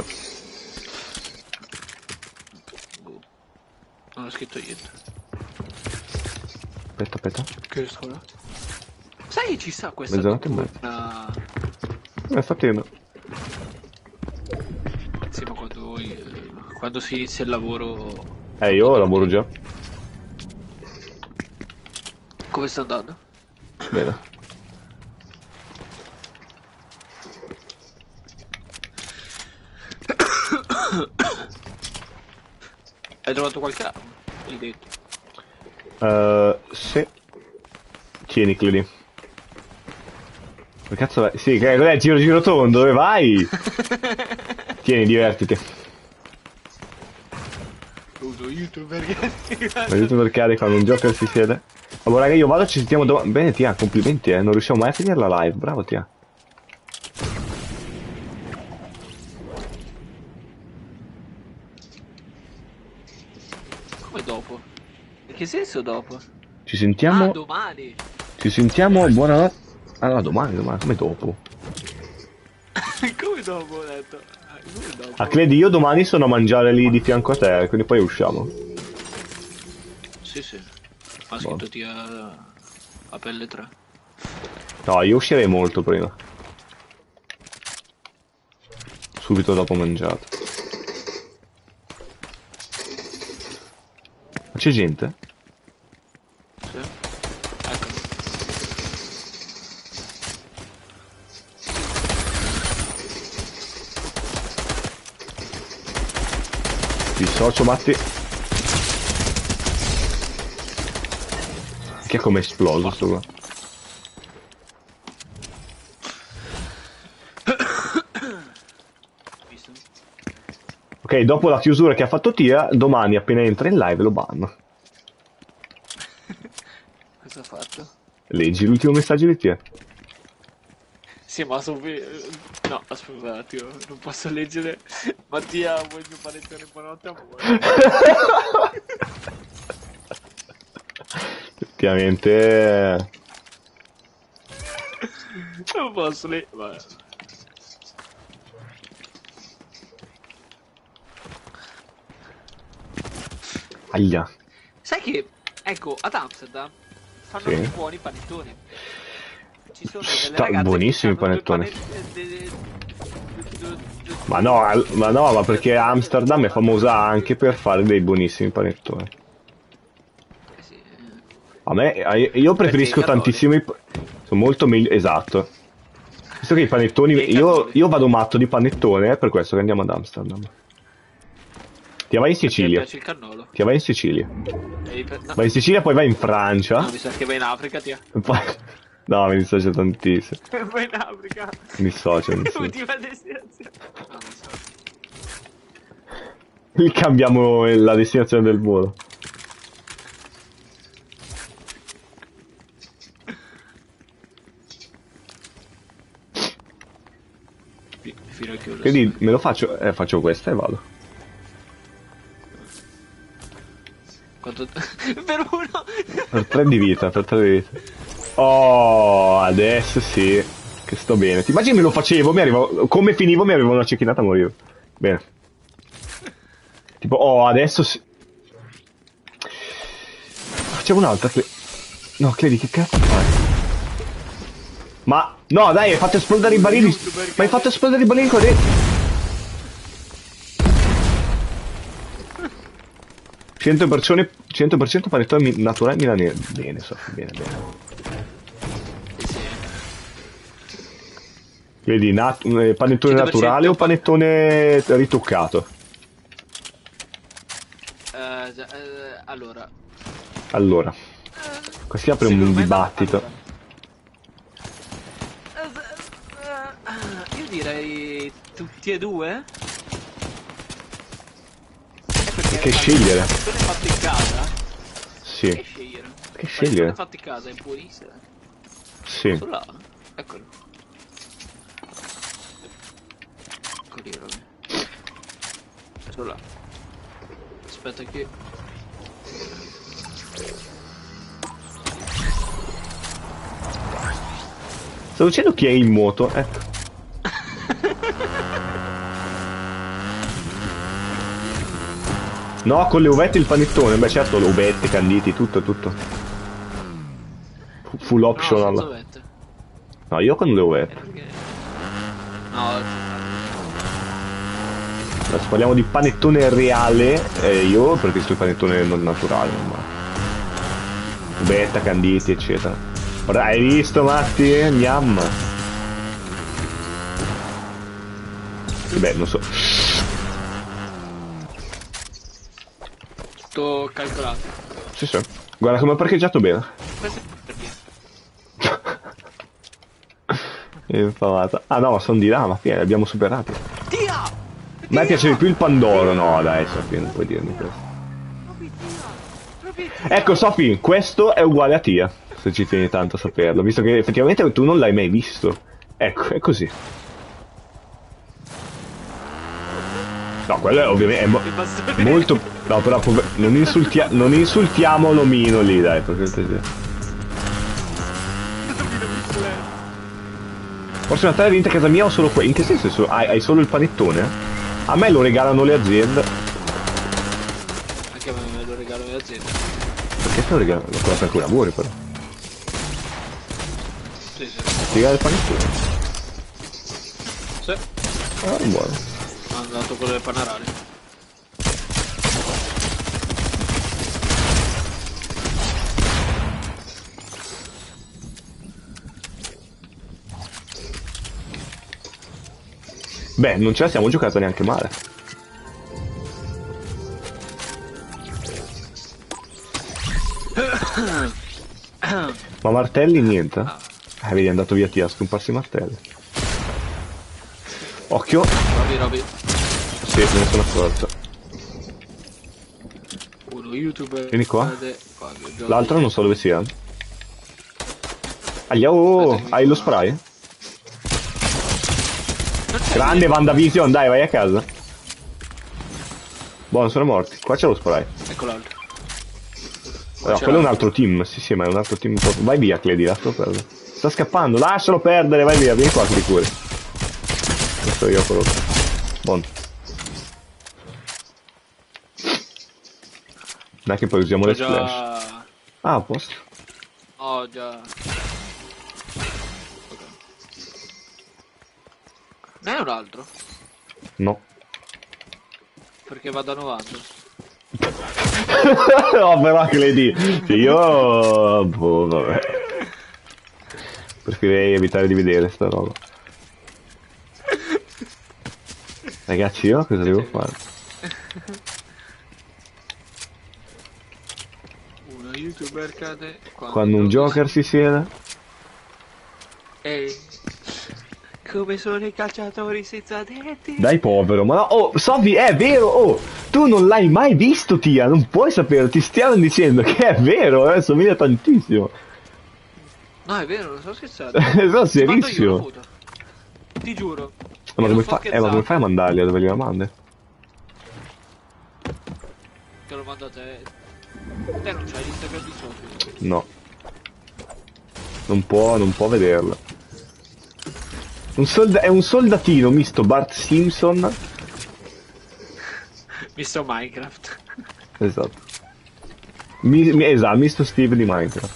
Boh. Non ho scritto niente. Aspetta, aspetta. Che scuola? Sai che ci sta questa Mezzanotte e notturna? Eh, sta attento. Sì, ma quando, eh, quando si inizia il lavoro... Eh, io lavoro già. Come sta andando? Bene. Hai trovato qualche arma? Hai detto. Uh, sì. Tieni, Cledi. Che cazzo vai? Sì, che cos'è? Giro giro tondo, dove vai? Tieni, divertiti. Uso YouTube perché... Aiuto per carica quando un Joker si siede. Allora raga, io vado, ci sentiamo domani. Bene Tia, complimenti eh, non riusciamo mai a finire la live, bravo Tia. Come dopo? In che senso dopo? Ci sentiamo. Ah, domani! Ci sentiamo, buonanotte. Ah no, domani, domani, come dopo? Come dopo ho detto? Ah, come dopo? Ah, Cledi, io domani sono a mangiare lì di fianco a te, quindi poi usciamo. Sì, sì. Ha scritto Tia a pelle tre. No, io uscirei molto prima. Subito dopo mangiato. Ma c'è gente? Sì. Ecco. Dissocio, Matti. Che è come esploso sto qua. Visto? Ok, dopo la chiusura che ha fatto Tia, domani appena entra in live lo banno. Cosa ha fatto? Leggi l'ultimo messaggio di Tia. Sì, ma so... No, aspetta un attimo, non posso leggere. Mattia, vuoi il mio panettone buonanotte amore? Effettivamente... Non posso leggere. Aia. Sai che, ecco, ad Amsterdam fanno Sì. dei buoni panettoni. Ci sono delle Sta- ragazze buonissimi che fanno due panettoni. panet- de- de- de- de- Ma no, al- ma no, ma perché Amsterdam è famosa anche per fare dei buonissimi panettoni. Eh sì, eh. A me, eh, io preferisco Perché i tantissimo i... pa- Sono molto meglio... Esatto. Visto che i panettoni... E i Io, cannoli. io vado matto di panettone, è per questo che andiamo ad Amsterdam. Ti vai in Perché mi Sicilia. piace il cannolo. Ti vai in Sicilia. E i pe- no, Vai in Sicilia, poi vai in Francia. no, mi sa che vai in Africa, Tia. E poi... No, mi dissocio tantissimo. Vai in Africa. Mi dissocio, mi dissocio. Ultima destinazione. No, non so. Lì cambiamo la destinazione del volo. Fi- Fino a che ora Quindi sto? me lo faccio... Eh, faccio questa e vado. Quanto... Per uno. Per tre di vita, per tre di vita. Oh, adesso sì. Che sto bene. Ti immagini me lo facevo, mi arrivo... Come finivo mi arrivo una cecchinata a morire. Bene. Tipo, oh, adesso sì. Facciamo un'altra, Cle... No, Cledi, che cazzo fai? Ma... No, dai, hai fatto esplodere i barili. Ma hai fatto esplodere i barili qua dentro. cento per cento, cento per cento panettone mi- naturale milanese. Bene, Sofì, bene, bene. Vedi, nat- eh, panettone cento per cento naturale o pa- panettone ritoccato? Eh, già, eh, allora. Allora, qua si apre un Secondo me- dibattito. allora. Eh, eh, Io direi tutti e due. Eh, perché Che allora, scegliere? il panettone fatto in casa. Che Sì, scegliere? che Il scegliere? panettone fatto in casa è buonissimo. Sì. Solo là. Eccolo. Eccoli, robe. Solo là. Aspetta che... Stavo dicendo chi è in moto, ecco. No, con le uvette il panettone, beh certo, le uvette, canditi, tutto, tutto. F- Full No, optional. senza uvette. No, io con le Eh, uvette. perché... No, Adesso parliamo di panettone reale, eh, io preferisco il panettone non naturale, ma... Uvetta, canditi, eccetera. Guarda, hai visto, Matti? Gnam. Beh, non so. tutto calcolato. Sì, sì. Guarda come ho parcheggiato bene. Questo è per me. È infamata. Ah no, ma sono di là, ma che li abbiamo superati. Tia! A me piace di più il Pandoro, no dai, Sofì, non puoi dirmi questo. Ecco Sofì, questo è uguale a Tia, se ci tieni tanto a saperlo, visto che effettivamente tu non l'hai mai visto. Ecco, è così. No, quello è ovviamente è mo molto... No, però non, insultia non insultiamo l'omino lì, dai, per cortesia. Forse una tela vinta a casa mia o solo qua? In che senso? Solo... Hai, hai solo il panettone? A me lo regalano le aziende. Anche a me lo regalano le aziende. Perché te lo regalano? Lo fanno anche lavori però. Sì, sì. Ti regala il panettone? Sì. Ah, buono. Ho andato quello del Panarale. Beh, non ce la siamo giocata neanche male. Ma martelli niente? Eh, vedi, è andato via Tia a scomparsi i martelli. Occhio. Roby, Roby. Sì, me ne sono accorto. Uno youtuber. Vieni qua. Fede, Fabio, Giorgio. L'altro non so dove sia. Aglia, oh, hai lo spray? Grande Vandavision, dai, vai a casa. Buono, sono morti. Qua c'è lo spray. Ecco l'altro. No, quello è un altro team. Sì, sì, ma è un altro team. Vai via, Cledi, lascialo perdere. Sta scappando, lascialo perdere, vai via, vieni qua, ti curi. Questo io quello. Buono. Dai che poi usiamo Ho le già... splash. Ah, a posto. Ho già... Ok. Ne è un altro? No. Perché vado a novanta. No, però Cledi, io... Boh, vabbè. Preferirei evitare di vedere sta roba. Ragazzi, io cosa devo fare? Uno youtuber cade quando, Quando un Joker si siede? Ehi, come sono i calciatori senza denti? Dai povero, ma no, oh, Sofi, è vero, oh, tu non l'hai mai visto, Tia, non puoi sapere, ti stiamo dicendo che è vero, eh, somiglia tantissimo. No, è vero, non sto scherzando. Sono Ti mando io la serissimo. foto. Ti giuro. Ma Io come, non sto fa eh, ma come fai a mandarli a dove li mandi? Te lo mando a te. Te non c'hai l'Instagram di sotto. No. Non può, non può vederlo. Un solda è un soldatino misto Bart Simpson. Visto Minecraft. Esatto. Mi, mi, esatto, misto Steve di Minecraft.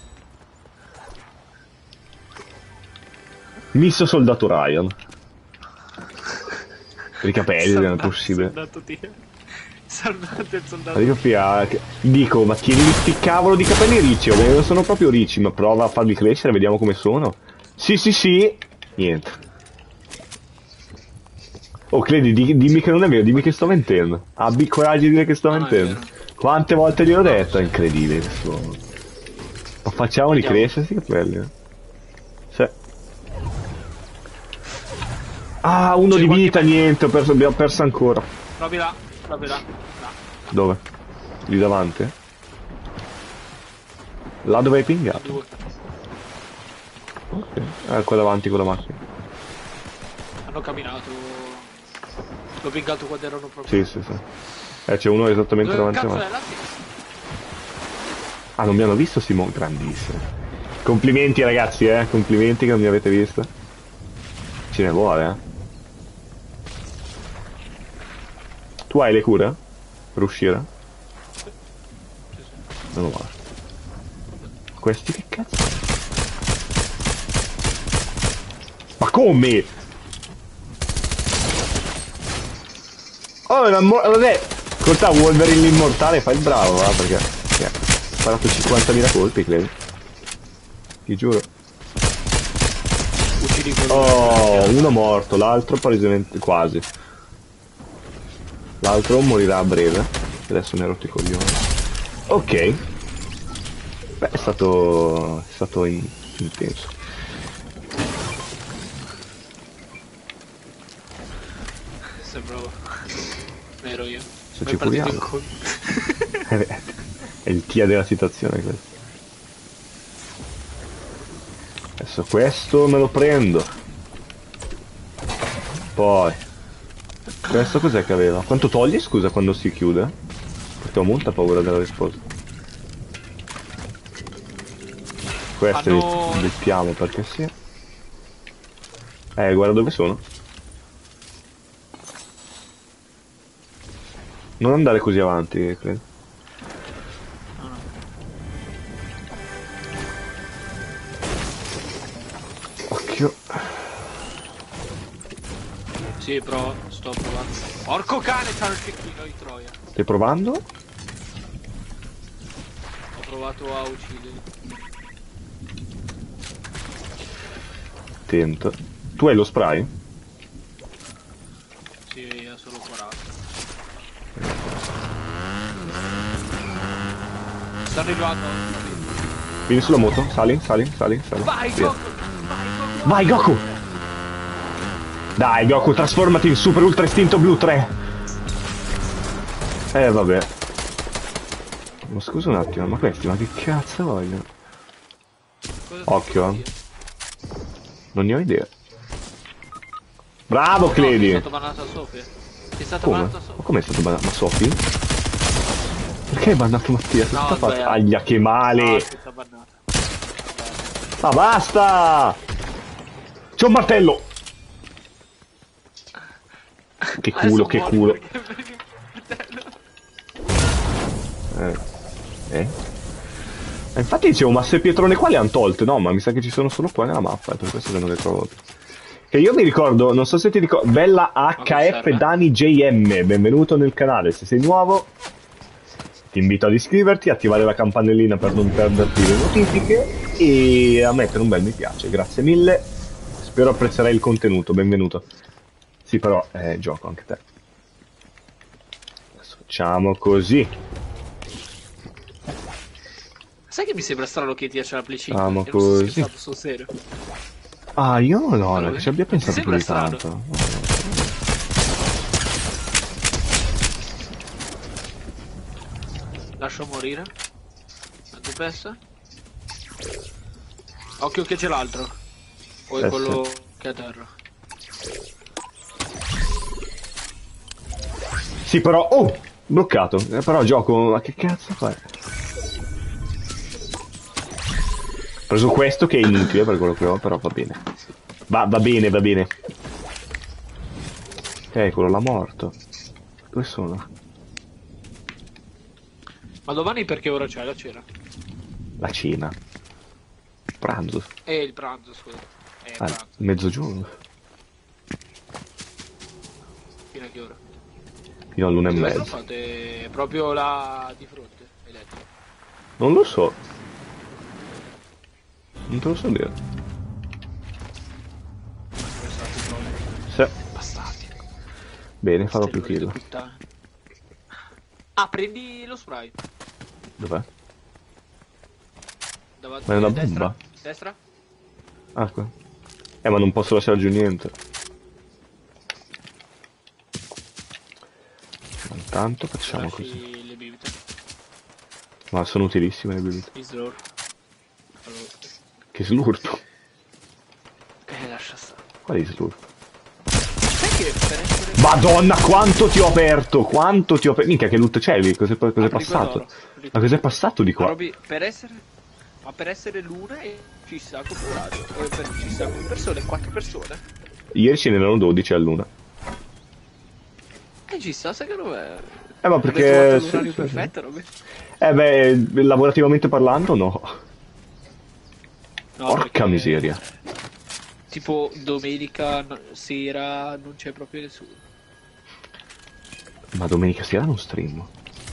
Misto soldato Ryan. Per i capelli, non è possibile. Soldato Dio. Salvate il soldato. Ma dico, fia, che- dico, ma tieni sti cavolo di capelli ricci, o non sono proprio ricci, ma prova a farli crescere, vediamo come sono. Sì, sì, sì. Niente. Oh, credi, di, dimmi che non è vero, dimmi che sto mentendo. Abbi coraggio di dire che sto No, no, è mentendo. vero. Quante volte gliel'ho detto? È incredibile questo. Ma facciamoli Vediamo. crescere sti capelli. eh. Sì. Ah, uno C'è di qualche vita, me- niente, ho perso, abbiamo perso ancora. Provi là, provi là. Là. Dove? Lì davanti? Là dove hai pingato? Due. Ok. Eh, qua davanti con la macchina. Hanno camminato. L'ho pingato quando erano proprio. Sì, sì, sì. Eh, c'è uno esattamente Dove davanti a cazzo me. è là? Ah, non mi hanno visto Simone? Grandissimo. Complimenti ragazzi, eh, complimenti che non mi avete visto. Ce ne vuole, eh. Tu hai le cure? Per uscire? Non male. Questi che cazzo? Ma come? Oh, la mo- vabbè. Ascolta, Wolverine l'immortale, fai il bravo, va, perché... Cioè, ha sparato cinquantamila colpi, credo. Ti giuro. Uccidi quello. Oh, uno morto, l'altro palesemente quasi. L'altro morirà a breve. Adesso mi ha rotto i coglioni. Ok. Beh, è stato... è stato in... intenso. Sembrava... ero io. Se Mi ci è partito curiamo. il colpo. È il tia della situazione questo. Adesso questo me lo prendo. Poi questo cos'è che aveva? Quanto toglie scusa quando si chiude? Perché ho molta paura della risposta. Queste Hanno... li buttiamo perché sì. Eh, guarda dove sono. Non andare così avanti, credo. Occhio. Sì, però sto provando. Porco cane, c'ha il cecchino di Troia. Stai provando? Ho provato a ucciderli. Attento. Tu hai lo spray? Sì, ha solo quaranta. Sta arrivando. Vieni sulla moto, sali, sali, sali, sali. Vai, Via. Goku! Vai, Goku! Vai Goku! Dai Goku, trasformati in Super Ultra Istinto Blu tre! Eh vabbè. Ma scusa un attimo, ma questi, ma che cazzo vogliono? Cosa Occhio, ti eh. Non ne ho idea. Bravo No, Cledi! è stato bannato a Sofia. È stato Come? bannato a Ma Sofia. com'è stato bannato? Ma Sophie? Perché hai bannato Mattia? Cosa No, sta ho fatto? sbagliato. Aglia che male! No, aspetta, bannata. Ma basta! C'è un martello! Che culo, Adesso che muori culo. perché prendi il martello. Eh. Eh? Eh, infatti dicevo, ma se Pietrone qua le hanno tolte? No, ma mi sa che ci sono solo qua nella mappa, è per questo che non le trovo più. Che io mi ricordo, non so se ti ricordo, Bella H F Dani J M, benvenuto nel canale, se sei nuovo ti invito ad iscriverti, attivare la campanellina per non perderti le notifiche e a mettere un bel mi piace, grazie mille, spero apprezzerai il contenuto, benvenuto. Sì, però è gioco anche te. Adesso facciamo così. Sai che mi sembra strano che ti piace la Play cinque? Facciamo Io non sto così. scherzando, sul serio. Ah, io no, no, Allora, che ci abbia pensato sembra più di strano. tanto. Lascio morire. La dupessa. Occhio che c'è l'altro. O è Eh, quello che è a terra. Sì, però... Oh! Bloccato. Eh, però gioco... Ma che cazzo fai? Ho preso questo che è inutile per quello che ho, però va bene. Va, va bene, va bene. Ok, quello là morto. Dove sono? Ma domani perché ora c'è la cena? La cena. Pranzo. E il pranzo, scusa. E il Ah, pranzo. mezzogiorno. Fino a che ora? Fino all'una e Dove lo mezza. fate? Proprio là di fronte, hai detto. Non lo so. Non te lo so dire. Dove state proprio? Sì. Bastardi. Bene, farò più Stellone kill. di puttana. Ah, prendi lo spray. Dov'è? Davanti Ma è una destra. bomba? Destra? Ah, qua. Eh, ma non posso lasciare giù niente. Intanto facciamo Lasci così. le bibite. Ma sono utilissime le bibite. I slur. Allora. Che slurp. Eh, lascia stare. Quali slurp? Sai che per essere... Madonna, quanto ti ho aperto! Quanto ti ho aperto! Minchia, che loot c'è lì? Cos'è, cos'è Ah, passato? d'oro. Ma cos'è passato di Ma qua? Roby, per essere... Ma per essere l'una e ci sta configurato. Eh, per, ci sta con persone, quattro persone. Ieri ce n'erano dodici all'una. E ci sta, secondo me. Eh ma Avete perché... trovato sì, l'orario sì, sì. perfetto, no? Eh beh, lavorativamente parlando no. No, Porca perché, miseria. tipo domenica no- sera non c'è proprio nessuno. Ma domenica sera non stream.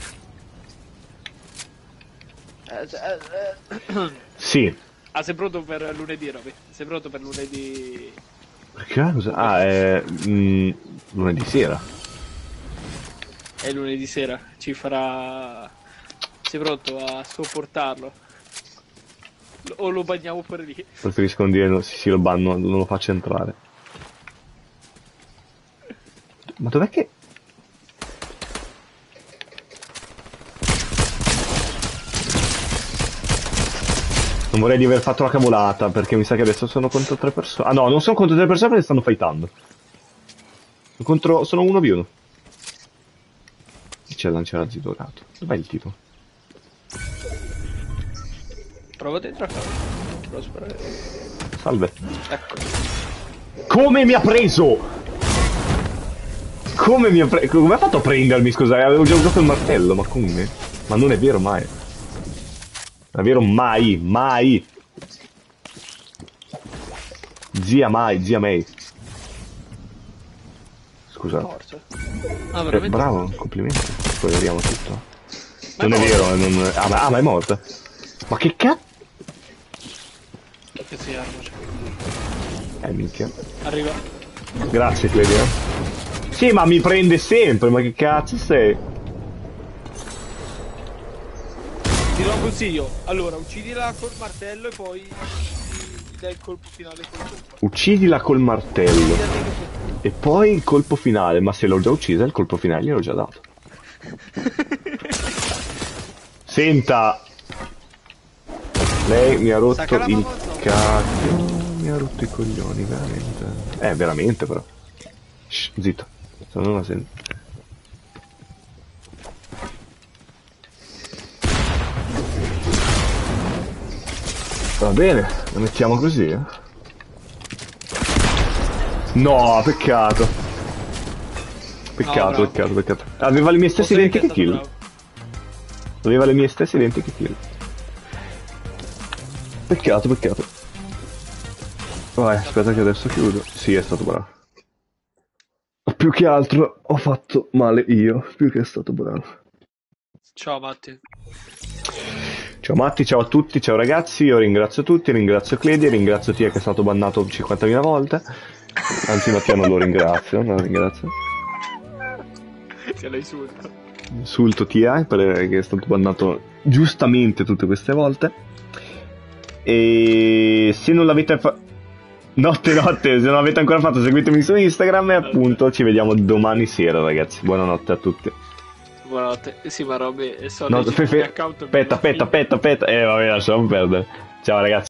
Eh, eh, eh. Sì. Ah, sei pronto per lunedì, Roby? Sei pronto per lunedì? Perché? Cosa? Ah, è... mm, lunedì sera. È lunedì sera, ci farà... Sei pronto a sopportarlo? Lo- O lo bagniamo pure lì? Preferisco non dire no, sì, sì, lo banno, non lo faccio entrare. Ma dov'è che... Non vorrei di aver fatto la cavolata, perché mi sa che adesso sono contro tre persone. Ah no, non sono contro tre persone perché stanno fightando. Sono contro... sono uno v uno. C'è il lanciarazzi dorato. Dov'è il tipo? Prova dentro a casa. Prova a sparare. Salve. Ecco. Come mi ha preso? Come mi ha preso? Come ha fatto a prendermi, scusate? Avevo già usato il martello, ma come? Ma non è vero mai. Non è vero mai, mai. Zia mai, zia May. Scusate. Forza. Ah, Eh, veramente? bravo, complimenti. Poi vediamo tutto. Ma è Non è morta. vero, non... Ah, ma, ah, ma è morta. Ma che cazzo? Che si arma c'è? Eh, minchia. Arriva. Grazie, Cledia. Sì, ma mi prende sempre, ma che cazzo sei? Ti do un consiglio. Allora, uccidila col martello e poi gli dai il colpo finale col colpo. Uccidila col martello. E poi il colpo finale, ma se l'ho già uccisa, il colpo finale gliel'ho già dato. Senta! Lei mi ha rotto Sacca la il mamma, no. cacchio. Mi ha rotto i coglioni, veramente. Eh, veramente però. Shh, zitto. Sono una sen... Va bene, lo mettiamo così, eh. No, peccato. Peccato, No, bravo. peccato, peccato. Aveva le mie stesse Posso dire che è identiche stato kill. bravo. Aveva le mie stesse identiche kill. Peccato, peccato. Vai, aspetta che adesso chiudo. Sì, è stato bravo. Più che altro ho fatto male io, più che è stato bravo. Ciao Matti. Ciao Matti, ciao a tutti, ciao ragazzi, io ringrazio tutti, ringrazio Cledi, ringrazio Tia che è stato bannato cinquantamila volte. Anzi Mattia non lo ringrazio, non lo ringrazio. Se lo insulto. Insulto T I perché è stato bannato giustamente tutte queste volte. E se non l'avete fatto, notte notte, se non l'avete ancora fatto seguitemi su Instagram e appunto ci vediamo domani sera ragazzi. Buonanotte a tutti. Buonanotte. Sì, ma Roby, so No, legitimi fe- fe- account. aspetta, aspetta, aspetta, aspetta. Eh vabbè, lasciamo perdere. Ciao ragazzi.